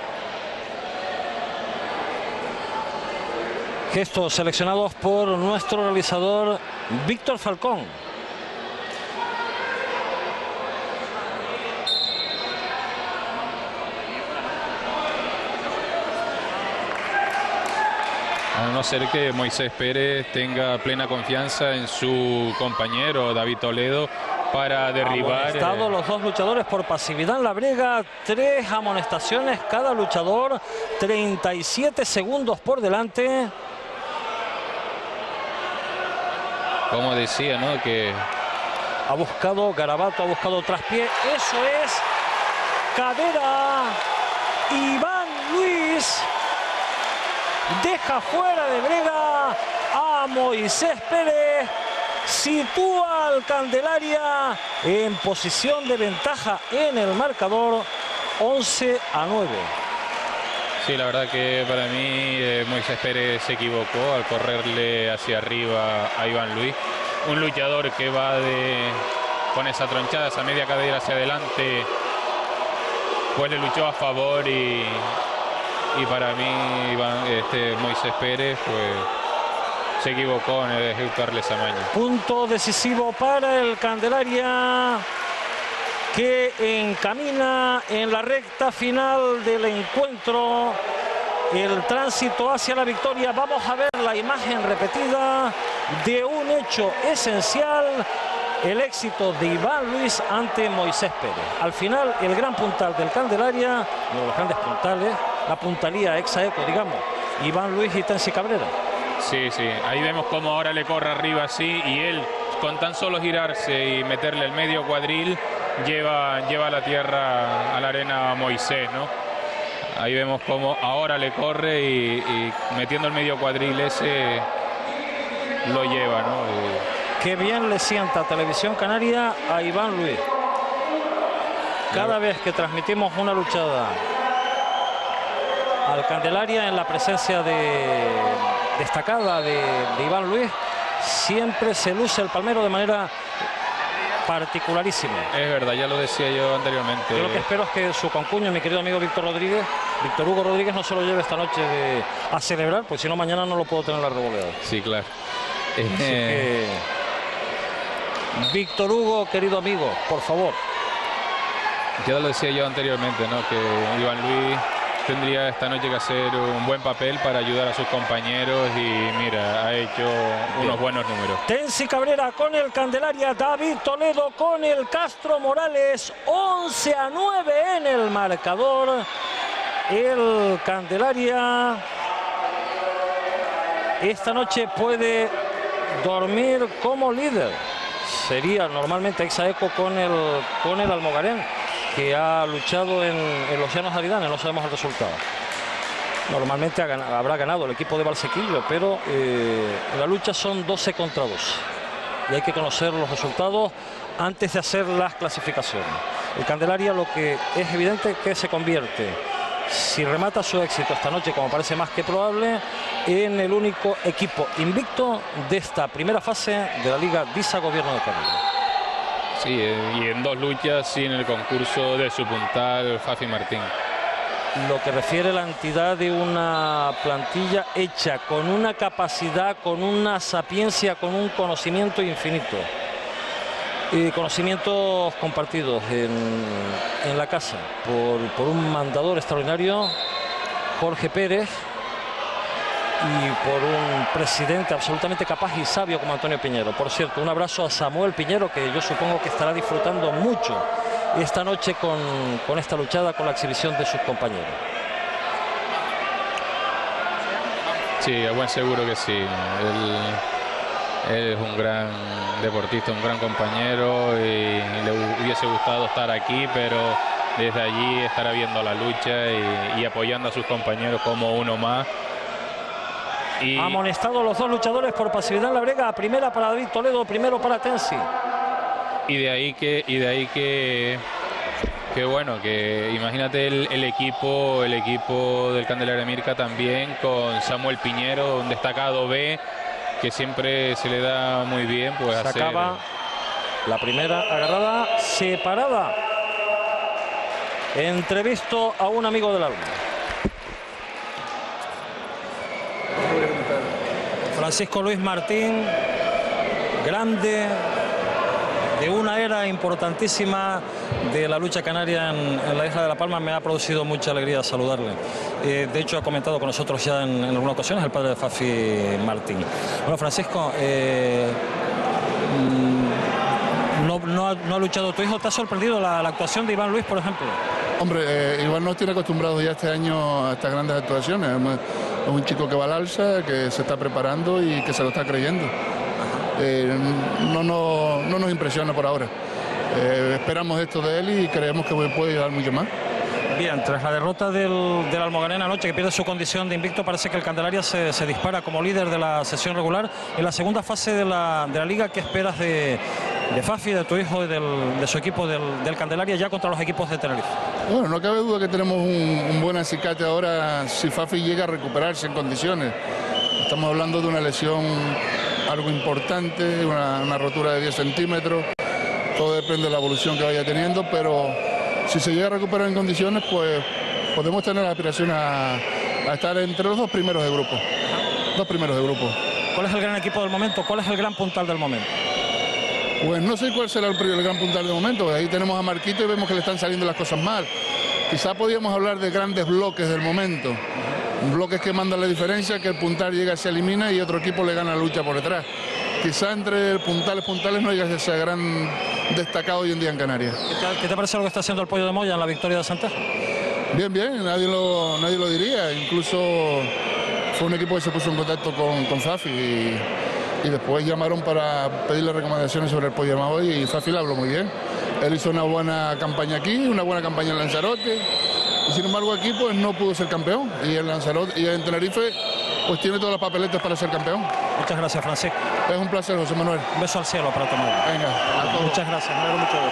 Gestos seleccionados por nuestro realizador Víctor Falcón. A no ser que Moisés Pérez tenga plena confianza en su compañero David Toledo para derribar. Amonestados eh... los dos luchadores por pasividad en la brega. Tres amonestaciones cada luchador. treinta y siete segundos por delante. Como decía, ¿no? Que ha buscado Garabato, ha buscado traspié. Eso es cadera. Iván Luis deja fuera de brega a Moisés Pérez. Sitúa al Candelaria en posición de ventaja en el marcador, once a nueve. Sí, la verdad que para mí eh, Moisés Pérez se equivocó al correrle hacia arriba a Iván Luis. Un luchador que va de con esa tronchada, esa media cadera hacia adelante, pues le luchó a favor y, y para mí Iván, este, Moisés Pérez pues se equivocó en ejecutarle esa maña. Punto decisivo para el Candelaria, que encamina en la recta final del encuentro el tránsito hacia la victoria. Vamos a ver la imagen repetida de un hecho esencial: el éxito de Iván Luis ante Moisés Pérez. Al final, el gran puntal del Candelaria, uno de los grandes puntales, la puntalía ex-aequo, digamos, Iván Luis y Tensi Cabrera. Sí, sí, ahí vemos cómo ahora le corre arriba así y él, con tan solo girarse y meterle el medio cuadril, lleva, lleva a la tierra, a la arena a Moisés, ¿no? Ahí vemos cómo ahora le corre y, y metiendo el medio cuadril ese lo lleva, ¿no? Y... Qué bien le sienta Televisión Canaria a Iván Luis. Cada vez que transmitimos una luchada al Candelaria en la presencia de, destacada de, de Iván Luis, siempre se luce el palmero de manera particularísima. Es verdad, ya lo decía yo anteriormente. Yo lo que espero es que su concuño, mi querido amigo Víctor Rodríguez, Víctor Hugo Rodríguez, no se lo lleve esta noche de, a celebrar, pues si no mañana no lo puedo tener en la revoleada. Sí, claro. Así que, Víctor Hugo, querido amigo, por favor. Ya lo decía yo anteriormente, ¿no? Que Iván Luis tendría esta noche que hacer un buen papel para ayudar a sus compañeros y mira, ha hecho unos Bien. buenos números. Tensi Cabrera con el Candelaria, David Toledo con el Castro Morales, once a nueve en el marcador. El Candelaria esta noche puede dormir como líder. Sería normalmente ex-aequo con el, con el Almogarén, que ha luchado en, en los Llanos Aridanes, no sabemos el resultado. Normalmente ha ganado, habrá ganado el equipo de Valsequillo, pero eh, en la lucha son doce contra dos. Y hay que conocer los resultados antes de hacer las clasificaciones. El Candelaria, lo que es evidente que se convierte, si remata su éxito esta noche, como parece más que probable, en el único equipo invicto de esta primera fase de la Liga Disa Gobierno de Canarias. Sí, y en dos luchas sin el concurso de su puntal Fafi Martín. Lo que refiere a la entidad de una plantilla hecha con una capacidad, con una sapiencia, con un conocimiento infinito. Y conocimientos compartidos en, en la casa por, por un mandador extraordinario, Jorge Pérez, y por un presidente absolutamente capaz y sabio como Antonio Piñero. Por cierto, un abrazo a Samuel Piñero, que yo supongo que estará disfrutando mucho esta noche con, con esta luchada, con la exhibición de sus compañeros. Sí, a buen seguro que sí. Él, él es un gran deportista, un gran compañero y le hubiese gustado estar aquí, pero desde allí estará viendo la lucha y, y apoyando a sus compañeros como uno más. Y... amonestados los dos luchadores por pasividad en la brega. Primera para David Toledo, primero para Tensi. Y de ahí que, y de ahí que, que bueno, que imagínate el, el equipo, el equipo del Candelaria Mirca también con Samuel Piñero, un destacado B, que siempre se le da muy bien, pues se hacer... acaba La primera agarrada separada. Entrevisto a un amigo del alma. Francisco Luis Martín, grande, de una era importantísima de la lucha canaria en, en la isla de La Palma. Me ha producido mucha alegría saludarle. Eh, de hecho, ha comentado con nosotros ya en, en algunas ocasiones el padre de Fafi Martín. Bueno, Francisco, eh, no, no, ha, no ha luchado tu hijo. ¿Te ha sorprendido la, la actuación de Iván Luis, por ejemplo? Hombre, eh, Iván no tiene acostumbrado ya este año a estas grandes actuaciones. Es un chico que va al alza, que se está preparando y que se lo está creyendo. Eh, no, no, no nos impresiona por ahora. Eh, esperamos esto de él y creemos que puede dar mucho más. Bien, tras la derrota del, del Almogarén anoche, que pierde su condición de invicto, parece que el Candelaria se, se dispara como líder de la sesión regular. En la segunda fase de la, de la Liga, ¿qué esperas de, de Fafi, de tu hijo y del, de su equipo del, del Candelaria ya contra los equipos de Tenerife? Bueno, no cabe duda que tenemos un, un buen acicate ahora si Fafi llega a recuperarse en condiciones. Estamos hablando de una lesión algo importante, una, una rotura de diez centímetros. Todo depende de la evolución que vaya teniendo, pero si se llega a recuperar en condiciones, pues podemos tener la aspiración a, a estar entre los dos primeros de grupo. Dos primeros de grupo. ¿Cuál es el gran equipo del momento? ¿Cuál es el gran puntal del momento? Pues no sé cuál será el, el gran puntal del momento. Ahí tenemos a Marquito y vemos que le están saliendo las cosas mal. Quizá podíamos hablar de grandes bloques del momento. Bloques que mandan la diferencia, que el puntal llega, se elimina y otro equipo le gana la lucha por detrás. Quizá entre puntales, puntales no haya ese gran destacado hoy en día en Canarias. ¿Qué te, qué te parece lo que está haciendo el Pollo de Moya en la victoria de Santaja? Bien, bien, nadie lo, nadie lo diría. Incluso fue un equipo que se puso en contacto con, con Fafi y, y después llamaron para pedirle recomendaciones sobre el Pollo de Moya y Fafi le habló muy bien. Él hizo una buena campaña aquí, una buena campaña en Lanzarote. Y sin embargo aquí pues no pudo ser campeón. Y en Lanzarote y en Tenerife pues tiene todas las papeletas para ser campeón. Muchas gracias, Francisco. Es un placer, José Manuel. Un beso al cielo para tomar. Venga, a todos. Muchas gracias, me alegro mucho.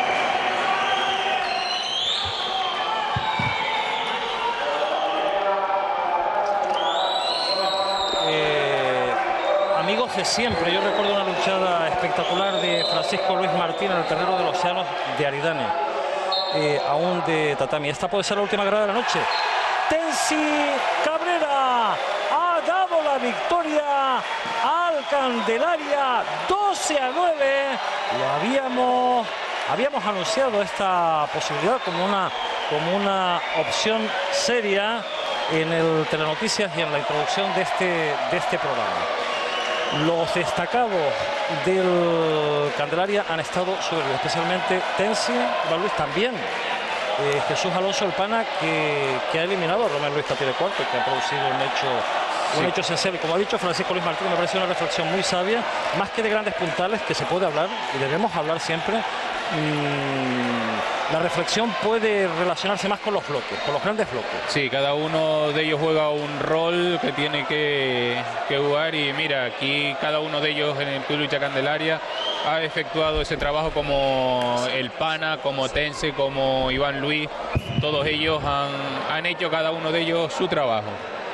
Eh, amigos de siempre, yo recuerdo una luchada espectacular de Francisco Luis Martín en el terreno de los Llanos de Aridane. Eh, aún de tatami. Esta puede ser la última grada de la noche. Tensi Cabrera ha dado la victoria al Candelaria doce a nueve. Lo habíamos, habíamos anunciado esta posibilidad como una, como una opción seria en el Telenoticias y en la introducción de este, de este programa. Los destacados del Candelaria han estado soberbios, especialmente Tensi, Iván Luis también. Eh, Jesús Alonso el Pana, que, que ha eliminado a Romero Luis Tapire Cuarto, que ha producido un hecho, un sí. hecho esencial. Y como ha dicho Francisco Luis Martín, me parece una reflexión muy sabia, más que de grandes puntales, que se puede hablar y debemos hablar siempre. Mmm, la reflexión puede relacionarse más con los bloques, con los grandes bloques. Sí, cada uno de ellos juega un rol que tiene que, que jugar y mira, aquí cada uno de ellos en el Club Lucha Candelaria ha efectuado ese trabajo como el Pana, como Tense, como Iván Luis. Todos ellos han, han hecho cada uno de ellos su trabajo.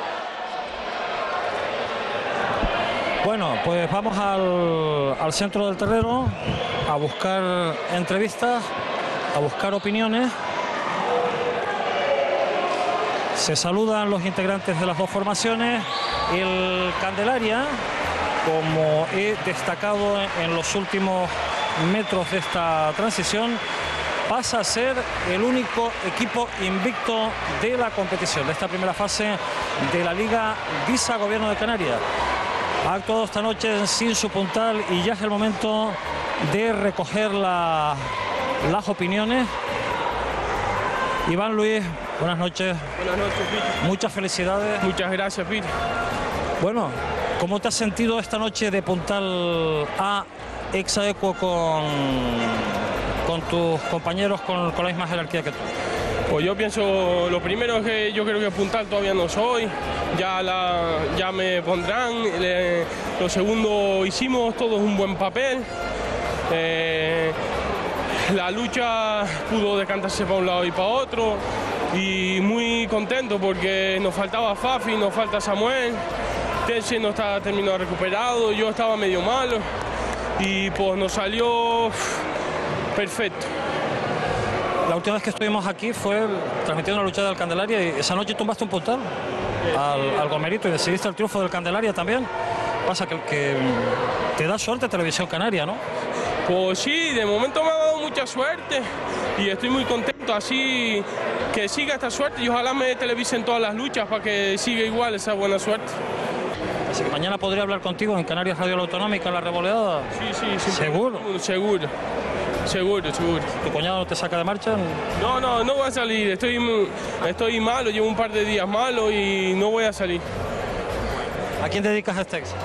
Bueno, pues vamos al, al centro del terreno a buscar entrevistas, a buscar opiniones. Se saludan los integrantes de las dos formaciones. El Candelaria, como he destacado en los últimos metros de esta transición, pasa a ser el único equipo invicto de la competición, de esta primera fase de la Liga Visa Gobierno de Canarias. Ha actuado esta noche sin su puntal y ya es el momento de recoger la, las opiniones. Iván Luis, buenas noches. Buenas noches, Piti. Muchas felicidades. Muchas gracias, Piti. Bueno, ¿cómo te has sentido esta noche de puntal A exaequo con, con tus compañeros con, con la misma jerarquía que tú? Pues yo pienso, lo primero es que yo creo que puntal todavía no soy, ya, la, ya me pondrán. Le, lo segundo, hicimos todos un buen papel. Eh, la lucha pudo decantarse para un lado y para otro y muy contento porque nos faltaba Fafi, nos falta Samuel, Tense no estaba terminado recuperado, yo estaba medio malo y pues nos salió perfecto. La última vez que estuvimos aquí fue transmitiendo la lucha del Candelaria y esa noche tumbaste un puntal al, al Gomerito y decidiste el triunfo del Candelaria también. Pasa que, que te da suerte Televisión Canaria, ¿no? Pues sí, de momento me ha dado mucha suerte y estoy muy contento, así que siga esta suerte y ojalá me televisen todas las luchas para que siga igual esa buena suerte. Así que mañana podría hablar contigo en Canarias Radio La Autonómica, en La Revoleada. Sí, sí, sí. ¿Seguro? Seguro, seguro, seguro. ¿Tu cuñado no te saca de marcha? No, no, no voy a salir, estoy, estoy malo, llevo un par de días malo y no voy a salir. ¿A quién dedicas este éxito?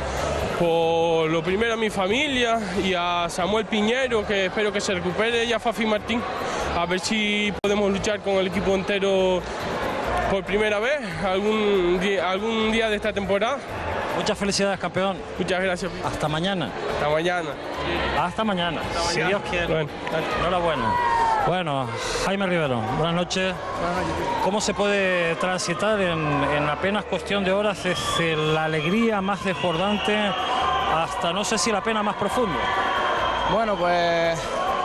Por lo primero a mi familia y a Samuel Piñero, que espero que se recupere, y a Fafi Martín, a ver si podemos luchar con el equipo entero por primera vez algún día, algún día de esta temporada. Muchas felicidades, campeón. Muchas gracias. Hasta mañana. Hasta mañana. Hasta mañana, Hasta si mañana. Dios quiere. Bueno. Enhorabuena. Bueno, Jaime Rivero, buenas noches. Buenas noches. ¿Cómo se puede transitar en, en apenas cuestión de horas desde la alegría más desbordante hasta no sé si la pena más profunda? Bueno, pues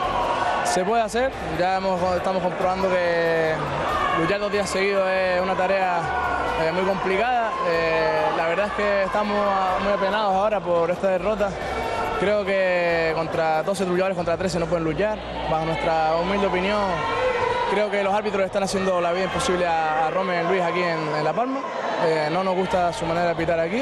se puede hacer. Ya hemos, estamos comprobando que luchar dos días seguidos es una tarea eh, muy complicada. Eh, la verdad es que estamos muy apenados ahora por esta derrota. Creo que contra doce luchadores, contra trece no pueden luchar. Bajo nuestra humilde opinión, creo que los árbitros están haciendo la vida imposible a, a Rommel Luis aquí en, en La Palma. Eh, no nos gusta su manera de pitar aquí.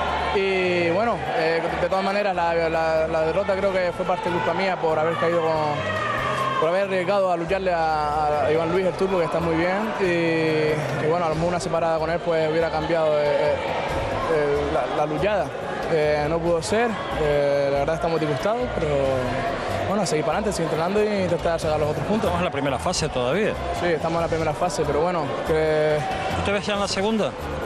Y bueno, eh, de todas maneras la, la, la derrota creo que fue parte de culpa mía por haber caído con, por haber arriesgado a lucharle a, a Iván Luis el Turbo, que está muy bien. Y, y bueno, a lo mejor una separada con él pues hubiera cambiado eh, eh, la, la luchada. Eh, no pudo ser, eh, la verdad estamos disgustados, pero bueno, a seguir para adelante, seguir entrenando e intentar sacar los otros puntos. Estamos en la primera fase todavía. Sí, estamos en la primera fase, pero bueno, que... ¿Tú te ves ya en la segunda?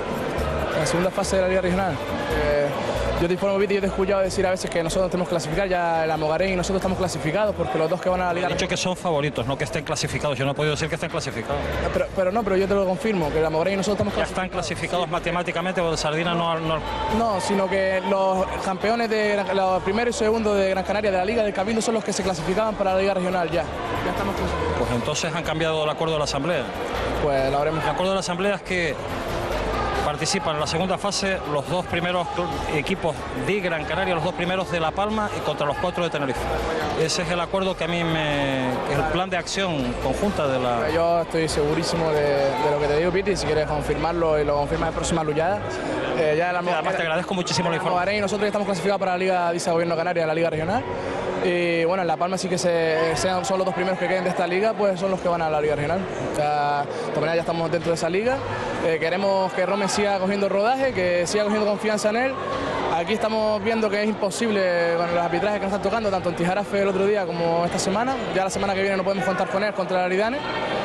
En la segunda fase de la Liga Regional. Eh, yo te informo, Viti, yo te he escuchado decir a veces que nosotros tenemos que clasificar, ya el Almogarén y nosotros estamos clasificados, porque los dos que van a la Liga... He dicho que son favoritos, no que estén clasificados. Yo no he podido decir que estén clasificados. Pero, pero no, pero yo te lo confirmo, que el Almogarén y nosotros estamos Ya clasificados. están clasificados matemáticamente, porque Sardina no... no... No, sino que los campeones de Gran- los primeros y segundos de Gran Canaria de la Liga del Cabildo son los que se clasificaban para la Liga Regional ya. Ya estamos clasificados. Pues entonces han cambiado el acuerdo de la Asamblea. Pues lo habremos. El acuerdo de la Asamblea es que participan en la segunda fase los dos primeros equipos de Gran Canaria, los dos primeros de La Palma y contra los cuatro de Tenerife. Ese es el acuerdo que a mí me... el plan de acción conjunta de la... Yo estoy segurísimo de, de lo que te digo, Piti, si quieres confirmarlo y lo confirmas en próximas luchadas. Eh, ya la Sí, además te agradezco muchísimo la información. y nosotros ya estamos clasificados para la Liga Dice Gobierno Canaria, la Liga Regional. Y bueno, en La Palma sí que se, sean, son los dos primeros que queden de esta liga, pues son los que van a la Liga Regional. Ya, de todas maneras ya estamos dentro de esa liga. Eh, queremos que Rommel siga cogiendo rodaje, que siga cogiendo confianza en él. Aquí estamos viendo que es imposible con los arbitrajes que nos están tocando, tanto en Tijarafe el otro día como esta semana. Ya la semana que viene no podemos contar con él contra la Aridane.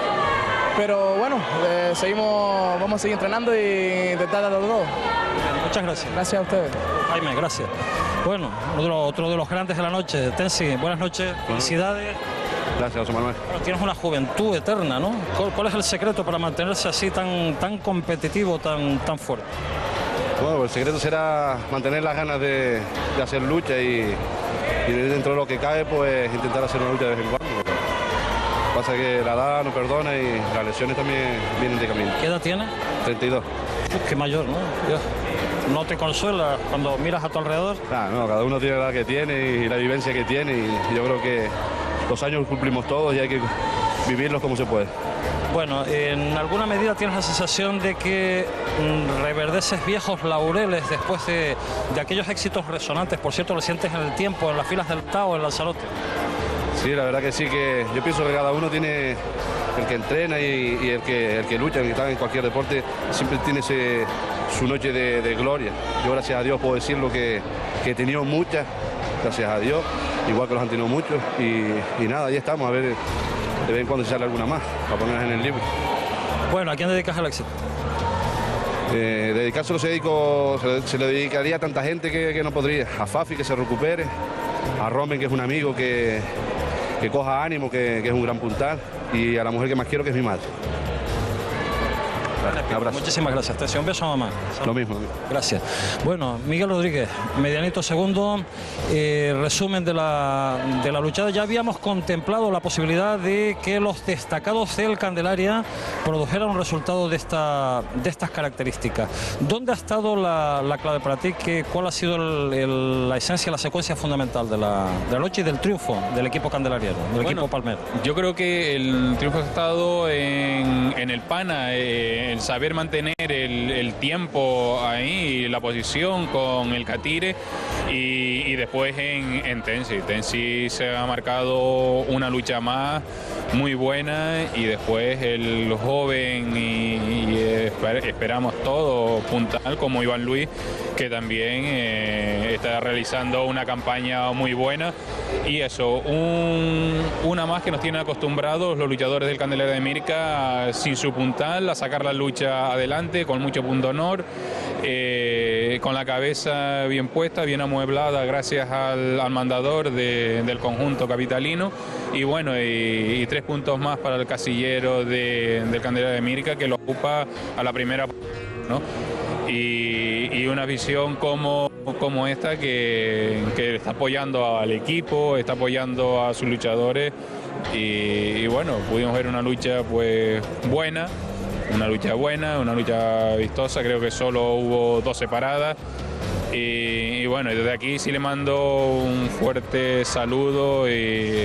Pero bueno, eh, seguimos, vamos a seguir entrenando y intentar darlo todo. Muchas gracias. Gracias a ustedes. Jaime, gracias. Bueno, otro, otro de los grandes de la noche, Tensi, buenas noches, felicidades. Gracias, José Manuel. Bueno, tienes una juventud eterna, ¿no? ¿Cuál, cuál es el secreto para mantenerse así tan, tan competitivo, tan, tan fuerte? Bueno, el secreto será mantener las ganas de, de hacer lucha y, y dentro de lo que cae, pues intentar hacer una lucha de vez en cuando. Pasa que la edad no perdona y las lesiones también vienen de camino. ¿Qué edad tienes? treinta y dos. Uf, qué mayor, ¿no? Dios. ¿No te consuela cuando miras a tu alrededor? Ah, no, cada uno tiene la edad que tiene y la vivencia que tiene y yo creo que los años cumplimos todos y hay que vivirlos como se puede. Bueno, en alguna medida tienes la sensación de que mm, reverdeces viejos laureles después de, de aquellos éxitos resonantes, por cierto, recientes en el tiempo, en las filas del Tao, en Lanzarote. Sí, la verdad que sí, que yo pienso que cada uno tiene, el que entrena y, y el, que, el que lucha, el que está en cualquier deporte, siempre tiene ese, su noche de, de gloria. Yo gracias a Dios puedo decirlo que, que he tenido muchas, gracias a Dios, igual que los han tenido muchos y, y nada, ahí estamos, a ver de vez en cuando si sale alguna más, para ponerlas en el libro. Bueno, ¿a quién dedicas el éxito? Eh, dedicárselo se, dedico, se, se lo dedicaría a tanta gente que, que no podría, a Fafi que se recupere, a Rommel que es un amigo que, que coja ánimo, que, que es un gran puntal y a la mujer que más quiero que es mi madre. Vale, un abrazo. Muchísimas gracias. Te deseo un beso, mamá. Lo mismo. Gracias. Bueno, Miguel Rodríguez, medianito segundo, eh, resumen de la, de la luchada. Ya habíamos contemplado la posibilidad de que los destacados del Candelaria produjeran un resultado de, esta, de estas características. ¿Dónde ha estado la, la clave para ti? ¿Qué, ¿Cuál ha sido el, el, la esencia, la secuencia fundamental de la, de la noche y del triunfo del equipo candelariano, del bueno, equipo palmero? Yo creo que el triunfo ha estado en, en el pana, eh, el saber mantener el, el tiempo ahí, la posición con el Catire y, y después en, en Tensi. Tensi se ha marcado una lucha más muy buena y después el joven y, y esper, esperamos todo puntal como Iván Luis, que también eh, está realizando una campaña muy buena y eso, un, una más que nos tiene acostumbrados los luchadores del Candelaria de Mirca sin su puntal, a sacar la lucha adelante con mucho punto honor, eh, con la cabeza bien puesta, bien amueblada gracias al, al mandador de, del conjunto capitalino y bueno, y, y tres puntos más para el casillero de, del Candelaria de Mirca que lo ocupa a la primera, ¿no? Y, y una visión como, como esta que, que está apoyando al equipo, está apoyando a sus luchadores y, y bueno, pudimos ver una lucha pues buena, una lucha buena, una lucha vistosa, creo que solo hubo dos separadas y, y bueno, desde aquí sí le mando un fuerte saludo y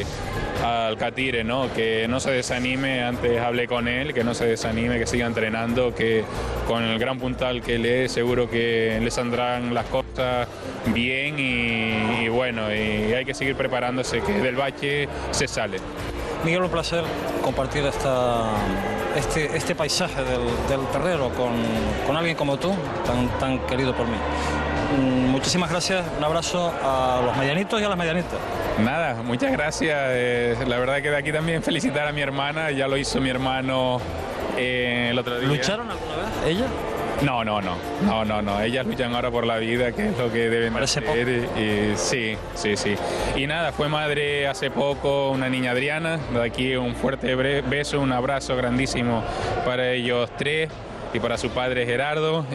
al Catire, ¿no? Que no se desanime, antes hablé con él, que no se desanime, que siga entrenando, que con el gran puntal que le es seguro que le saldrán las cosas bien y, y bueno, y hay que seguir preparándose, que del bache se sale. Miguel, un placer compartir esta, este, este paisaje del, del terrero con, con alguien como tú, tan, tan querido por mí. Muchísimas gracias, un abrazo a los medianitos y a las medianitas. Nada, muchas gracias. Eh, la verdad que de aquí también felicitar a mi hermana, ya lo hizo mi hermano eh, el otro día. ¿Lucharon alguna vez ella? No, no, no, no, no, no. Ellas luchan ahora por la vida, que es lo que deben hacer. Y, y, sí, sí, sí. Y nada, fue madre hace poco una niña Adriana. De aquí un fuerte beso, un abrazo grandísimo para ellos tres. Y para su padre Gerardo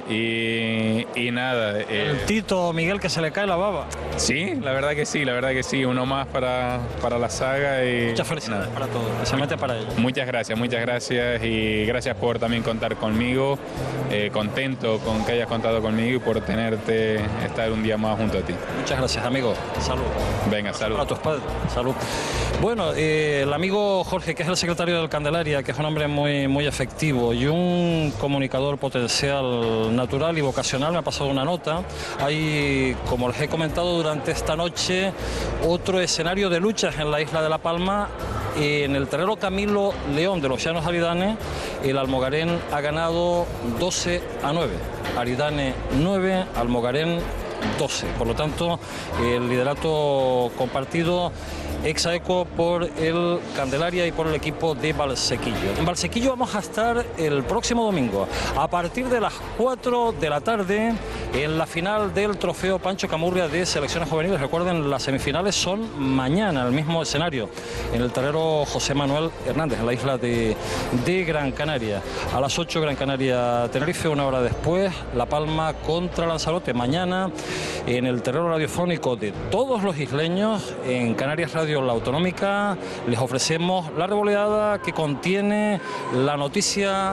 y, y nada. Eh, el Tito Miguel que se le cae la baba. Sí, la verdad que sí, la verdad que sí, uno más para, para la saga. Y, muchas felicidades nada. Para todos, especialmente para ellos. Muchas gracias, muchas gracias y gracias por también contar conmigo, eh, contento con que hayas contado conmigo y por tenerte, estar un día más junto a ti. Muchas gracias, amigo. Salud. Venga, salud. Para tus padres, salud. Bueno, eh, el amigo Jorge, que es el secretario del Candelaria, que es un hombre muy, muy efectivo y un comunicador potencial natural y vocacional, me ha pasado una nota. Hay, como les he comentado durante esta noche, otro escenario de luchas en la isla de La Palma. En el terreno Camilo León de los Llanos Aridane, el Almogarén ha ganado doce a nueve. Aridane nueve, Almogarén doce. Por lo tanto, el liderato compartido ex aequo por el Candelaria y por el equipo de Valsequillo. En Valsequillo vamos a estar el próximo domingo a partir de las cuatro de la tarde en la final del trofeo Pancho Camurria de selecciones juveniles. Recuerden, las semifinales son mañana en el mismo escenario, en el terrero José Manuel Hernández, en la isla de, de Gran Canaria. A las ocho Gran Canaria Tenerife, una hora después La Palma contra Lanzarote. Mañana en el terreno radiofónico de todos los isleños, en Canarias Radio La Autonómica, les ofrecemos la revoleada que contiene la noticia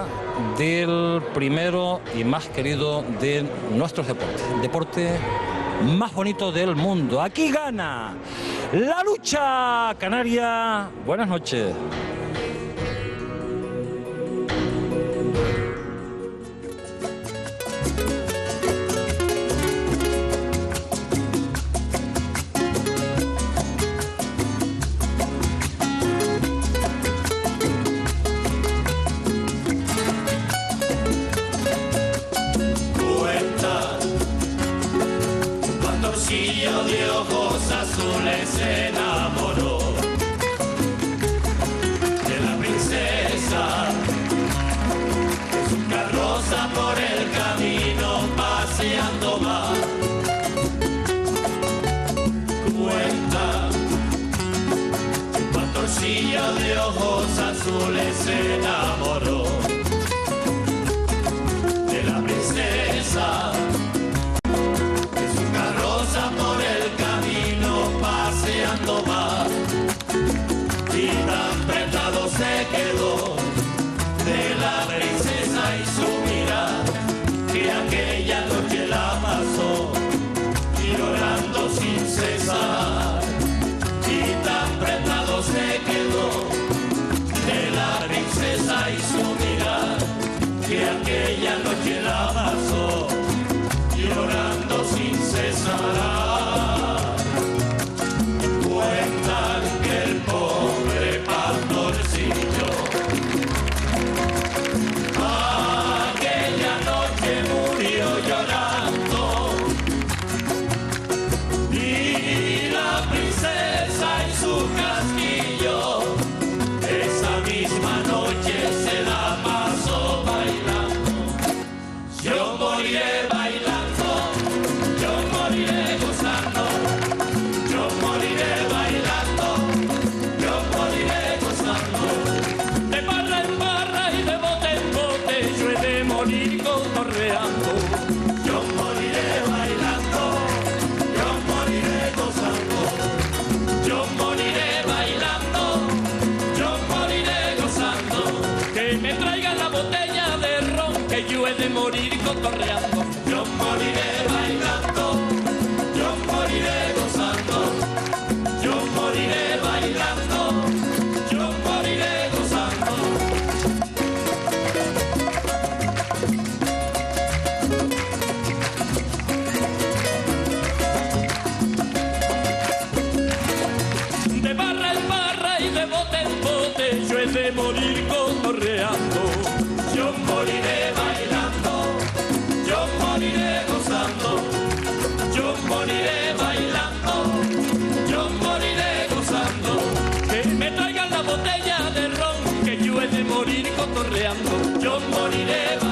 del primero y más querido de nuestros deportes, el deporte más bonito del mundo. Aquí gana la lucha canaria. Buenas noches. De ojos azules se enamoró de la princesa, de su carroza por el camino paseando va. Cuenta, un pastorcillo de ojos azules se enamoró princesa. Es una carroza por el camino paseando va. Y tan prestado se quedó de la princesa y su mirada, que aquella noche la pasó llorando sin cesar. Y tan prestado se quedó de la princesa y su mirada, que aquella noche la pasó llorando sin cesar. Cuentan que el pobre pastorcillo aquella noche murió llorando, y la princesa en su castillo esa misma noche se la pasó bailando. Yo moriré bailando, yo moriré gozando, yo moriré bailando, yo moriré gozando. De barra en barra y de bote en bote yo he de morir cotorreando. Yo moriré bailando, yo moriré gozando, yo moriré bailando, yo moriré gozando. Que me traigan la botella de ron, que yo he de morir cotorreando. Yo moriré bailando, yo moriré gozando, yo moriré bailando, yo moriré gozando. De barra en barra y de bote en bote yo he de morir cotorreando. Yo moriré bailando, yo moriré gozando, yo moriré bailando, yo moriré gozando. Que me traigan la botella de ron, que yo he de morir cotorreando. Yo moriré bailando,